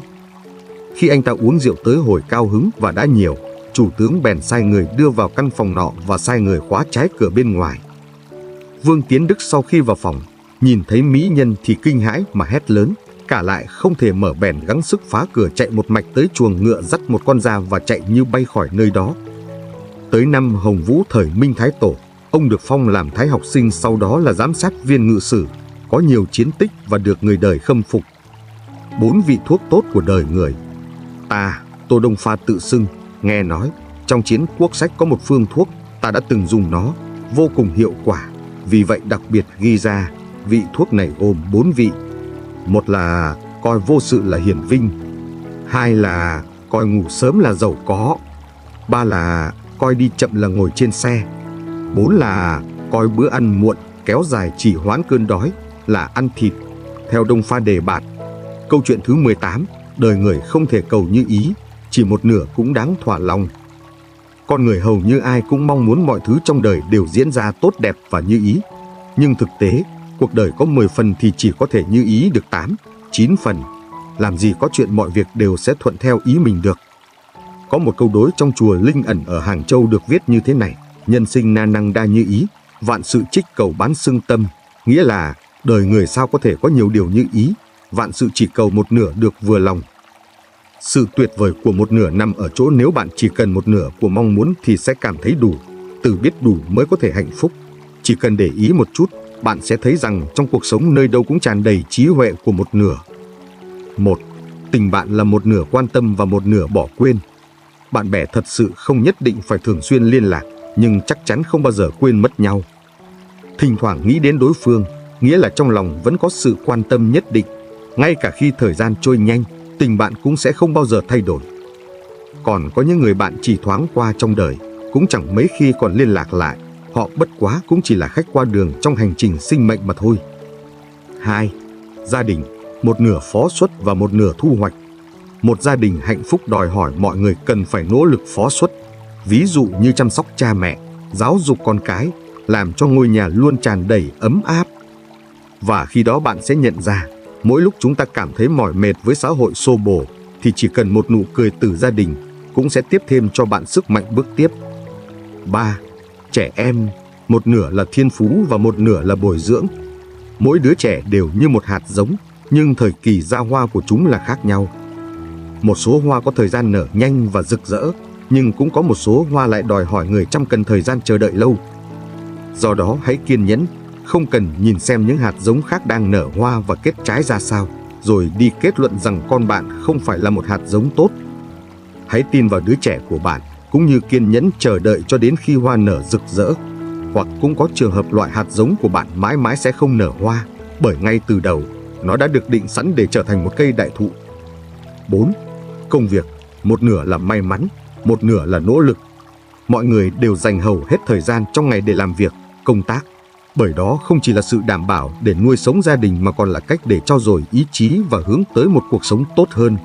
Khi anh ta uống rượu tới hồi cao hứng và đã nhiều, chủ tướng bèn sai người đưa vào căn phòng nọ và sai người khóa trái cửa bên ngoài. Vương Tiến Đức sau khi vào phòng, nhìn thấy mỹ nhân thì kinh hãi mà hét lớn, cả lại không thể mở, bèn gắng sức phá cửa chạy một mạch tới chuồng ngựa, dắt một con ra và chạy như bay khỏi nơi đó. Tới năm Hồng Vũ thời Minh Thái Tổ, ông được phong làm thái học sinh, sau đó là giám sát viên ngự sử, có nhiều chiến tích và được người đời khâm phục. Bốn vị thuốc tốt của đời người. Ta, Tô Đông Pha tự xưng, nghe nói trong chiến quốc sách có một phương thuốc, ta đã từng dùng nó, vô cùng hiệu quả, vì vậy đặc biệt ghi ra. Vị thuốc này gồm bốn vị. Một là coi vô sự là hiển vinh, hai là coi ngủ sớm là giàu có, ba là coi đi chậm là ngồi trên xe, bốn là coi bữa ăn muộn kéo dài chỉ hoãn cơn đói là ăn thịt. Theo Đông Pha đề bạt. Câu chuyện thứ mười tám, đời người không thể cầu như ý, chỉ một nửa cũng đáng thỏa lòng. Con người hầu như ai cũng mong muốn mọi thứ trong đời đều diễn ra tốt đẹp và như ý. Nhưng thực tế, cuộc đời có mười phần thì chỉ có thể như ý được tám, chín phần. Làm gì có chuyện mọi việc đều sẽ thuận theo ý mình được. Có một câu đối trong chùa Linh Ẩn ở Hàng Châu được viết như thế này: nhân sinh na năng đa như ý, vạn sự trích cầu bán xưng tâm. Nghĩa là đời người sao có thể có nhiều điều như ý, vạn sự chỉ cầu một nửa được vừa lòng. Sự tuyệt vời của một nửa nằm ở chỗ nếu bạn chỉ cần một nửa của mong muốn thì sẽ cảm thấy đủ. Từ biết đủ mới có thể hạnh phúc. Chỉ cần để ý một chút, bạn sẽ thấy rằng trong cuộc sống nơi đâu cũng tràn đầy trí huệ của một nửa. Một, tình bạn là một nửa quan tâm và một nửa bỏ quên. Bạn bè thật sự không nhất định phải thường xuyên liên lạc, nhưng chắc chắn không bao giờ quên mất nhau. Thỉnh thoảng nghĩ đến đối phương, nghĩa là trong lòng vẫn có sự quan tâm nhất định. Ngay cả khi thời gian trôi nhanh, tình bạn cũng sẽ không bao giờ thay đổi. Còn có những người bạn chỉ thoáng qua trong đời, cũng chẳng mấy khi còn liên lạc lại. Họ bất quá cũng chỉ là khách qua đường trong hành trình sinh mệnh mà thôi. Hai, gia đình, một nửa phó xuất và một nửa thu hoạch. Một gia đình hạnh phúc đòi hỏi mọi người cần phải nỗ lực phó xuất. Ví dụ như chăm sóc cha mẹ, giáo dục con cái, làm cho ngôi nhà luôn tràn đầy ấm áp. Và khi đó bạn sẽ nhận ra, Mỗi lúc chúng ta cảm thấy mỏi mệt với xã hội xô bồ, thì chỉ cần một nụ cười từ gia đình cũng sẽ tiếp thêm cho bạn sức mạnh bước tiếp. ba. Trẻ em, một nửa là thiên phú và một nửa là bồi dưỡng. Mỗi đứa trẻ đều như một hạt giống, nhưng thời kỳ ra hoa của chúng là khác nhau. Một số hoa có thời gian nở nhanh và rực rỡ, nhưng cũng có một số hoa lại đòi hỏi người chăm cần thời gian chờ đợi lâu. Do đó hãy kiên nhẫn, không cần nhìn xem những hạt giống khác đang nở hoa và kết trái ra sao, rồi đi kết luận rằng con bạn không phải là một hạt giống tốt. Hãy tin vào đứa trẻ của bạn, cũng như kiên nhẫn chờ đợi cho đến khi hoa nở rực rỡ. Hoặc cũng có trường hợp loại hạt giống của bạn mãi mãi sẽ không nở hoa, bởi ngay từ đầu, nó đã được định sẵn để trở thành một cây đại thụ. bốn. Công việc, một nửa là may mắn, một nửa là nỗ lực. Mọi người đều dành hầu hết thời gian trong ngày để làm việc, công tác. Bởi đó không chỉ là sự đảm bảo để nuôi sống gia đình mà còn là cách để trau dồi ý chí và hướng tới một cuộc sống tốt hơn.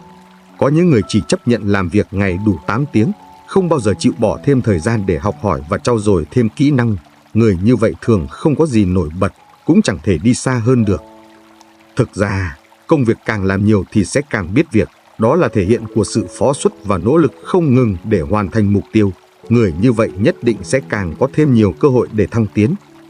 Có những người chỉ chấp nhận làm việc ngày đủ tám tiếng, không bao giờ chịu bỏ thêm thời gian để học hỏi và trau dồi thêm kỹ năng. Người như vậy thường không có gì nổi bật, cũng chẳng thể đi xa hơn được. Thực ra, công việc càng làm nhiều thì sẽ càng biết việc. Đó là thể hiện của sự phó xuất và nỗ lực không ngừng để hoàn thành mục tiêu. Người như vậy nhất định sẽ càng có thêm nhiều cơ hội để thăng tiến.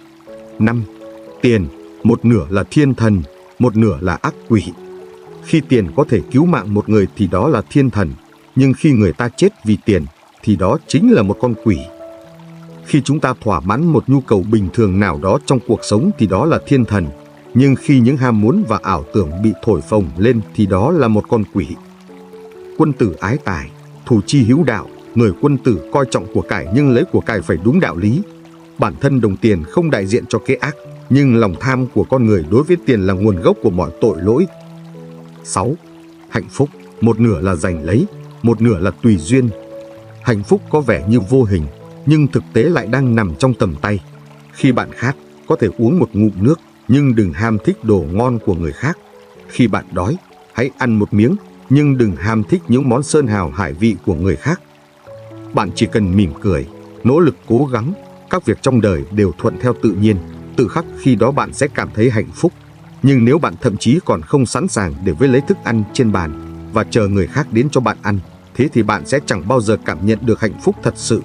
năm. Tiền, một nửa là thiên thần, một nửa là ác quỷ. Khi tiền có thể cứu mạng một người thì đó là thiên thần, nhưng khi người ta chết vì tiền thì đó chính là một con quỷ. Khi chúng ta thỏa mãn một nhu cầu bình thường nào đó trong cuộc sống thì đó là thiên thần, nhưng khi những ham muốn và ảo tưởng bị thổi phồng lên thì đó là một con quỷ. Quân tử ái tài, thủ chi hữu đạo. Người quân tử coi trọng của cải nhưng lấy của cải phải đúng đạo lý. Bản thân đồng tiền không đại diện cho cái ác, nhưng lòng tham của con người đối với tiền là nguồn gốc của mọi tội lỗi. sáu. Hạnh phúc, một nửa là giành lấy, một nửa là tùy duyên. Hạnh phúc có vẻ như vô hình, nhưng thực tế lại đang nằm trong tầm tay. Khi bạn khát, có thể uống một ngụm nước, nhưng đừng ham thích đồ ngon của người khác. Khi bạn đói, hãy ăn một miếng, nhưng đừng ham thích những món sơn hào hải vị của người khác. Bạn chỉ cần mỉm cười, nỗ lực cố gắng, các việc trong đời đều thuận theo tự nhiên, tự khắc khi đó bạn sẽ cảm thấy hạnh phúc. Nhưng nếu bạn thậm chí còn không sẵn sàng để với lấy thức ăn trên bàn và chờ người khác đến cho bạn ăn, thế thì bạn sẽ chẳng bao giờ cảm nhận được hạnh phúc thật sự.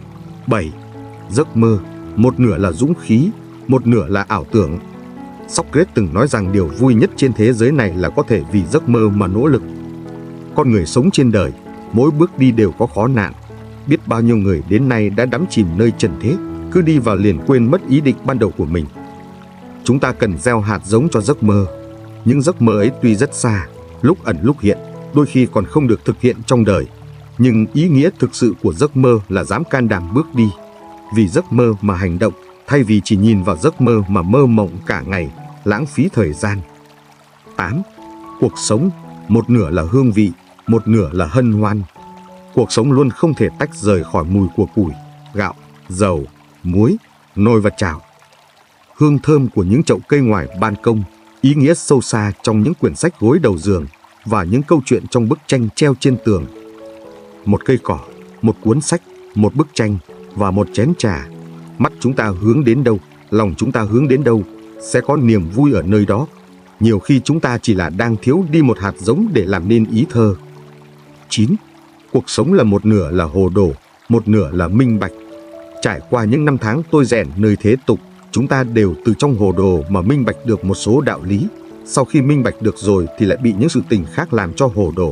bảy. Giấc mơ, một nửa là dũng khí, một nửa là ảo tưởng. Socrates từng nói rằng điều vui nhất trên thế giới này là có thể vì giấc mơ mà nỗ lực. Con người sống trên đời, mỗi bước đi đều có khó nạn. Biết bao nhiêu người đến nay đã đắm chìm nơi trần thế, cứ đi vào liền quên mất ý định ban đầu của mình. Chúng ta cần gieo hạt giống cho giấc mơ. Những giấc mơ ấy tuy rất xa, lúc ẩn lúc hiện, đôi khi còn không được thực hiện trong đời. Nhưng ý nghĩa thực sự của giấc mơ là dám can đảm bước đi. Vì giấc mơ mà hành động, thay vì chỉ nhìn vào giấc mơ mà mơ mộng cả ngày, lãng phí thời gian. tám. Cuộc sống, một nửa là hương vị, một nửa là hân hoan. Cuộc sống luôn không thể tách rời khỏi mùi của củi, gạo, dầu, muối, nồi và chảo. Hương thơm của những chậu cây ngoài ban công, ý nghĩa sâu xa trong những quyển sách gối đầu giường và những câu chuyện trong bức tranh treo trên tường. Một cây cỏ, một cuốn sách, một bức tranh và một chén trà. Mắt chúng ta hướng đến đâu, lòng chúng ta hướng đến đâu, sẽ có niềm vui ở nơi đó. Nhiều khi chúng ta chỉ là đang thiếu đi một hạt giống để làm nên ý thơ. chín. Cuộc sống là một nửa là hồ đồ, một nửa là minh bạch. Trải qua những năm tháng tôi rèn nơi thế tục, chúng ta đều từ trong hồ đồ mà minh bạch được một số đạo lý. Sau khi minh bạch được rồi thì lại bị những sự tình khác làm cho hồ đồ.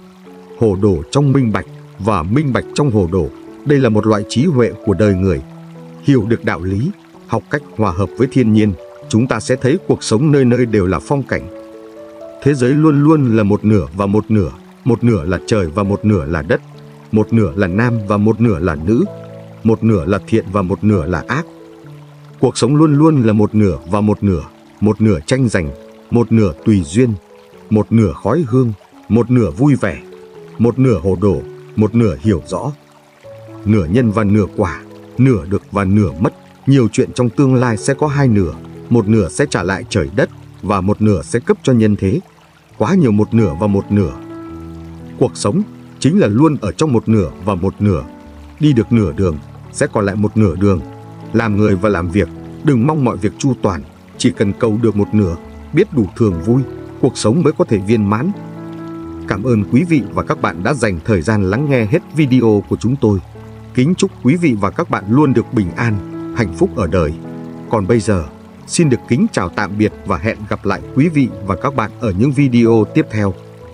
Hồ đồ trong minh bạch và minh bạch trong hồ đồ, đây là một loại trí huệ của đời người. Hiểu được đạo lý, học cách hòa hợp với thiên nhiên, chúng ta sẽ thấy cuộc sống nơi nơi đều là phong cảnh. Thế giới luôn luôn là một nửa và một nửa, một nửa là trời và một nửa là đất, một nửa là nam và một nửa là nữ, một nửa là thiện và một nửa là ác. Cuộc sống luôn luôn là một nửa và một nửa, một nửa tranh giành, một nửa tùy duyên, một nửa khói hương, một nửa vui vẻ, một nửa hồ đồ, một nửa hiểu rõ. Nửa nhân và nửa quả, nửa được và nửa mất. Nhiều chuyện trong tương lai sẽ có hai nửa, một nửa sẽ trả lại trời đất và một nửa sẽ cấp cho nhân thế. Quá nhiều một nửa và một nửa. Cuộc sống chính là luôn ở trong một nửa và một nửa. Đi được nửa đường, sẽ còn lại một nửa đường. Làm người và làm việc, đừng mong mọi việc chu toàn, chỉ cần cầu được một nửa, biết đủ thường vui, cuộc sống mới có thể viên mãn. Cảm ơn quý vị và các bạn đã dành thời gian lắng nghe hết video của chúng tôi. Kính chúc quý vị và các bạn luôn được bình an, hạnh phúc ở đời. Còn bây giờ, xin được kính chào tạm biệt và hẹn gặp lại quý vị và các bạn ở những video tiếp theo.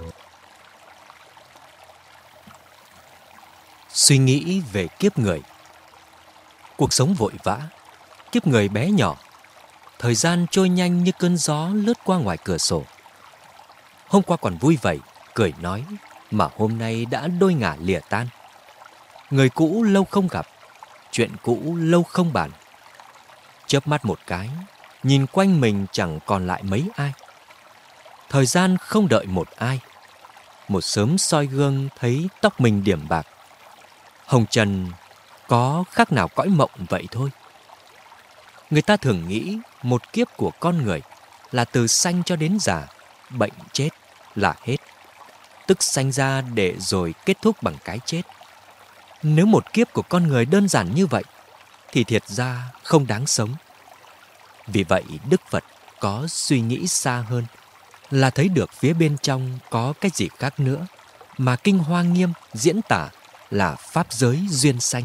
Suy nghĩ về kiếp người. Cuộc sống vội vã, kiếp người bé nhỏ. Thời gian trôi nhanh như cơn gió lướt qua ngoài cửa sổ. Hôm qua còn vui vầy, cười nói, mà hôm nay đã đôi ngả lìa tan. Người cũ lâu không gặp, chuyện cũ lâu không bàn. Chớp mắt một cái, nhìn quanh mình chẳng còn lại mấy ai. Thời gian không đợi một ai. Một sớm soi gương thấy tóc mình điểm bạc. Hồng trần có khác nào cõi mộng vậy thôi. Người ta thường nghĩ một kiếp của con người là từ sanh cho đến già, bệnh chết là hết. Tức sanh ra để rồi kết thúc bằng cái chết. Nếu một kiếp của con người đơn giản như vậy thì thiệt ra không đáng sống. Vì vậy Đức Phật có suy nghĩ xa hơn, là thấy được phía bên trong có cái gì khác nữa mà Kinh Hoa Nghiêm diễn tả là pháp giới duyên sanh.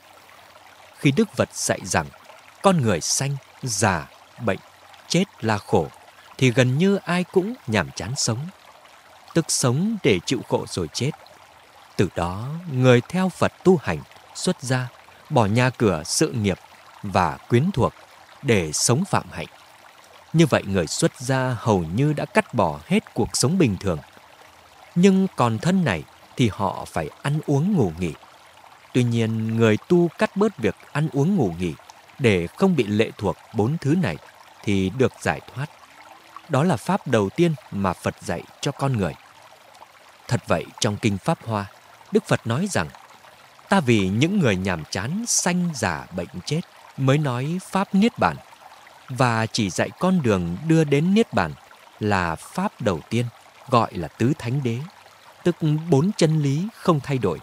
Khi Đức Phật dạy rằng con người sanh, già, bệnh, chết là khổ, thì gần như ai cũng nhàm chán sống, tức sống để chịu khổ rồi chết. Từ đó, người theo Phật tu hành, xuất gia, bỏ nhà cửa, sự nghiệp và quyến thuộc để sống phạm hạnh. Như vậy người xuất gia hầu như đã cắt bỏ hết cuộc sống bình thường. Nhưng còn thân này thì họ phải ăn uống ngủ nghỉ. Tuy nhiên, người tu cắt bớt việc ăn uống ngủ nghỉ để không bị lệ thuộc bốn thứ này thì được giải thoát. Đó là pháp đầu tiên mà Phật dạy cho con người. Thật vậy, trong Kinh Pháp Hoa, Đức Phật nói rằng ta vì những người nhàm chán sanh già bệnh chết mới nói pháp Niết Bàn, và chỉ dạy con đường đưa đến Niết Bàn là pháp đầu tiên, gọi là tứ thánh đế, tức bốn chân lý không thay đổi.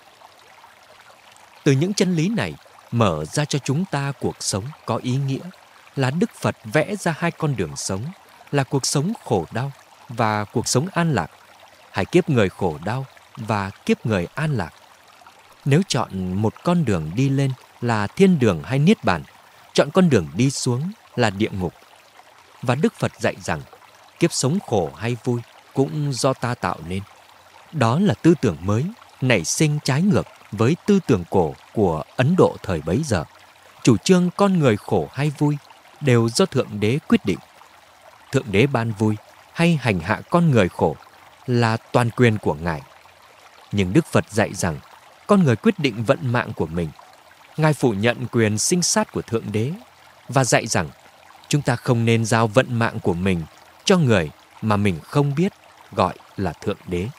Từ những chân lý này mở ra cho chúng ta cuộc sống có ý nghĩa, là Đức Phật vẽ ra hai con đường sống, là cuộc sống khổ đau và cuộc sống an lạc, hai kiếp người khổ đau và kiếp người an lạc. Nếu chọn một con đường đi lên là thiên đường hay Niết Bàn, chọn con đường đi xuống là địa ngục. Và Đức Phật dạy rằng kiếp sống khổ hay vui cũng do ta tạo nên. Đó là tư tưởng mới, nảy sinh trái ngược với tư tưởng cổ của Ấn Độ thời bấy giờ. Chủ trương con người khổ hay vui đều do Thượng Đế quyết định. Thượng Đế ban vui hay hành hạ con người khổ là toàn quyền của Ngài. Nhưng Đức Phật dạy rằng con người quyết định vận mạng của mình. Ngài phủ nhận quyền sinh sát của Thượng Đế và dạy rằng chúng ta không nên giao vận mạng của mình cho người mà mình không biết, gọi là Thượng Đế.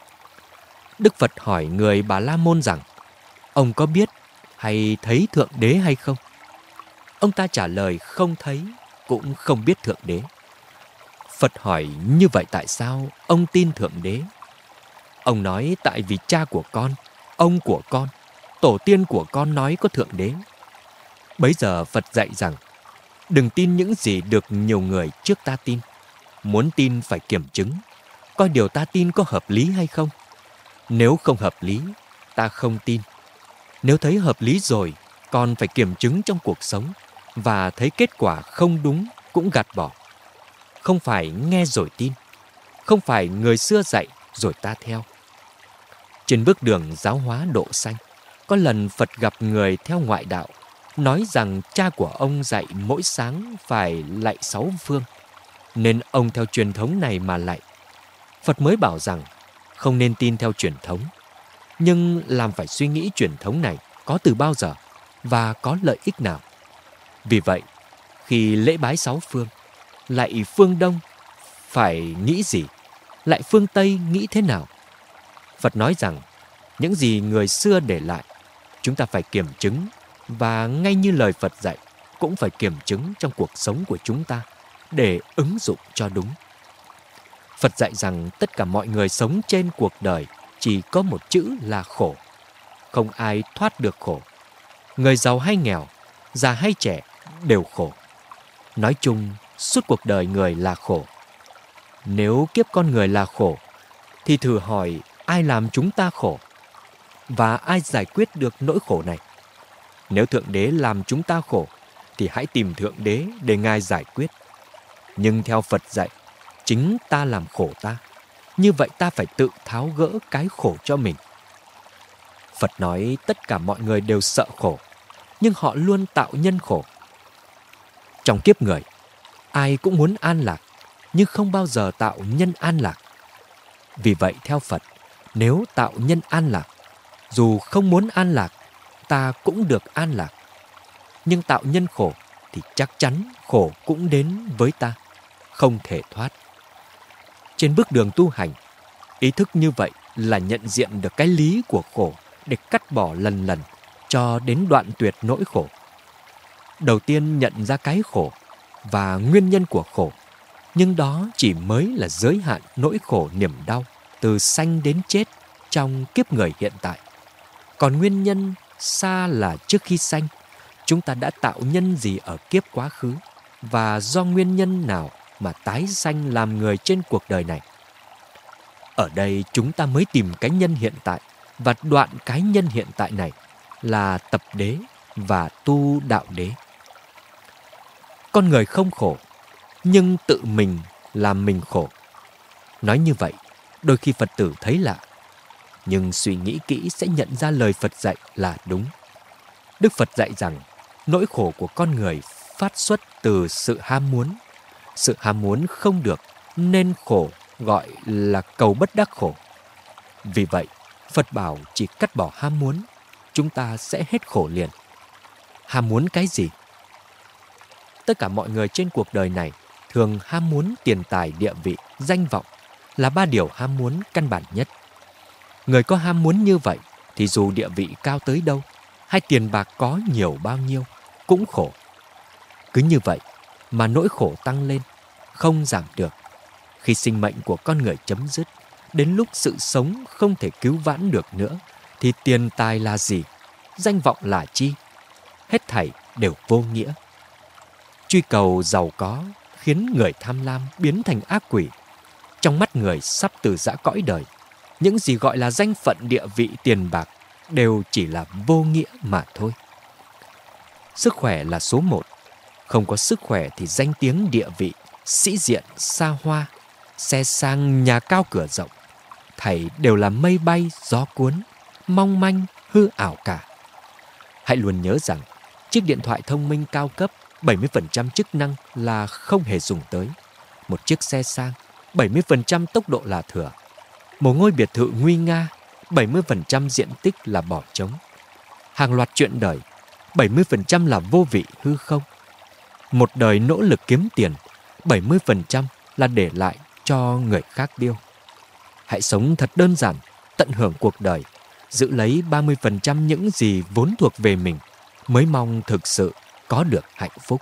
Đức Phật hỏi người Bà La Môn rằng ông có biết hay thấy Thượng Đế hay không? Ông ta trả lời không thấy, cũng không biết Thượng Đế. Phật hỏi như vậy tại sao ông tin Thượng Đế? Ông nói tại vì cha của con, ông của con, tổ tiên của con nói có Thượng Đế. Bấy giờ Phật dạy rằng đừng tin những gì được nhiều người trước ta tin. Muốn tin phải kiểm chứng, coi điều ta tin có hợp lý hay không. Nếu không hợp lý, ta không tin. Nếu thấy hợp lý rồi, còn phải kiểm chứng trong cuộc sống, và thấy kết quả không đúng cũng gạt bỏ. Không phải nghe rồi tin, không phải người xưa dạy rồi ta theo. Trên bước đường giáo hóa độ sanh, có lần Phật gặp người theo ngoại đạo, nói rằng cha của ông dạy mỗi sáng phải lạy sáu phương, nên ông theo truyền thống này mà lạy. Phật mới bảo rằng không nên tin theo truyền thống, nhưng làm phải suy nghĩ truyền thống này có từ bao giờ và có lợi ích nào. Vì vậy, khi lễ bái sáu phương, lạy phương Đông phải nghĩ gì, lạy phương Tây nghĩ thế nào? Phật nói rằng những gì người xưa để lại, chúng ta phải kiểm chứng, và ngay như lời Phật dạy, cũng phải kiểm chứng trong cuộc sống của chúng ta để ứng dụng cho đúng. Phật dạy rằng tất cả mọi người sống trên cuộc đời chỉ có một chữ là khổ. Không ai thoát được khổ. Người giàu hay nghèo, già hay trẻ đều khổ. Nói chung, suốt cuộc đời người là khổ. Nếu kiếp con người là khổ, thì thử hỏi ai làm chúng ta khổ? Và ai giải quyết được nỗi khổ này? Nếu Thượng Đế làm chúng ta khổ, thì hãy tìm Thượng Đế để Ngài giải quyết. Nhưng theo Phật dạy, chính ta làm khổ ta. Như vậy ta phải tự tháo gỡ cái khổ cho mình. Phật nói tất cả mọi người đều sợ khổ, nhưng họ luôn tạo nhân khổ. Trong kiếp người, ai cũng muốn an lạc, nhưng không bao giờ tạo nhân an lạc. Vì vậy theo Phật, nếu tạo nhân an lạc, dù không muốn an lạc, ta cũng được an lạc. Nhưng tạo nhân khổ thì chắc chắn khổ cũng đến với ta, không thể thoát. Trên bước đường tu hành, ý thức như vậy là nhận diện được cái lý của khổ để cắt bỏ lần lần cho đến đoạn tuyệt nỗi khổ. Đầu tiên nhận ra cái khổ và nguyên nhân của khổ, nhưng đó chỉ mới là giới hạn nỗi khổ niềm đau từ sanh đến chết trong kiếp người hiện tại. Còn nguyên nhân xa là trước khi sanh, chúng ta đã tạo nhân gì ở kiếp quá khứ và do nguyên nhân nào mà tái sanh làm người trên cuộc đời này. Ở đây chúng ta mới tìm cái nhân hiện tại, và đoạn cái nhân hiện tại này là tập đế và tu đạo đế. Con người không khổ, nhưng tự mình làm mình khổ. Nói như vậy, đôi khi Phật tử thấy lạ, nhưng suy nghĩ kỹ sẽ nhận ra lời Phật dạy là đúng. Đức Phật dạy rằng nỗi khổ của con người phát xuất từ sự ham muốn. Sự ham muốn không được nên khổ gọi là cầu bất đắc khổ. Vì vậy, Phật bảo chỉ cắt bỏ ham muốn, chúng ta sẽ hết khổ liền. Ham muốn cái gì? Tất cả mọi người trên cuộc đời này thường ham muốn tiền tài, địa vị, danh vọng là ba điều ham muốn căn bản nhất. Người có ham muốn như vậy thì dù địa vị cao tới đâu hay tiền bạc có nhiều bao nhiêu cũng khổ. Cứ như vậy mà nỗi khổ tăng lên, không giảm được. Khi sinh mệnh của con người chấm dứt, đến lúc sự sống không thể cứu vãn được nữa, thì tiền tài là gì? Danh vọng là chi? Hết thảy đều vô nghĩa. Truy cầu giàu có khiến người tham lam biến thành ác quỷ. Trong mắt người sắp từ giã cõi đời, những gì gọi là danh phận, địa vị, tiền bạc đều chỉ là vô nghĩa mà thôi. Sức khỏe là số một. Không có sức khỏe thì danh tiếng, địa vị, sĩ diện, xa hoa, xe sang, nhà cao cửa rộng, thảy đều là mây bay, gió cuốn, mong manh, hư ảo cả. Hãy luôn nhớ rằng chiếc điện thoại thông minh cao cấp bảy mươi phần trăm chức năng là không hề dùng tới. Một chiếc xe sang, bảy mươi phần trăm tốc độ là thừa. Một ngôi biệt thự nguy nga, bảy mươi phần trăm diện tích là bỏ trống. Hàng loạt chuyện đời, bảy mươi phần trăm là vô vị hư không. Một đời nỗ lực kiếm tiền, bảy mươi phần trăm là để lại cho người khác tiêu. Hãy sống thật đơn giản, tận hưởng cuộc đời, giữ lấy ba mươi phần trăm những gì vốn thuộc về mình, mới mong thực sự có được hạnh phúc.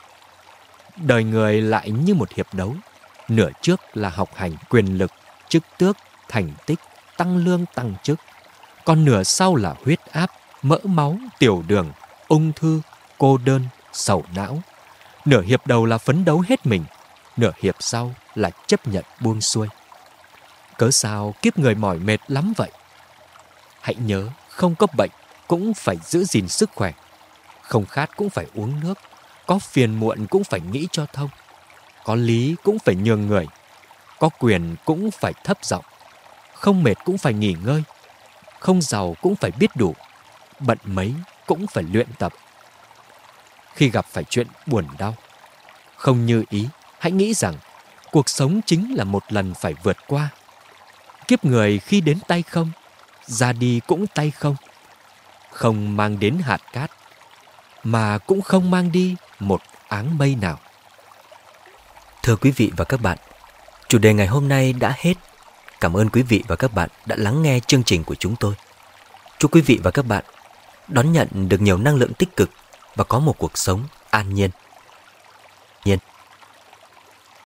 Đời người lại như một hiệp đấu. Nửa trước là học hành, quyền lực, chức tước, thành tích, tăng lương, tăng chức. Còn nửa sau là huyết áp, mỡ máu, tiểu đường, ung thư, cô đơn, sầu não. Nửa hiệp đầu là phấn đấu hết mình, nửa hiệp sau là chấp nhận buông xuôi. Cớ sao kiếp người mỏi mệt lắm vậy? Hãy nhớ, không có bệnh cũng phải giữ gìn sức khỏe. Không khát cũng phải uống nước. Có phiền muộn cũng phải nghĩ cho thông. Có lý cũng phải nhường người. Có quyền cũng phải thấp giọng. Không mệt cũng phải nghỉ ngơi. Không giàu cũng phải biết đủ. Bận mấy cũng phải luyện tập. Khi gặp phải chuyện buồn đau, không như ý, hãy nghĩ rằng cuộc sống chính là một lần phải vượt qua. Kiếp người khi đến tay không, ra đi cũng tay không. Không mang đến hạt cát, mà cũng không mang đi một áng mây nào. Thưa quý vị và các bạn, chủ đề ngày hôm nay đã hết. Cảm ơn quý vị và các bạn đã lắng nghe chương trình của chúng tôi. Chúc quý vị và các bạn đón nhận được nhiều năng lượng tích cực và có một cuộc sống an nhiên. Nhiên.